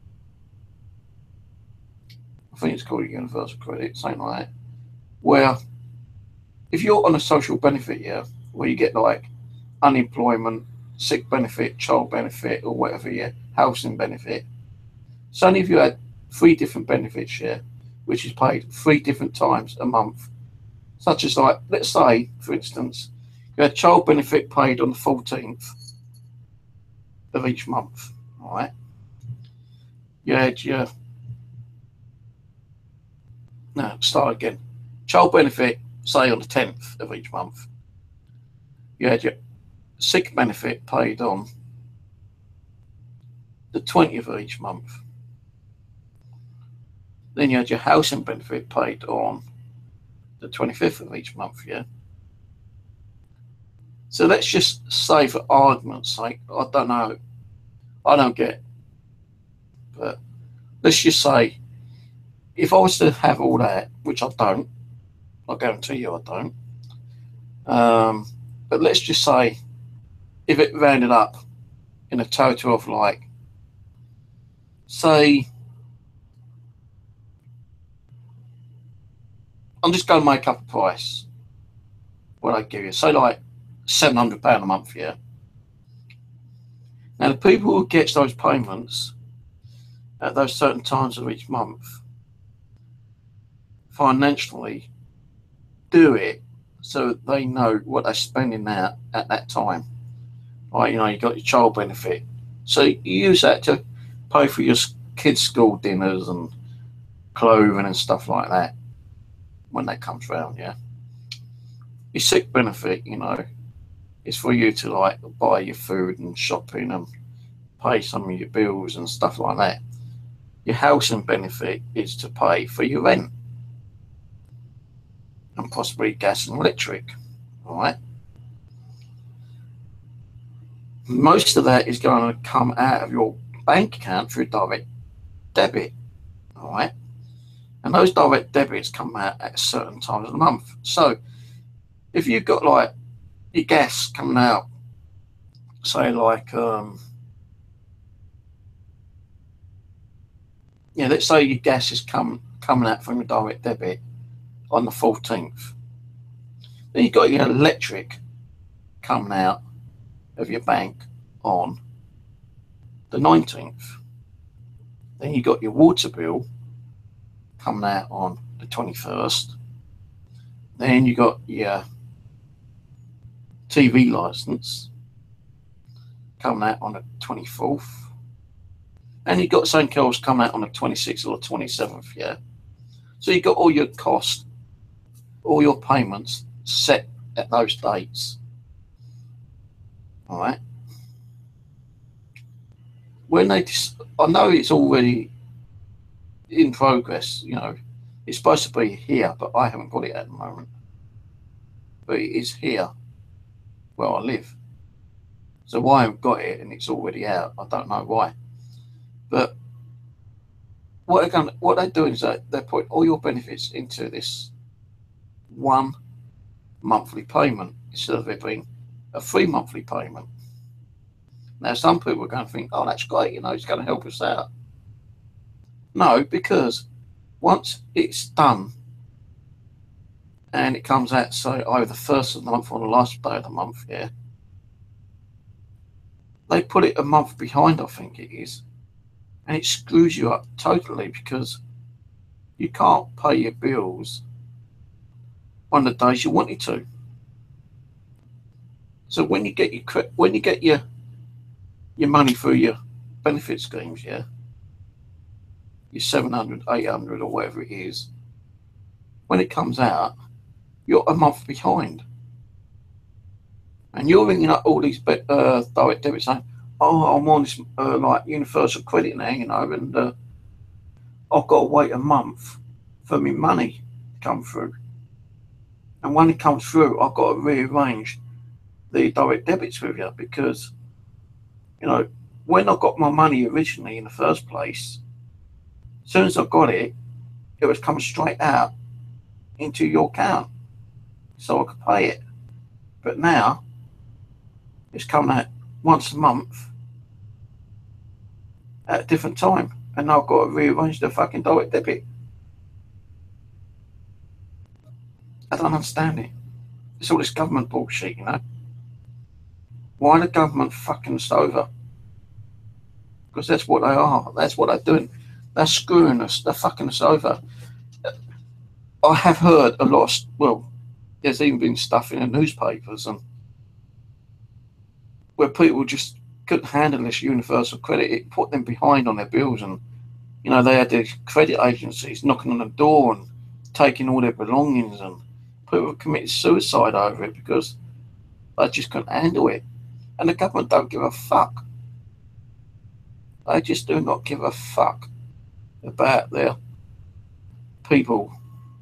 I think it's called a universal credit, something like that. Where if you're on a social benefit, yeah, where you get like unemployment, sick benefit, child benefit, or whatever, yeah, housing benefit. So only if you had three different benefits, yeah, which is paid three different times a month, such as like, let's say, for instance, you had child benefit paid on the fourteenth of each month, all right? You had your, no, start again. Child benefit, say on the tenth of each month. You had your sick benefit paid on the twentieth of each month. Then you had your housing benefit paid on the twenty-fifth of each month, yeah? So let's just say, for argument's sake, I don't know, I don't get it, but let's just say, if I was to have all that, which I don't, I guarantee you I don't, um, but let's just say, if it rounded up in a total of like, say, I'm just going to make up a price, what I give you, say like seven hundred pounds a month, yeah? Now the people who get those payments at those certain times of each month financially do it so that they know what they're spending out at that time. Like, you know, you got your child benefit, so you use that to pay for your kids' school dinners and clothing and stuff like that when that comes round, yeah? Your sick benefit, you know, is for you to like buy your food and shopping and pay some of your bills and stuff like that. Your housing benefit is to pay for your rent and possibly gas and electric, all right? Most of that is going to come out of your bank account through direct debit, all right? And those direct debits come out at certain times of the month. So if you've got like your gas coming out, say like, um, yeah, let's say your gas is come, coming out from your direct debit on the fourteenth. Then you've got your electric coming out of your bank on the nineteenth. Then you got your water bill coming out on the twenty-first. Then you got your T V license coming out on the twenty-fourth. And you got something else coming out on the twenty-sixth or the twenty-seventh, yeah? So you got all your costs, all your payments set at those dates. All right? When they, I know it's already in progress, you know, it's supposed to be here, but I haven't got it at the moment. But it is here where I live. So why I haven't got it and it's already out, I don't know why. But what they're going, what they're doing is that they're putting all your benefits into this one monthly payment instead of it being a free monthly payment. Now, some people are going to think, oh, that's great, you know, it's going to help us out. No, because once it's done and it comes out, so either the first of the month or the last day of the month, yeah, they put it a month behind, I think it is. And it screws you up totally because you can't pay your bills on the days you wanted to. So when you get your when you get your your money through your benefit schemes, yeah, your seven hundred, eight hundred or whatever it is, when it comes out, you're a month behind. And you're ringing up all these uh, direct debits saying, oh, I'm on this uh, like universal credit now, you know, and uh, I've got to wait a month for me money to come through. And when it comes through, I've got to rearrange the direct debits with you because, you know, when I got my money originally in the first place, as soon as I got it, it was coming straight out into your account so I could pay it. But now it's coming out once a month at a different time, and now I've got to rearrange the fucking direct debit. I don't understand it. It's all this government bullshit, you know. Why the government fucking us over? Because that's what they are. That's what they're doing. They're screwing us. They're fucking us over. I have heard a lot of, well, there's even been stuff in the newspapers and where people just couldn't handle this universal credit. It put them behind on their bills, and you know, they had the credit agencies knocking on the door and taking all their belongings, and people committed suicide over it because they just couldn't handle it. And the government don't give a fuck. They just do not give a fuck about their people.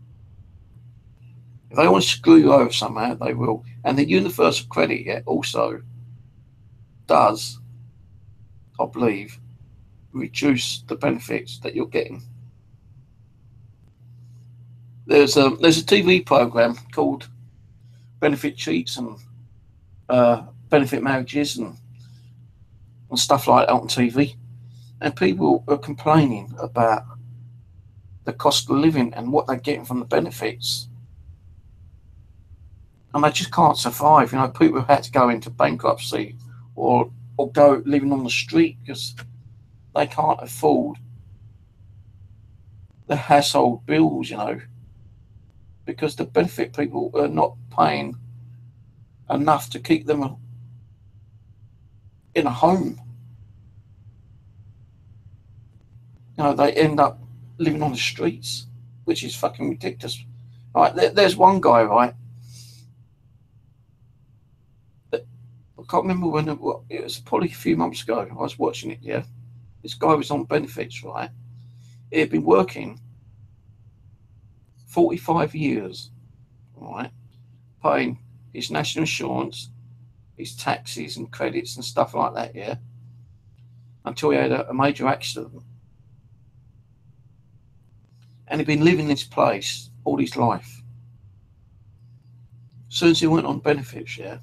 If they want to screw you over somehow, they will. And the universal credit yet also does, I believe, reduce the benefits that you're getting. There's a there's a T V program called Benefit Cheats and uh, Benefit Marriages and, and stuff like that on T V, and people are complaining about the cost of living and what they're getting from the benefits, and they just can't survive. You know, people have had to go into bankruptcy or or go living on the street because they can't afford the household bills, you know, because the benefit people are not paying enough to keep them in a home. You know, they end up living on the streets, which is fucking ridiculous. Right, there, there's one guy, right, that, I can't remember when it was, it was probably a few months ago, I was watching it, yeah. This guy was on benefits, right? He had been working forty-five years, right, paying his national insurance, his taxes and credits and stuff like that, yeah, until he had a, a major accident. And he'd been living in this place all his life. As soon as he went on benefits, yeah,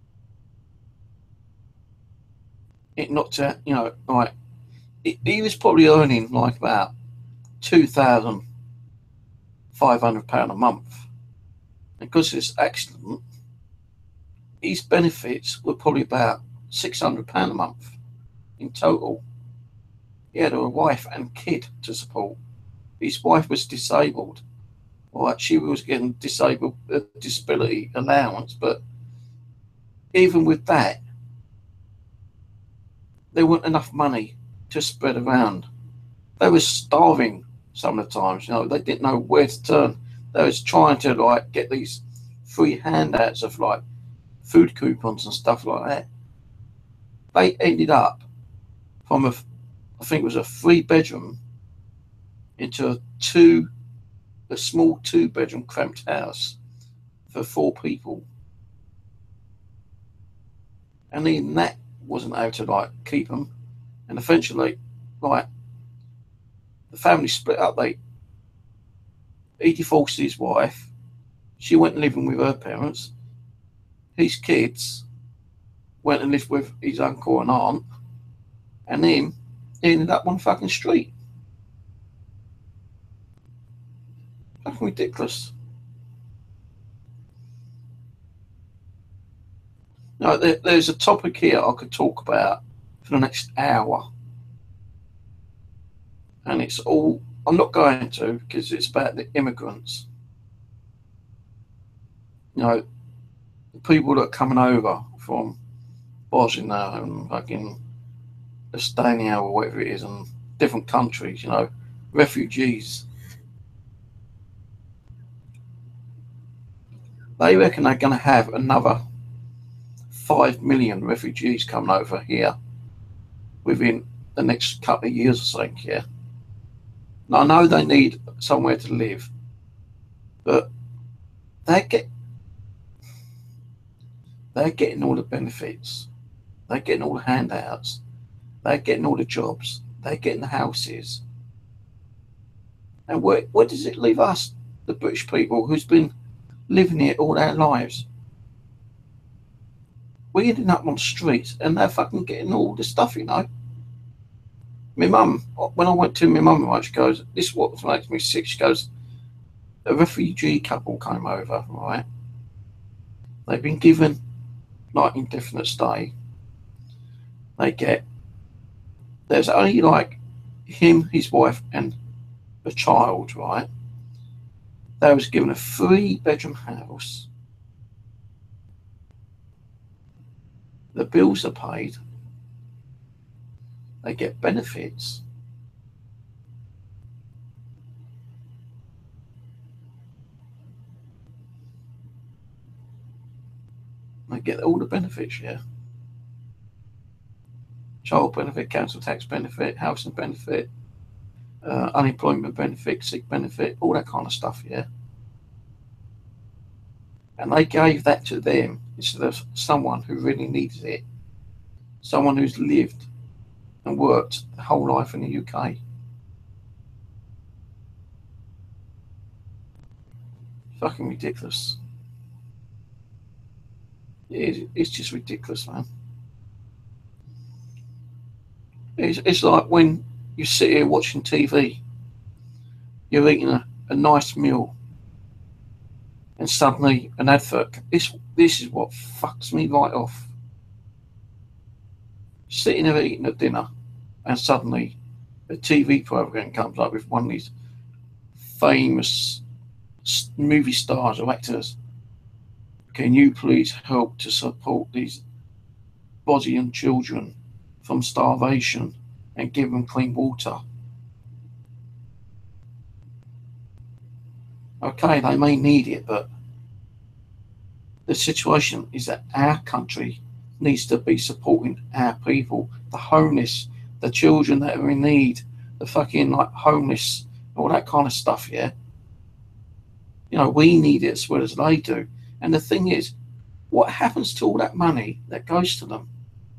it knocked out, you know, like, it, he was probably earning like about two thousand five hundred pounds a month. And because of this accident, his benefits were probably about six hundred pounds a month in total. He had a wife and kid to support. His wife was disabled. Right, she was getting disabled uh, disability allowance, but even with that, there wasn't enough money to spread around. They were starving some of the times, you know, they didn't know where to turn. They was trying to like get these free handouts of like food coupons and stuff like that. They ended up from a, I think it was a three bedroom into a two, a small two bedroom cramped house for four people. And even that wasn't able to like keep them. And eventually, like, the family split up. They, he divorced his wife. She went living with her parents. His kids went and lived with his uncle and aunt. And him, he ended up on the fucking street. Fucking ridiculous. Now, there, there's a topic here I could talk about for the next hour. And it's all, I'm not going to, because it's about the immigrants. You know, the people that are coming over from Bosnia and fucking Estonia or whatever it is, and different countries, you know, refugees. They reckon they're going to have another five million refugees coming over here within the next couple of years, I think, yeah. Now, I know they need somewhere to live, but they get they're getting all the benefits, they're getting all the handouts, they're getting all the jobs, they're getting the houses. And where, where does it leave us, the British people, who's been living here all our lives? We're ending up on the streets and they're fucking getting all the stuff, you know. My mum, when I went to my mum, right, she goes, this is what makes me sick. She goes, a refugee couple came over, right? They've been given like indefinite stay. They get, there's only like him, his wife, and a child, right? They was given a three bedroom house. The bills are paid. They get benefits. They get all the benefits, yeah. Child benefit, council tax benefit, housing benefit, uh, unemployment benefit, sick benefit, all that kind of stuff, yeah. And they gave that to them instead of someone who really needed it, someone who's lived and worked the whole life in the U K. Fucking ridiculous. It's just ridiculous, man. It's, it's like when you sit here watching T V, you're eating a, a nice meal, and suddenly an advert. This this is what fucks me right off. Sitting there eating a dinner, and suddenly a T V program comes up with one of these famous movie stars or actors. Can you please help to support these Bosnian children from starvation and give them clean water? Okay, they may need it, but the situation is that our country needs to be supporting our people, the homeless, the children that are in need, the fucking like homeless, all that kind of stuff, yeah? You know, we need it as well as they do. And the thing is, what happens to all that money that goes to them?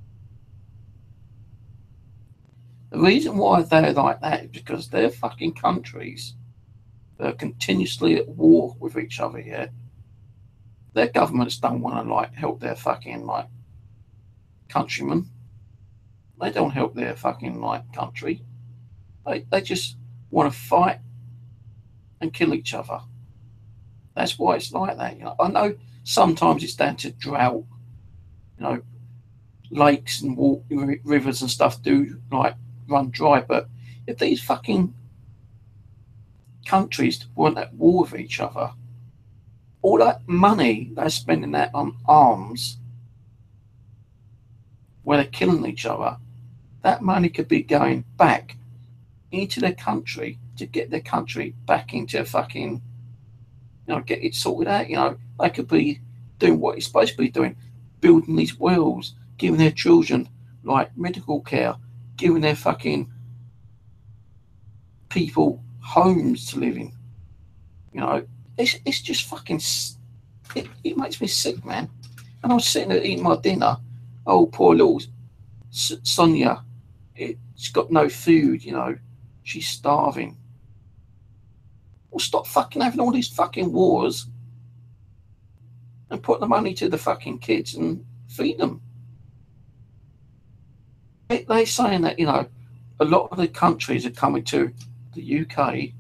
The reason why they're like that is because their fucking countries are continuously at war with each other, yeah? Their governments don't want to like help their fucking like countrymen. They don't help their fucking like country. They they just want to fight and kill each other. That's why it's like that. You know, I know sometimes it's down to drought. You know, lakes and water, rivers and stuff do like run dry. But if these fucking countries weren't at war with each other, all that money they're spending that on arms, where they're killing each other, that money could be going back into their country to get their country back into fucking, you know, get it sorted out. You know, they could be doing what it's supposed to be doing, building these wells, giving their children like medical care, giving their fucking people homes to live in. You know, it's it's just fucking, it, it makes me sick, man. And I was sitting there eating my dinner. Oh, poor little Sonia, it, she's got no food, you know, she's starving. Well, stop fucking having all these fucking wars and put the money to the fucking kids and feed them. They, they're saying that, you know, a lot of the countries are coming to the U K,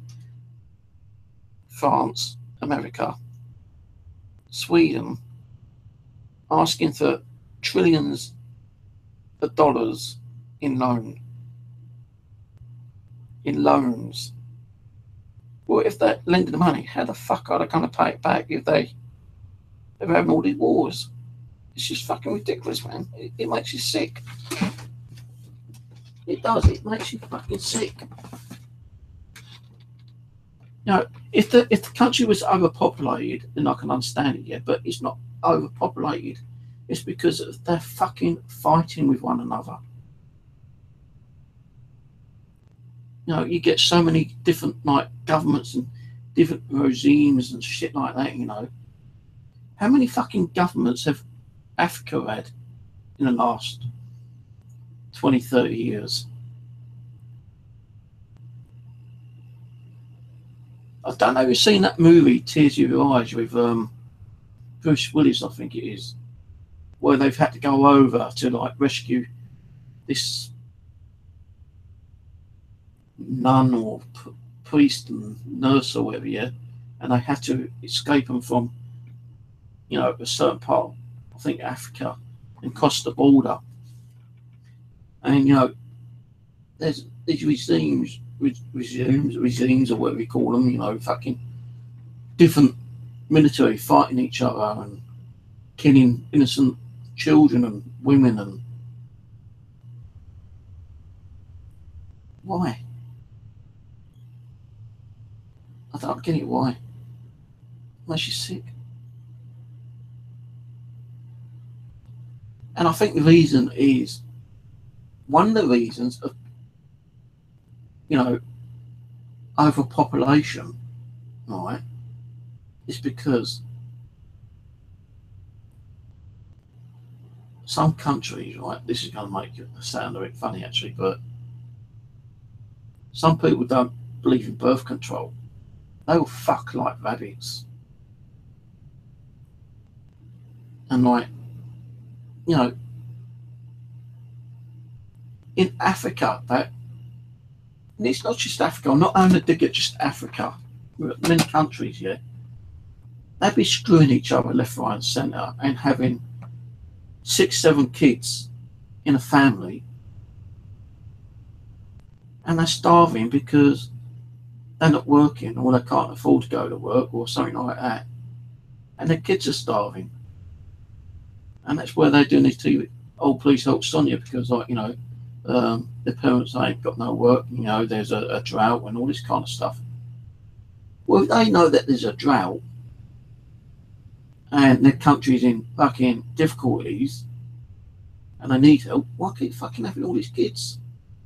France, America, Sweden, asking for trillions of dollars in loan, in loans. Well, if they're lending the money, how the fuck are they going to pay it back if they, they're having all these wars? It's just fucking ridiculous, man. It, it makes you sick. It does. It makes you fucking sick. You know, if the if the country was overpopulated, then I can understand it, yeah. But it's not overpopulated. It's because they're fucking fighting with one another. You know, you get so many different like governments and different regimes and shit like that. You know, how many fucking governments have Africa had in the last twenty, thirty years? I don't know if you've seen that movie, Tears of Your Eyes, with um, Bruce Willis, I think it is, where they've had to go over to like rescue this nun or p- priest and nurse or whatever, yeah, and they had to escape them from, you know, a certain part, I think Africa, and cross the border. And you know, there's these regimes, regimes, regimes, or whatever you call them, you know, fucking different military fighting each other and killing innocent children and women. And why? I don't get it. Why? Makes you sick. And I think the reason is, one of the reasons of, you know, overpopulation, right, is because some countries, right, this is going to make it sound a bit funny actually, but some people don't believe in birth control. They will fuck like rabbits. And like, you know, in Africa, that, and it's not just Africa, not only did it just Africa, many countries, yeah, they'd be screwing each other left, right, and centre and having six, seven kids in a family, and they're starving because they're not working or they can't afford to go to work or something like that, and their kids are starving. And that's where they're doing this T V, oh, please help Sonia, because, like, you know, um, their parents ain't got no work, you know, there's a, a drought and all this kind of stuff. Well, if they know that there's a drought and their country's in fucking difficulties and they need help, why keep fucking having all these kids?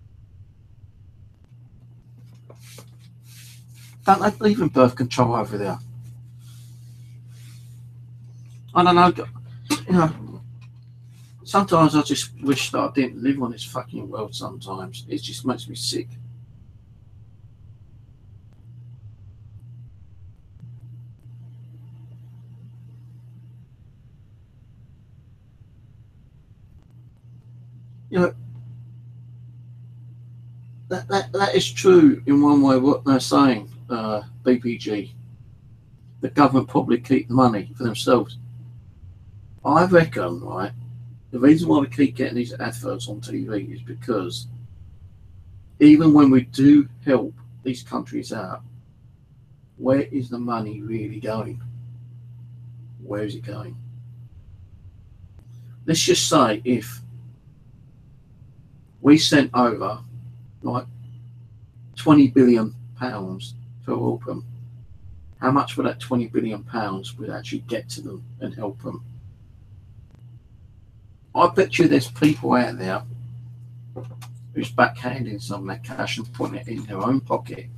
Don't they believe in birth control over there? I don't know, you know, sometimes I just wish that I didn't live on this fucking world sometimes. It just makes me sick. You know, that, that, that is true in one way what they're saying, uh, B P G. The government probably keep the money for themselves. I reckon, right, the reason why we keep getting these adverts on T V is because even when we do help these countries out, where is the money really going? Where is it going? Let's just say if we sent over like twenty billion pounds to help them, how much would that twenty billion pounds would actually get to them and help them? I bet you there's people out there who's backhanding some of that cash and putting it in their own pocket.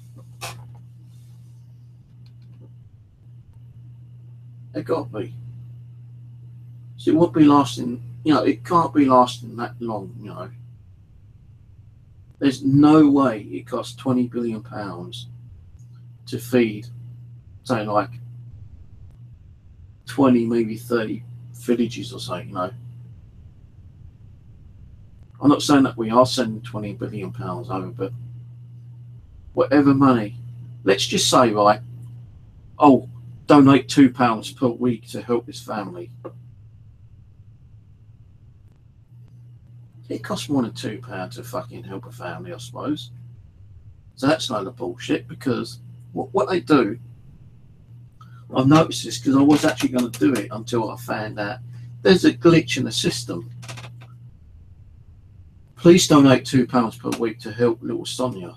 They got to be. So it won't be lasting, you know, it can't be lasting that long, you know. There's no way it costs twenty billion pounds to feed, say, like twenty, maybe thirty villages or something, you know. I'm not saying that we are sending twenty billion pounds over, but whatever money, let's just say, right, oh, donate two pounds per week to help this family. It costs more than two pounds to fucking help a family, I suppose. So that's not the bullshit, because what, what they do, I've noticed this because I was actually going to do it until I found out there's a glitch in the system. Please donate two pounds per week to help little Sonia.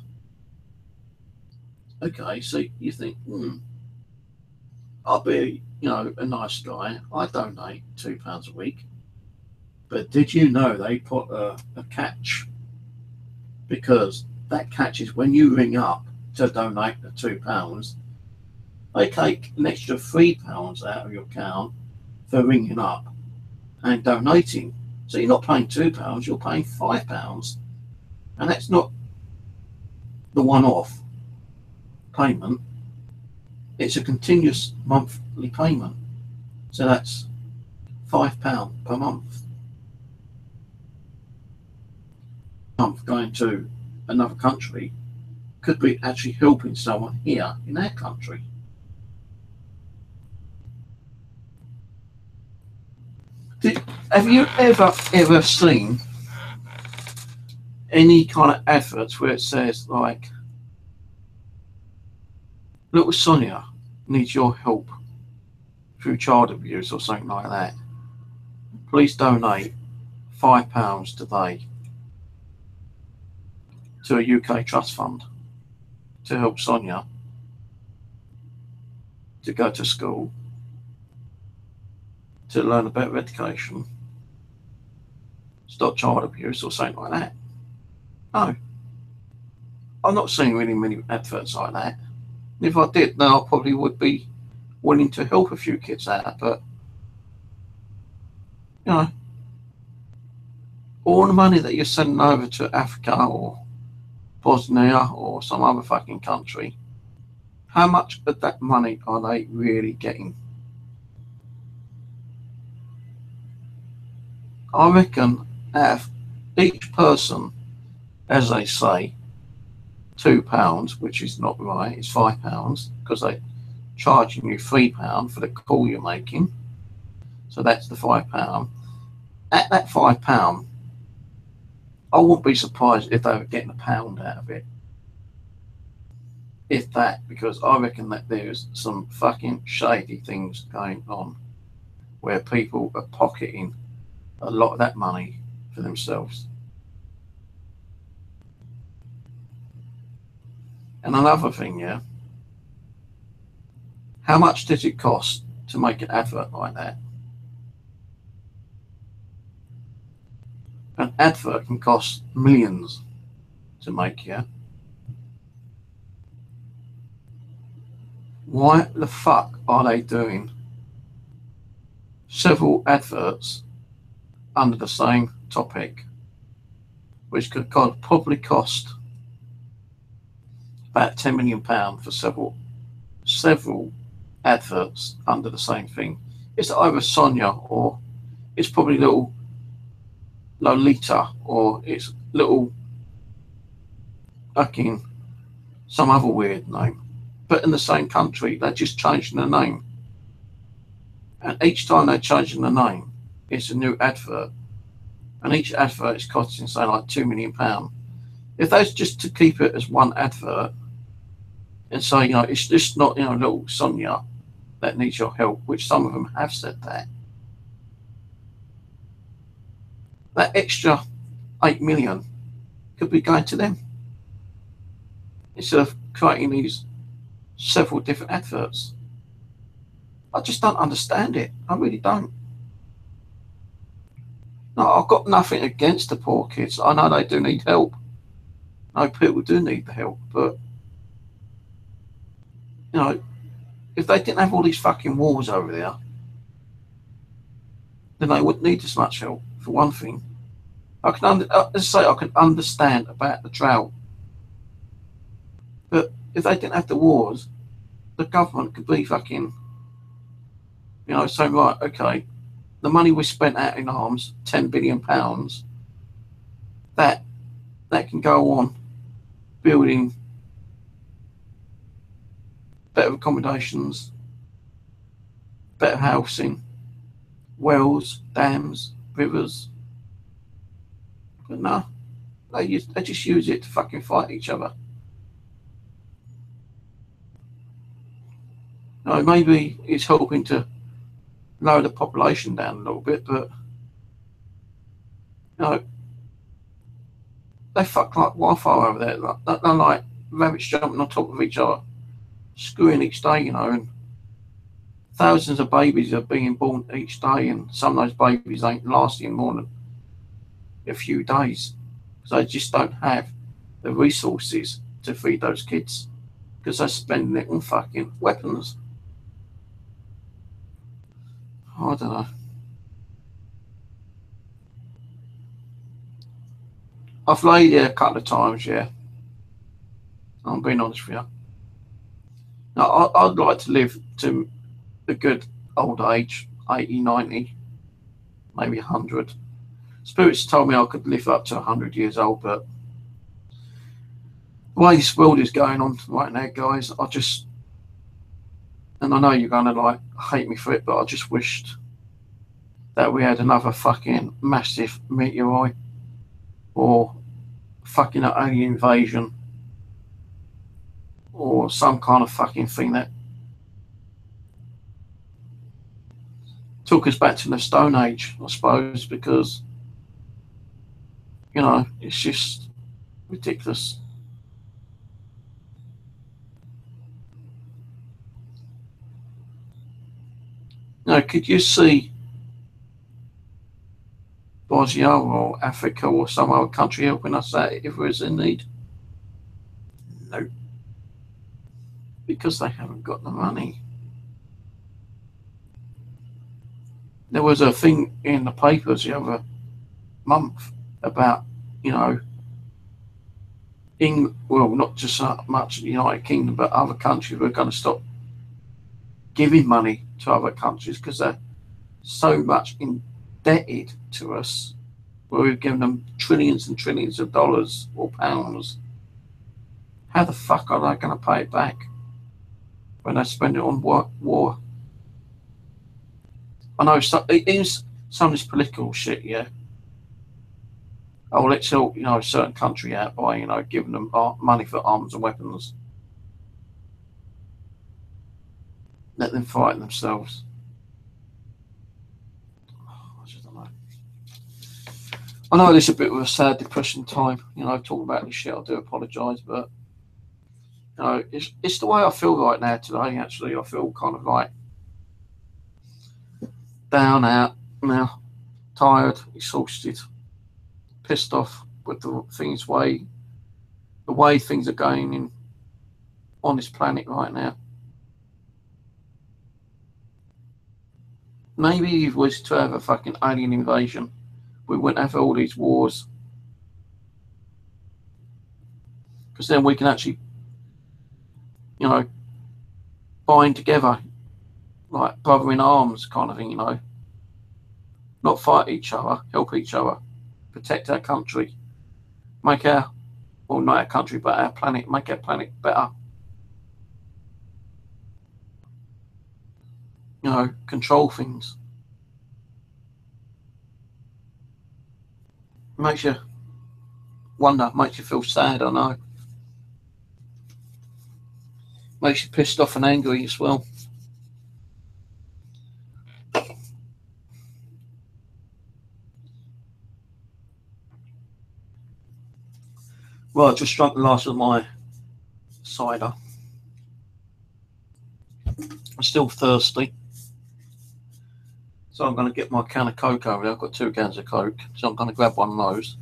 Okay, so you think, hmm, I'll be, you know, a nice guy. I donate two pounds a week. But did you know they put a, a catch? Because that catches when you ring up to donate the two pounds, they take an extra three pounds out of your account for ringing up and donating. So you're not paying two pounds, you're paying five pounds, and that's not the one-off payment. It's a continuous monthly payment. So that's five pounds per month. Month going to another country could be actually helping someone here in our country. Did, have you ever, ever seen any kind of adverts where it says like, little Sonia needs your help through child abuse or something like that? Please donate five pounds today to a U K trust fund to help Sonia to go to school, to learn a better education, stop child abuse or something like that. No. I'm not seeing really many adverts like that. If I did, then I probably would be willing to help a few kids out, but you know, all the money that you're sending over to Africa or Bosnia or some other fucking country, how much of that money are they really getting? I reckon if each person, as they say, two pounds, which is not right, it's five pounds, because they're charging you three pounds for the call you're making. So that's the five pound. At that five pound, I wouldn't be surprised if they were getting a pound out of it. If that, because I reckon that there's some fucking shady things going on where people are pocketing a lot of that money for themselves. And another thing, yeah, how much does it cost to make an advert like that? An advert can cost millions to make, yeah? Why the fuck are they doing several adverts under the same topic, which could probably cost about ten million pounds for several several adverts under the same thing? It's either Sonia, or it's probably little Lolita, or it's little fucking some other weird name, but in the same country. They're just changing the name, and each time they're changing the name, it's a new advert, and each advert is costing, say, like two million pounds. If that's just to keep it as one advert and say, you know, it's just not, you know, little Sonia that needs your help, which some of them have said that, that extra eight million could be going to them instead of creating these several different adverts. I just don't understand it. I really don't. No, I've got nothing against the poor kids. I know they do need help. I know people do need the help, but you know, if they didn't have all these fucking wars over there, then they wouldn't need as much help. For one thing, I can under, uh, let's say I can understand about the drought, but if they didn't have the wars, the government could be fucking, you know, saying, right, okay, the money we spent out in arms, ten billion pounds, that that can go on building better accommodations, better housing, wells, dams, rivers. But no, they, use, they just use it to fucking fight each other. No, maybe it's helping to lower the population down a little bit, but you know, they fuck like wildfire over there. Like, they're like rabbits jumping on top of each other, screwing each day, you know, and thousands of babies are being born each day, and some of those babies ain't lasting more than a few days because they just don't have the resources to feed those kids because they're spending it on fucking weapons. I don't know. I've laid here a couple of times, yeah. I'm being honest with you. Now, I, I'd like to live to a good old age, eighty, ninety, maybe one hundred. Spirits told me I could live up to one hundred years old, but the way this world is going on right now, guys, I just, and I know you're going to like hate me for it, but I just wished that we had another fucking massive meteorite or fucking alien invasion or some kind of fucking thing that took us back to the Stone Age, I suppose, because, you know, it's just ridiculous. You know, could you see Bosnia or Africa or some other country helping us out if we're in need? No. Because they haven't got the money. There was a thing in the papers the other month about, you know, England, well, not just so much the United Kingdom, but other countries were going to stop giving money to other countries because they're so much indebted to us, where we've given them trillions and trillions of dollars or pounds. How the fuck are they going to pay it back when they spend it on war? I know so, it is some of this political shit, yeah. Oh, let's help, you know, a certain country out by, you know, giving them money for arms and weapons. Let them fight themselves. I just don't know. I know this is a bit of a sad, depressing time. You know, talking about this shit, I do apologise, but you know, it's it's the way I feel right now today. Actually, I feel kind of like down, out now, tired, exhausted, pissed off with the things way, the way things are going in on this planet right now. Maybe if it was to have a fucking alien invasion, we wouldn't have all these wars. Because then we can actually, you know, bind together, like brother in arms kind of thing, you know. Not fight each other, help each other, protect our country, make our, well, not our country, but our planet, make our planet better. You know, control things. Makes you wonder, makes you feel sad, I know. Makes you pissed off and angry as well. Well, I just drank the last of my cider. I'm still thirsty. So I'm going to get my can of Coke over there. I've got two cans of Coke. So I'm going to grab one of those.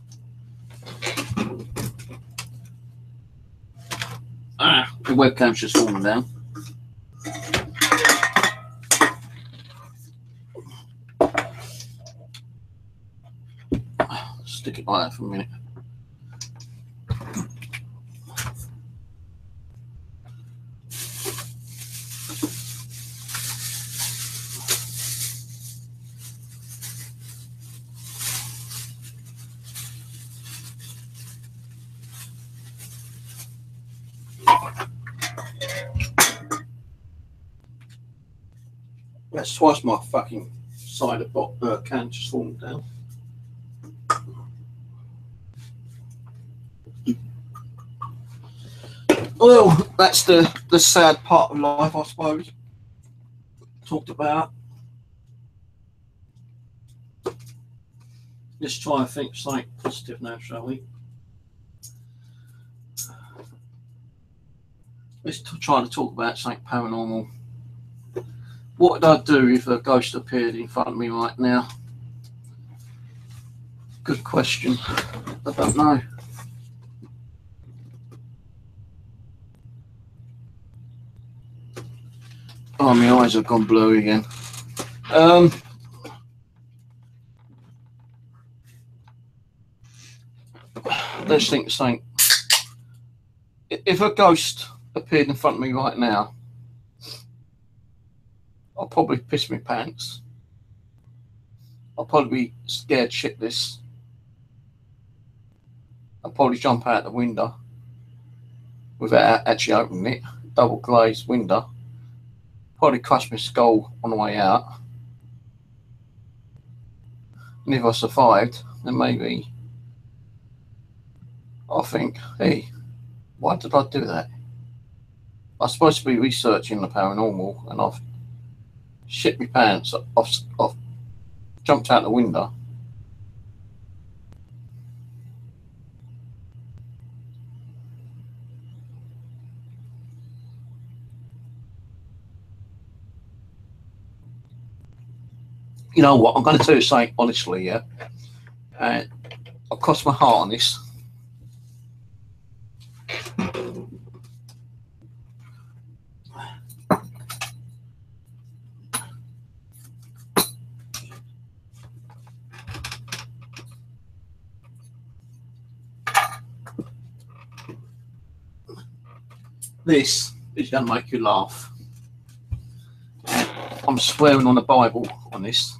Ah, the webcam's just falling down. Stick it like that for a minute. That's twice my fucking cider bottle uh, can just falling down. Well, that's the, the sad part of life, I suppose. Talked about. Let's try and think something positive now, shall we? Let's t- try to talk about something paranormal. What would I do if a ghost appeared in front of me right now? Good question. I don't know. Oh, my eyes have gone blue again. Um, let's think of something. If a ghost appeared in front of me right now, I'll probably piss my pants. I'll probably be scared shitless. I'll probably jump out the window without actually opening it. Double glazed window. Probably crush my skull on the way out. And if I survived, then maybe I'll think, hey, why did I do that? I'm supposed to be researching the paranormal, and I've shit my pants. I've, I've jumped out the window. You know what? I'm going to tell you something honestly, yeah. And I've crossed my heart on this. This is going to make you laugh. I'm swearing on the Bible on this.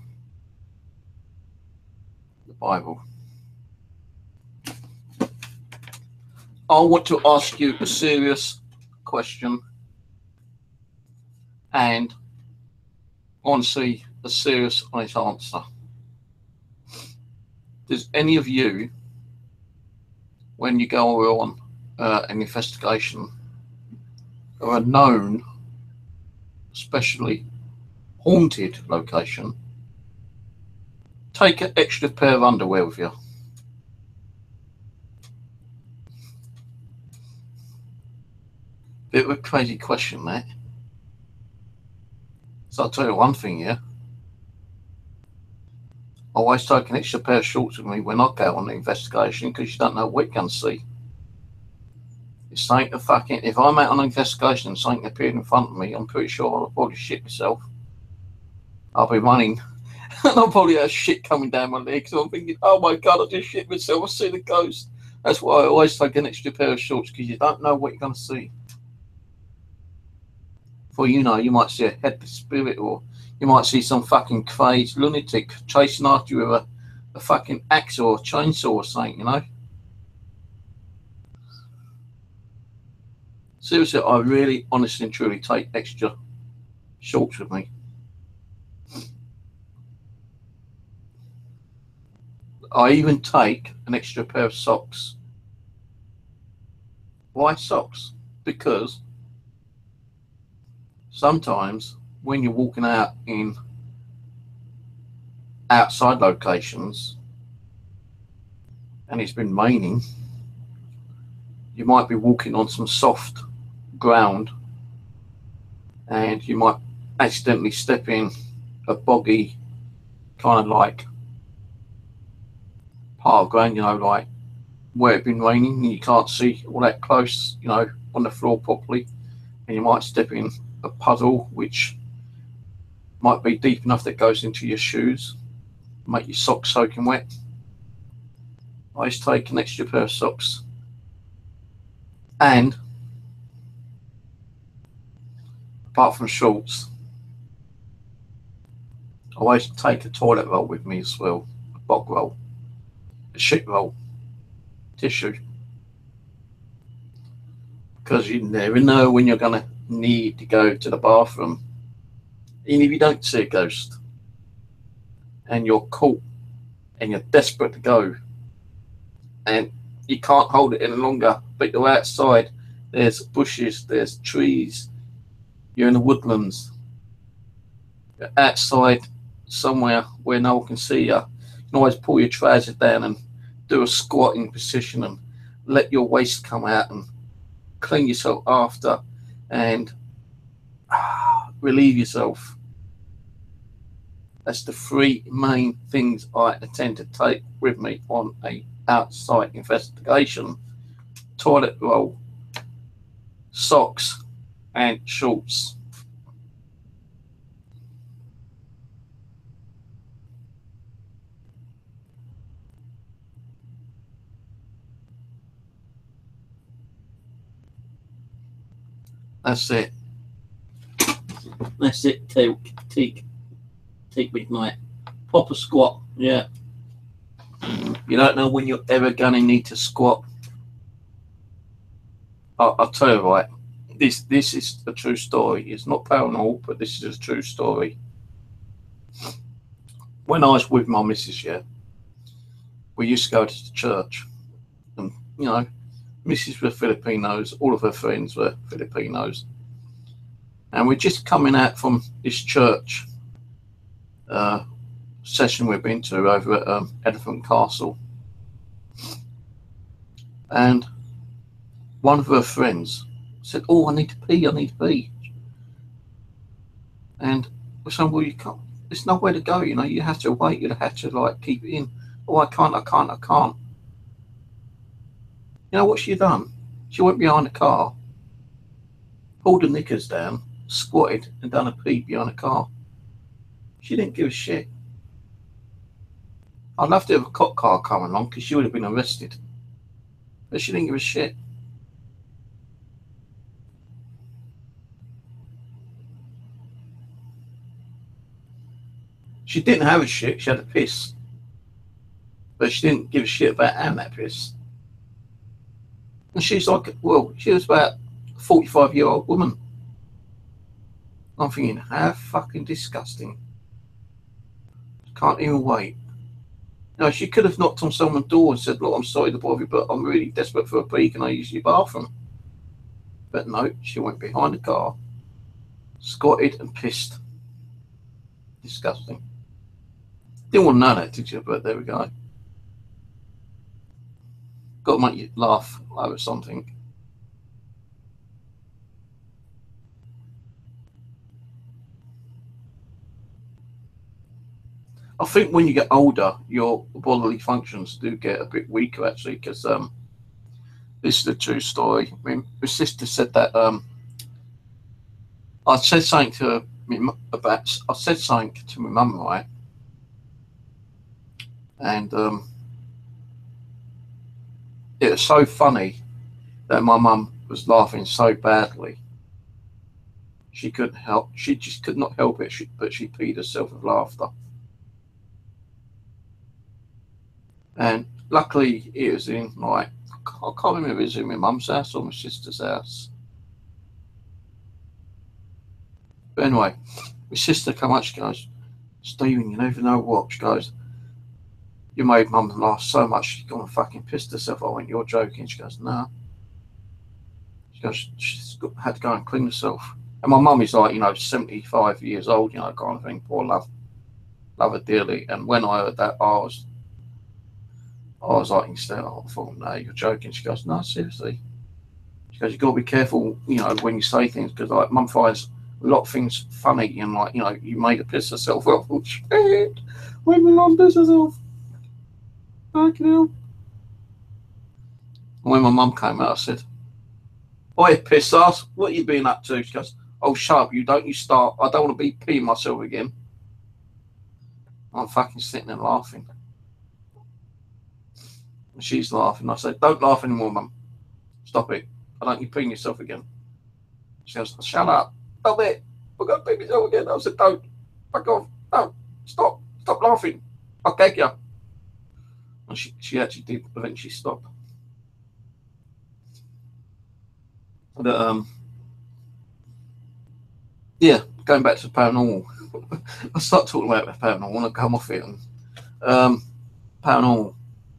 The Bible. I want to ask you a serious question, and I want to see a serious, honest answer. Does any of you, when you go on uh, an investigation or a known, especially haunted location, take an extra pair of underwear with you? Bit of a crazy question, that. So I'll tell you one thing, yeah. I always take an extra pair of shorts with me when I go on the investigation, because you don't know what you're going to see. It's something to fucking, if I'm out on an investigation and something appeared in front of me, I'm pretty sure I'll probably shit myself. I'll be running and I'll probably have shit coming down my legs. So I'm thinking, oh my God, I just shit myself. I see the ghost. That's why I always take an extra pair of shorts, because you don't know what you're going to see. For you know, you might see a headless spirit, or you might see some fucking crazed lunatic chasing after you with a, a fucking axe or a chainsaw or something, you know? Seriously, I really, honestly and truly take extra shorts with me. I even take an extra pair of socks. Why socks? Because sometimes when you're walking out in outside locations and it's been raining, you might be walking on some soft ground and you might accidentally step in a boggy kind of like part of ground, you know, like where it's been raining and you can't see all that close, you know, on the floor properly, and you might step in a puddle which might be deep enough that goes into your shoes, make your socks soaking wet. I just take an extra pair of socks, and apart from shorts, I always take a toilet roll with me as well, a bog roll, a shit roll, tissue, because you never know when you're going to need to go to the bathroom. Even if you don't see a ghost and you're caught and you're desperate to go and you can't hold it any longer, but you're outside, there's bushes, there's trees, you're in the woodlands, you're outside somewhere where no one can see you, you can always pull your trousers down and do a squatting position and let your waist come out and clean yourself after and ah, relieve yourself. That's the three main things I intend to take with me on a outside investigation: toilet roll, socks, and shorts. That's it. That's it. Teak, teak, teak midnight. Pop a squat. Yeah. You don't know when you're ever gonna need to squat. I'll, I'll tell you right. This this is a true story. It's not paranormal, but this is a true story. When I was with my missus, yeah, we used to go to the church, and you know, missus were Filipinos. All of her friends were Filipinos, and we're just coming out from this church uh, session we've been to over at um, Elephant Castle, and one of her friends said, "Oh, I need to pee. I need to pee." And we're saying, "Well, you can't. There's nowhere to go. You know, you have to wait. You have to like keep it in." "Oh, I can't. I can't. I can't." You know what she done? She went behind the car, pulled the knickers down, squatted, and done a pee behind the car. She didn't give a shit. I'd love to have a cop car come along because she would have been arrested, but she didn't give a shit. She didn't have a shit, she had a piss. But she didn't give a shit about having that piss. And she's like, well, she was about a forty-five year old woman. I'm thinking, how fucking disgusting. Can't even wait. No, she could have knocked on someone's door and said, "Look, I'm sorry to bother you, but I'm really desperate for a pee. Can I use your bathroom?" But no, she went behind the car, squatted and pissed. Disgusting. Didn't want to know that, did you? But there we go. Got to make you laugh over something. I think when you get older, your bodily functions do get a bit weaker, actually, because um, this is a true story. I mean, my sister said that um, I said something to her about. I said something to my mum, right, and um, it was so funny that my mum was laughing so badly. She couldn't help. She just could not help it. She, but she peed herself with laughter. And luckily, it was in like I can't remember if it was in my mum's house or my sister's house. But anyway, my sister come up. She goes, "Stephen, you never know what." She goes, "You made mum laugh so much she's gone and fucking pissed herself." I went, "You're joking." She goes, "No." She goes, "She's got, had to go and clean herself." And my mum is like, you know, seventy-five years old, you know, kind of thing. Poor love, love her dearly. And when I heard that, I was. I was like, instead, I thought, "No, you're joking." She goes, "No, seriously." She goes, "You've got to be careful, you know, when you say things, because like mum finds a lot of things funny and like, you know, you made her piss herself." I thought, shit, when my mum piss herself. Fucking hell. And when my mum came out, I said, "Oi, piss ass, what you been up to?" She goes, "Oh, shut up, you don't you start. I don't want to be peeing myself again." I'm fucking sitting there laughing. And she's laughing. I said, "Don't laugh anymore, mum. Stop it. I don't you peeing yourself again." She goes, "Shut up. Stop it. I'm going to pee myself again." I said, "Don't. Fuck off. No. Stop. Stop laughing. I'll gag you." And she, she actually did eventually stop. But, um, yeah, going back to paranormal. I start talking about the paranormal. I want to come off it. And, um, paranormal.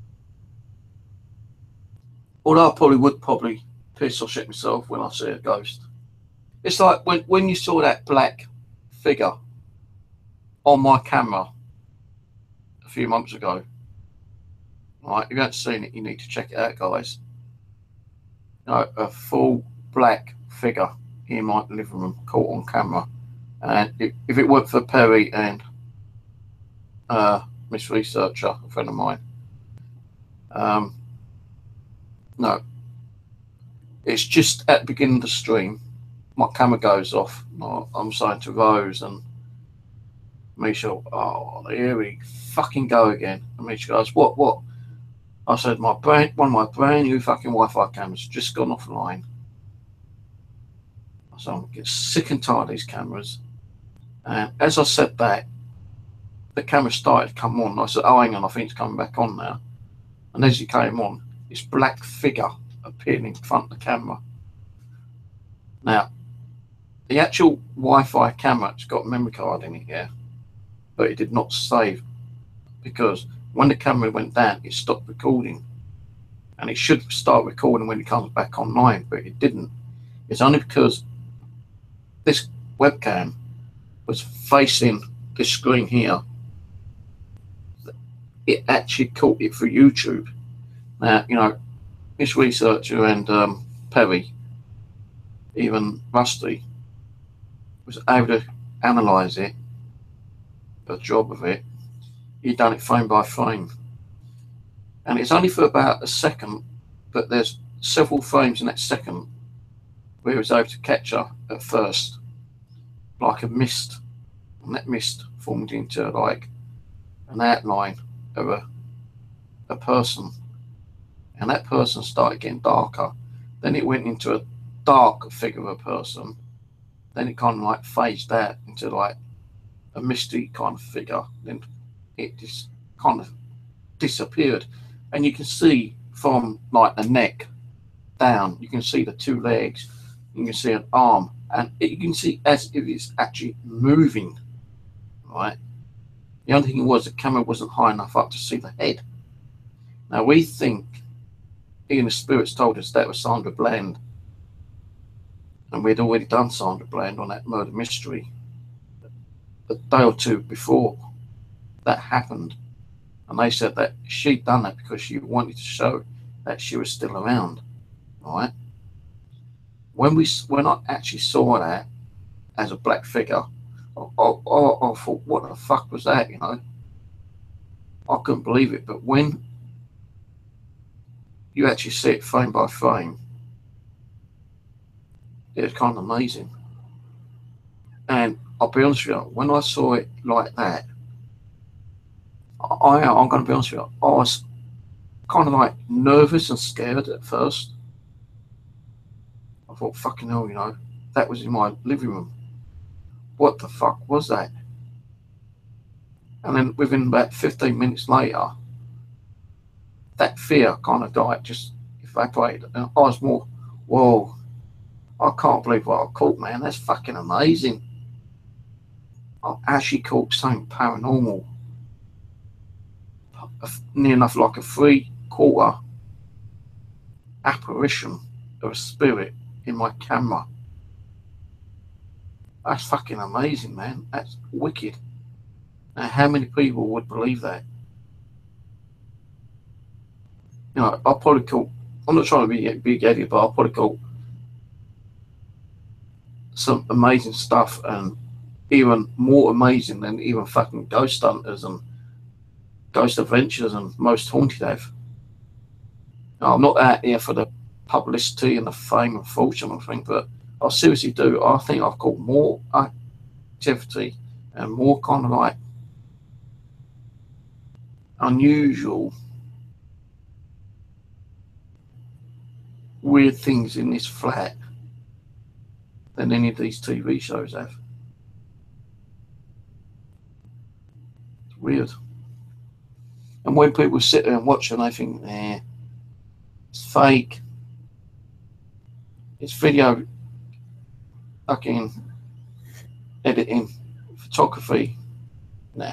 Although I probably would probably piss or shit myself when I see a ghost. It's like when, when you saw that black figure on my camera a few months ago. Right, if you haven't seen it, you need to check it out, guys. You know, a full black figure in my living room caught on camera. And if, if it weren't for Perry and uh, Miss Researcher, a friend of mine, um, no, it's just at the beginning of the stream, my camera goes off. I'm saying to Rose and Misha, "Oh, here we fucking go again." And Misha goes, "What, what?" I said, my brand, one of my brand new fucking Wi-Fi cameras just gone offline. So I'm getting sick and tired of these cameras. And as I said that, the camera started to come on. I said, oh, hang on, I think it's coming back on now. And as it came on, this black figure appeared in front of the camera. Now, the actual Wi-Fi camera, it's got a memory card in it, yeah, but it did not save, because when the camera went down, it stopped recording. And it should start recording when it comes back online, but it didn't. It's only because this webcam was facing this screen here, it actually caught it for YouTube. Now, you know, this researcher and um, Perry, even Rusty, was able to analyse it, the job of it. He'd done it frame by frame. And it's only for about a second, but there's several frames in that second where he was able to capture at first, like a mist. And that mist formed into like an outline of a, a person. And that person started getting darker. Then it went into a dark figure of a person. Then it kind of like phased out into like a misty kind of figure. Then it just kind of disappeared. And you can see from like the neck down, you can see the two legs, you can see an arm, and it, you can see as if it's actually moving, right? The only thing was the camera wasn't high enough up to see the head. Now we think, even the spirits told us that was Sandra Bland, and we'd already done Sandra Bland on that murder mystery a day or two before that happened. And they said that she'd done that because she wanted to show that she was still around, right? When we, when I actually saw that as a black figure, I, I, I, I thought, what the fuck was that, you know? I couldn't believe it. But when you actually see it frame by frame, it was kind of amazing. And I'll be honest with you, when I saw it like that, I, I'm going to be honest with you, I was kind of like nervous and scared at first. I thought, fucking hell, you know, that was in my living room. What the fuck was that? And then within about fifteen minutes later, that fear kind of died, just evaporated. And I was more, whoa, I can't believe what I caught, man. That's fucking amazing. I actually caught something paranormal. Near enough like a three quarter apparition of a spirit in my camera. That's fucking amazing, man. That's wicked. Now, how many people would believe that? You know, I'll probably call, I'm not trying to be a big idiot, but I'll probably call some amazing stuff, and even more amazing than even fucking Ghost Hunters and Ghost Adventures and Most Haunted have. Now, I'm not out here for the publicity and the fame and fortune, I think, but I seriously do. I think I've got more activity and more kind of like unusual, weird things in this flat than any of these T V shows have. It's weird. And when people sit there and watch and they think, nah, it's fake, it's video fucking editing, photography, nah.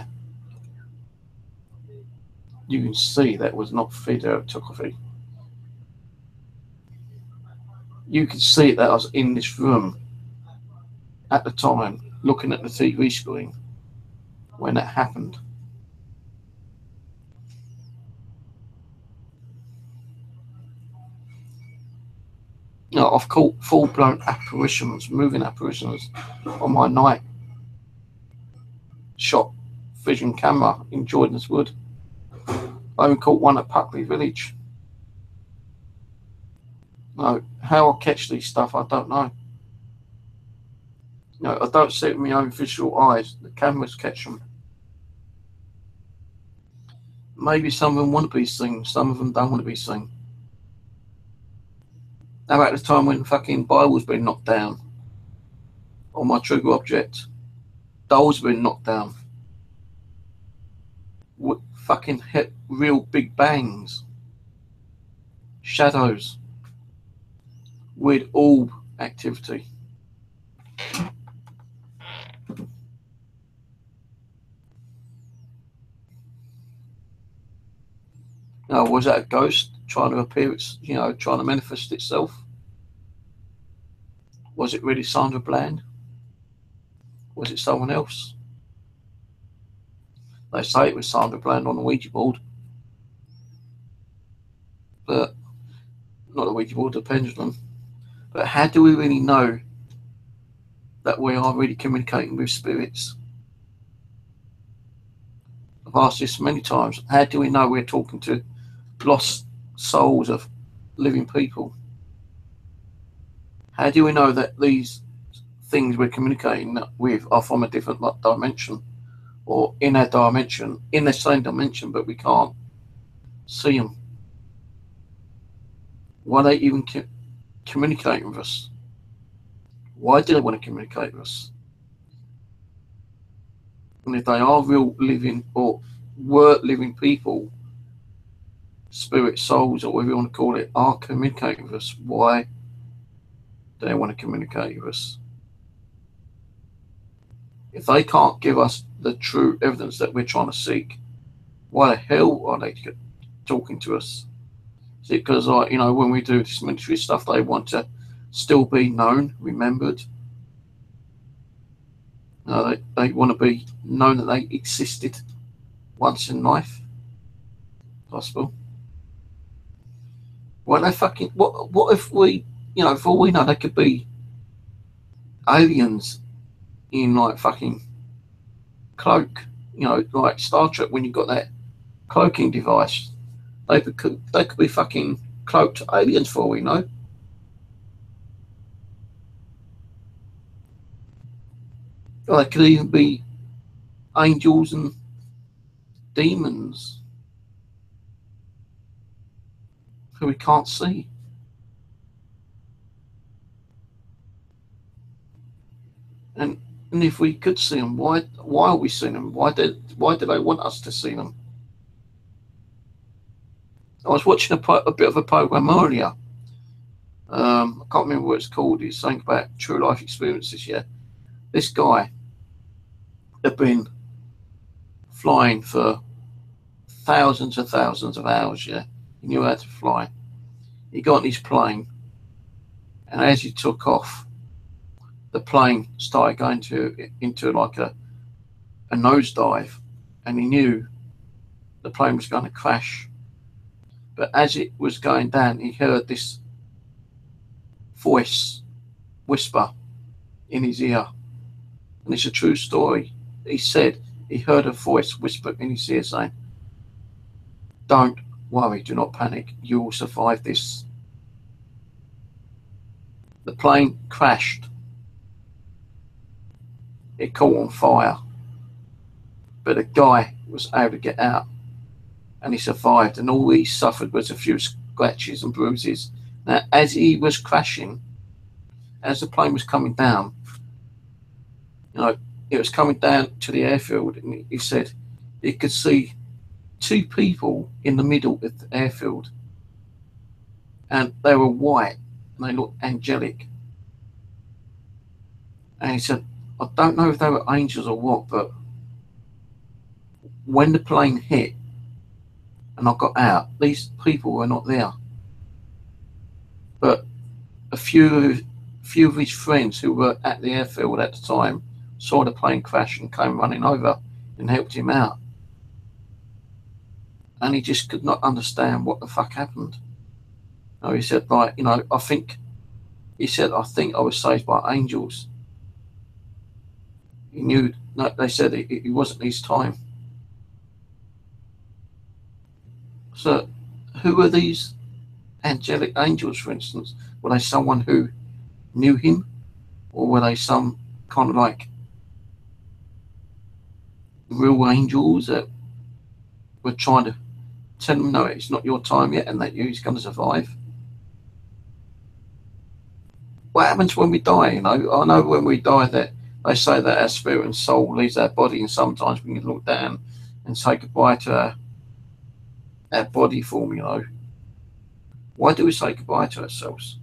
You can see that was not video photography. You could see that I was in this room at the time, looking at the T V screen when that happened. You know, I've caught full-blown apparitions, moving apparitions on my night shot vision camera in Jordan's Wood. I even caught one at Puckley Village. No, how I catch these stuff, I don't know. You know, I don't see it with my own visual eyes. The cameras catch them. Maybe some of them want to be seen, some of them don't want to be seen. How about the time when the fucking Bible's been knocked down? on my trigger object. Doors have been knocked down. What fucking hit real big bangs. Shadows. Weird orb activity. Now, was that a ghost trying to appear, you know, trying to manifest itself? Was it really Sandra Bland? Was it someone else? They say it was Sandra Bland on the Ouija board. But, not the Ouija board, the pendulum. But how do we really know that we are really communicating with spirits? I've asked this many times. How do we know we're talking to lost souls of living people? How do we know that these things we're communicating with are from a different dimension, or in our dimension, in the same dimension, but we can't see them? Why are they even co- communicating with us? Why do they want to communicate with us? And if they are real living, or were living people, spirit souls, or whatever you want to call it, are communicating with us, why do they want to communicate with us? If they can't give us the true evidence that we're trying to seek, why the hell are they talking to us? Is it because, like, you know, when we do this military stuff, they want to still be known, remembered? No, they, they want to be known that they existed once in life. Possible. Why they fucking, what, what if we, you know, for all we know, they could be aliens in, like, fucking cloak, you know, like Star Trek when you've got that cloaking device. They could, they could be fucking cloaked aliens for all we know. Or they could even be angels and demons who we can't see. And and if we could see them, why why are we seeing them? Why did why do they want us to see them? I was watching a, a bit of a program earlier. Um, I can't remember what it's called. It's something about true life experiences. Yeah, this guy had been flying for thousands and thousands of hours. Yeah, he knew how to fly. He got on his plane, and as he took off, the plane started going to into like a a nosedive, and he knew the plane was going to crash. But as it was going down, he heard this voice whisper in his ear, and it's a true story. He said he heard a voice whisper in his ear saying, "Don't worry, do not panic, you will survive this." The plane crashed. It caught on fire, but the guy was able to get out, and he survived, and all he suffered was a few scratches and bruises. Now, as he was crashing, as the plane was coming down, you know, it was coming down to the airfield, and he said he could see two people in the middle of the airfield, and they were white, and they looked angelic. And he said, I don't know if they were angels or what, but when the plane hit and I got out, these people were not there. But a few, few of his friends who were at the airfield at the time saw the plane crash and came running over and helped him out. And he just could not understand what the fuck happened. You know, he said, like, you know, I think, he said, I think I was saved by angels. He knew, no, they said it, it wasn't his time. So, who are these angelic angels, for instance? Were they someone who knew him? Or were they some kind of like real angels that were trying to tell him, no, it's not your time yet, and that he's going to survive? what happens when we die? You know, I know when we die that they say that our spirit and soul leaves our body, and sometimes we can look down and say goodbye to our, our body form, you know. Why do we say goodbye to ourselves?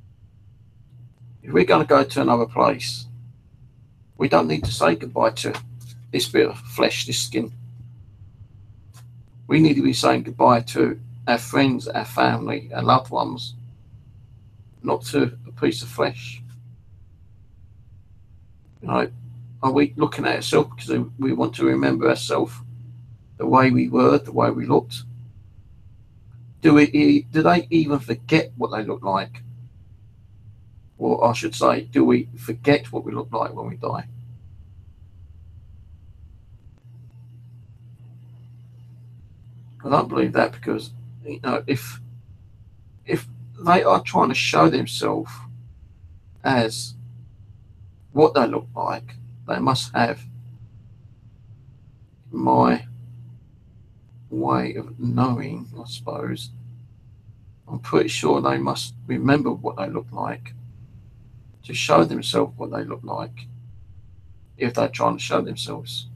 If we're going to go to another place, we don't need to say goodbye to this bit of flesh, this skin. We need to be saying goodbye to our friends, our family, our loved ones, not to a piece of flesh. You know, are we looking at ourselves because we want to remember ourselves the way we were, the way we looked? Do we? Do they even forget what they look like? Or I should say, do we forget what we look like when we die? I don't believe that, because you know, if if they are trying to show themselves as what they look like, they must have my way of knowing, I suppose. I'm pretty sure they must remember what they look like to show themselves what they look like, if they're trying to show themselves.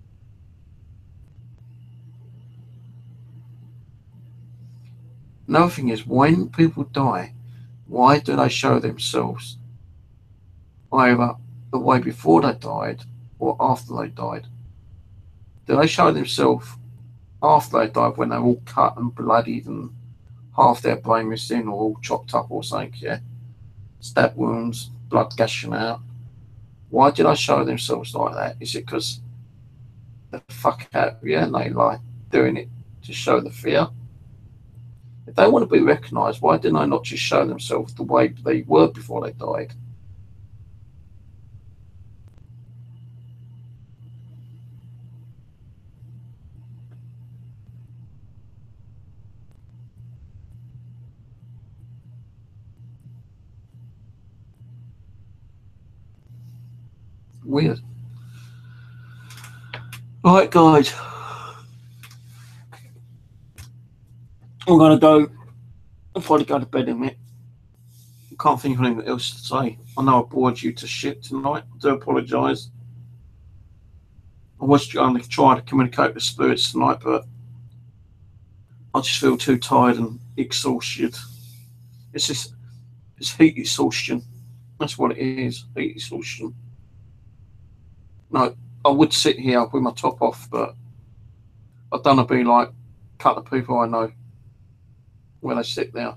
Another thing is, when people die, why do they show themselves either the way before they died or after they died? Do they show themselves after they died, when they're all cut and bloodied and half their brain missing or all chopped up or something, yeah? Stab wounds, blood gushing out. Why did they show themselves like that? Is it because the fuck out of you and they like doing it to show the fear? If they want to be recognised, why didn't they not just show themselves the way they were before they died? Weird. Right, guys. I'm going to go. I'll probably go to bed in a minute. I can't think of anything else to say. I know I bored you to shit tonight. I do apologise. I was going to try to communicate with spirits tonight, but I just feel too tired and exhausted. It's just, it's heat exhaustion. That's what it is, heat exhaustion. No, I would sit here with my top off, but I don't want to be like a couple of people I know when they sit there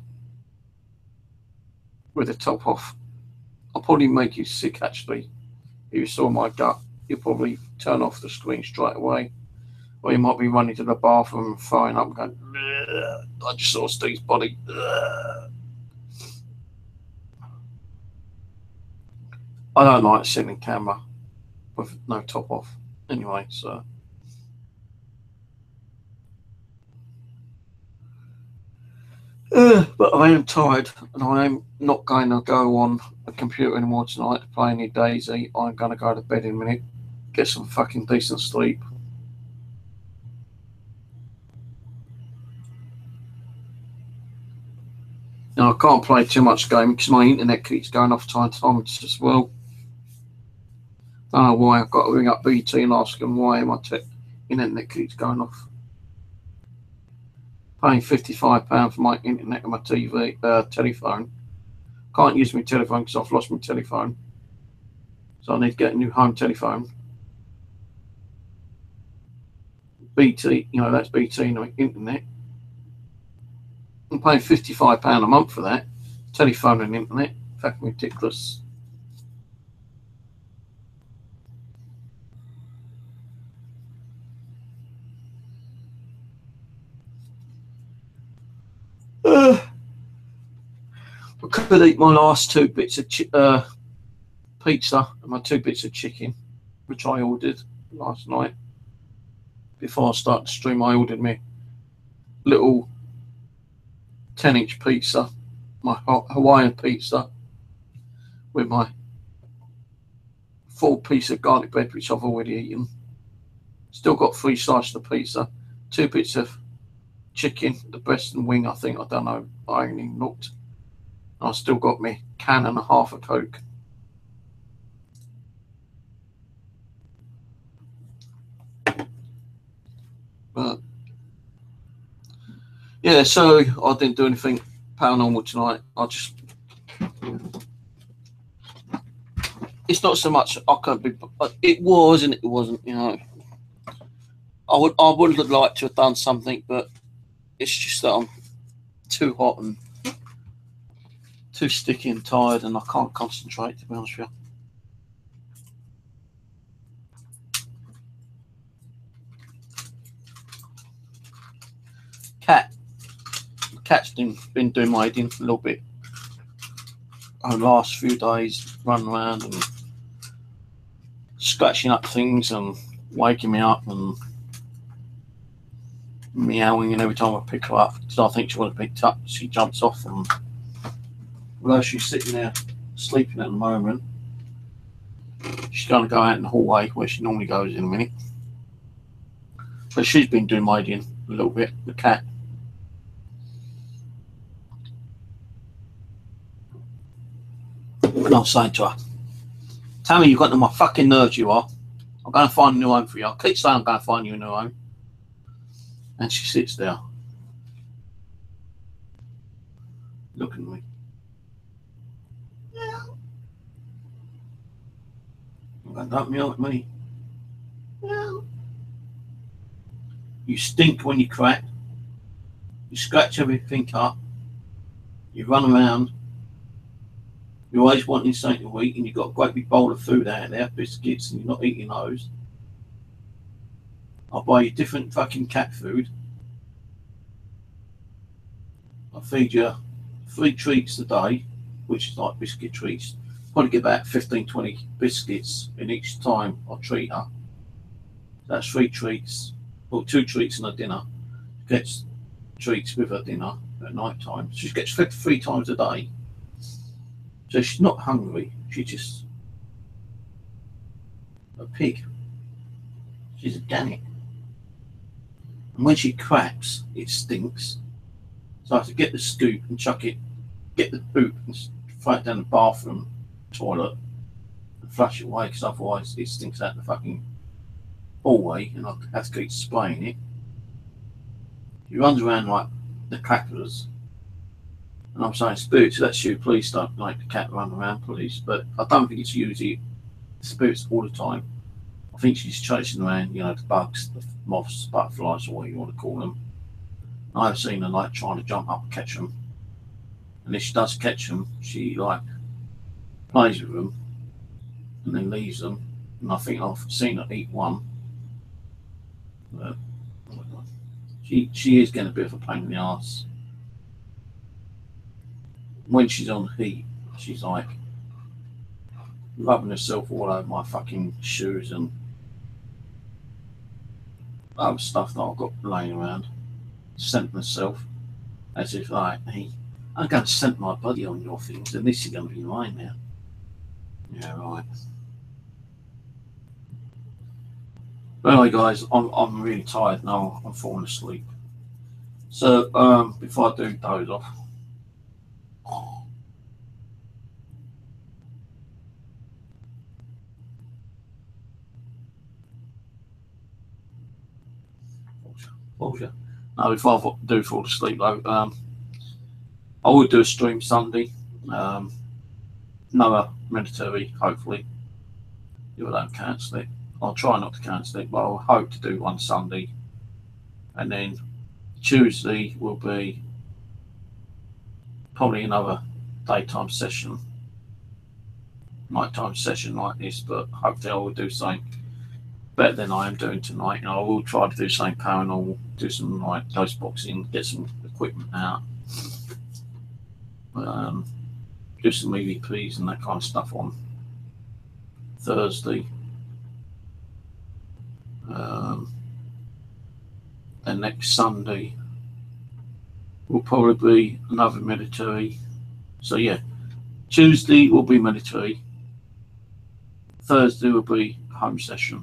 with the top off. I'll probably make you sick, actually. If you saw my gut, you'll probably turn off the screen straight away. Or you might be running to the bathroom and throwing up and going, "Ugh, I just saw Steve's body." Ugh. I don't like sitting in camera with no top off. Anyway, so. Uh, but I am tired, and I am not going to go on a computer anymore tonight to play any Daisy. I'm going to go to bed in a minute, get some fucking decent sleep. Now, I can't play too much game because my internet keeps going off time to time as well. I don't know why. I've got to ring up B T and ask them why my te- internet keeps going off. Paying fifty-five pounds for my internet and my T V, uh, telephone. Can't use my telephone because I've lost my telephone. So I need to get a new home telephone. B T, you know, that's B T, no internet. I'm paying fifty-five pounds a month for that. Telephone and internet. Fucking ridiculous. Uh, I could eat my last two bits of chi- uh, pizza and my two bits of chicken, which I ordered last night. Before I start the stream, I ordered me little ten inch pizza, my Hawaiian pizza, with my full piece of garlic bread, which I've already eaten. Still got three slices of pizza, two bits of chicken, the breast and wing, I think. I don't know. I only looked. I still got me can and a half of Coke. But yeah, so I didn't do anything paranormal tonight. I just, it's not so much I can't be, it was and it wasn't, you know. I would I would have liked to have done something, but it's just that I'm too hot and too sticky and tired, and I can't concentrate, to be honest with you. Cat, the cat's been, been doing my eating a little bit over the last few days, running around and scratching up things and waking me up and meowing, and every time I pick her up, because I think she wants to be picked up, she jumps off, and although she's sitting there sleeping at the moment, she's going to go out in the hallway where she normally goes in a minute. But she's been doing my eating a little bit, the cat. And I was saying to her, Tammy, you've got to my fucking nerves, you are. I'm going to find a new home for you. I keep saying I'm going to find you a new home. And she sits there, looking at me. Yeah. I'm going, don't meow at me. Yeah. You stink when you crack. You scratch everything up. You run around. You're always wanting something to eat, and you've got a great big bowl of food out there, biscuits, and you're not eating those. I'll buy you different fucking cat food. I'll feed you three treats a day, which is like biscuit treats. Probably get about fifteen, twenty biscuits in each time I treat her. That's three treats, or two treats and a dinner. She gets treats with her dinner at night time. She gets fed three times a day. So she's not hungry, she's just a pig. She's a gannet. And when she cracks, it stinks. So I have to get the scoop and chuck it, get the boot and throw it down the bathroom toilet and flush it away, because otherwise it stinks out the fucking hallway and I have to keep spraying it. He runs around like the crackers. And I'm saying, Spirits, that's you, please don't make the cat run around, please. But I don't think it's usually Spirits all the time. I think she's chasing around, you know, the bugs, the moths, butterflies, or what you want to call them. I've seen her like trying to jump up and catch them. And if she does catch them, she like plays with them and then leaves them. And I think I've seen her eat one. But she, she is getting a bit of a pain in the arse. When she's on heat, she's like rubbing herself all over my fucking shoes and other stuff that I've got laying around. Scent myself as if like, hey, I'm going to scent my body on your things and this is going to be mine now. Yeah, right. But anyway, guys, I'm, I'm really tired now. I'm falling asleep. So um, before I do doze off, Bullshit. Now, if I do fall asleep, though, um, I would do a stream Sunday. Um, another mandatory, hopefully. If I don't cancel it, I'll try not to cancel it, but I'll hope to do one Sunday. And then Tuesday will be probably another daytime session, nighttime session like this, but hopefully I will do something better than I am doing tonight. And I will try to do something paranormal, do some like ghost boxing, get some equipment out, um, do some E V Ps and that kind of stuff on Thursday. Um, and next Sunday will probably be another military. So yeah, Tuesday will be military. Thursday will be home session.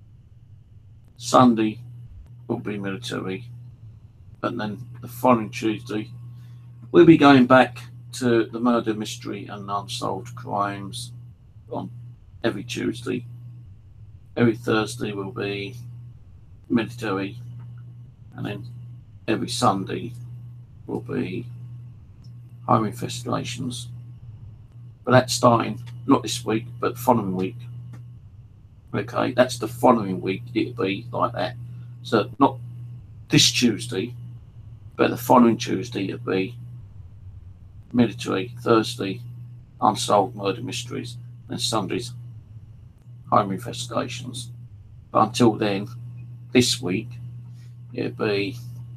Sunday will be military, and then the following Tuesday we'll be going back to the murder mystery and unsolved crimes on every Tuesday. Every Thursday will be military, and then every Sunday will be home investigations. But that's starting not this week, but the following week. Okay, that's the following week. It'll be like that. So not this Tuesday, but the following Tuesday it'll be military. Thursday, unsolved murder mysteries, and Sundays, home investigations. But until then, this week it'll be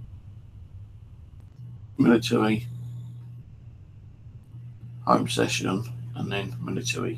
military, home session, and then military.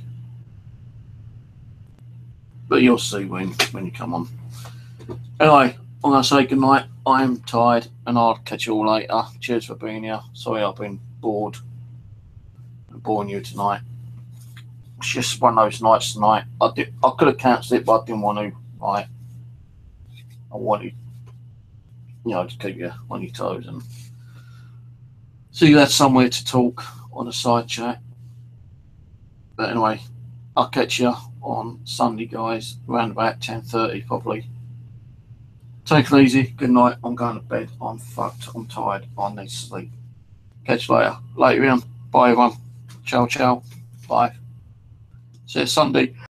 But you'll see when when you come on. Anyway, I'm gonna say good night. I'm tired, and I'll catch you all later. Cheers for being here. Sorry I've been bored and boring you tonight. It's just one of those nights tonight. I did I could have cancelled it, but I didn't want to. Right, I wanted, you know, to keep you on your toes and so you had somewhere to talk on a side chat. But anyway, I'll catch you on Sunday, guys, around about ten thirty probably. Take it easy. Good night. I'm going to bed. I'm fucked. I'm tired. I need to sleep. Catch you later. Later, everyone. Bye, everyone. Ciao, ciao. Bye. See you Sunday.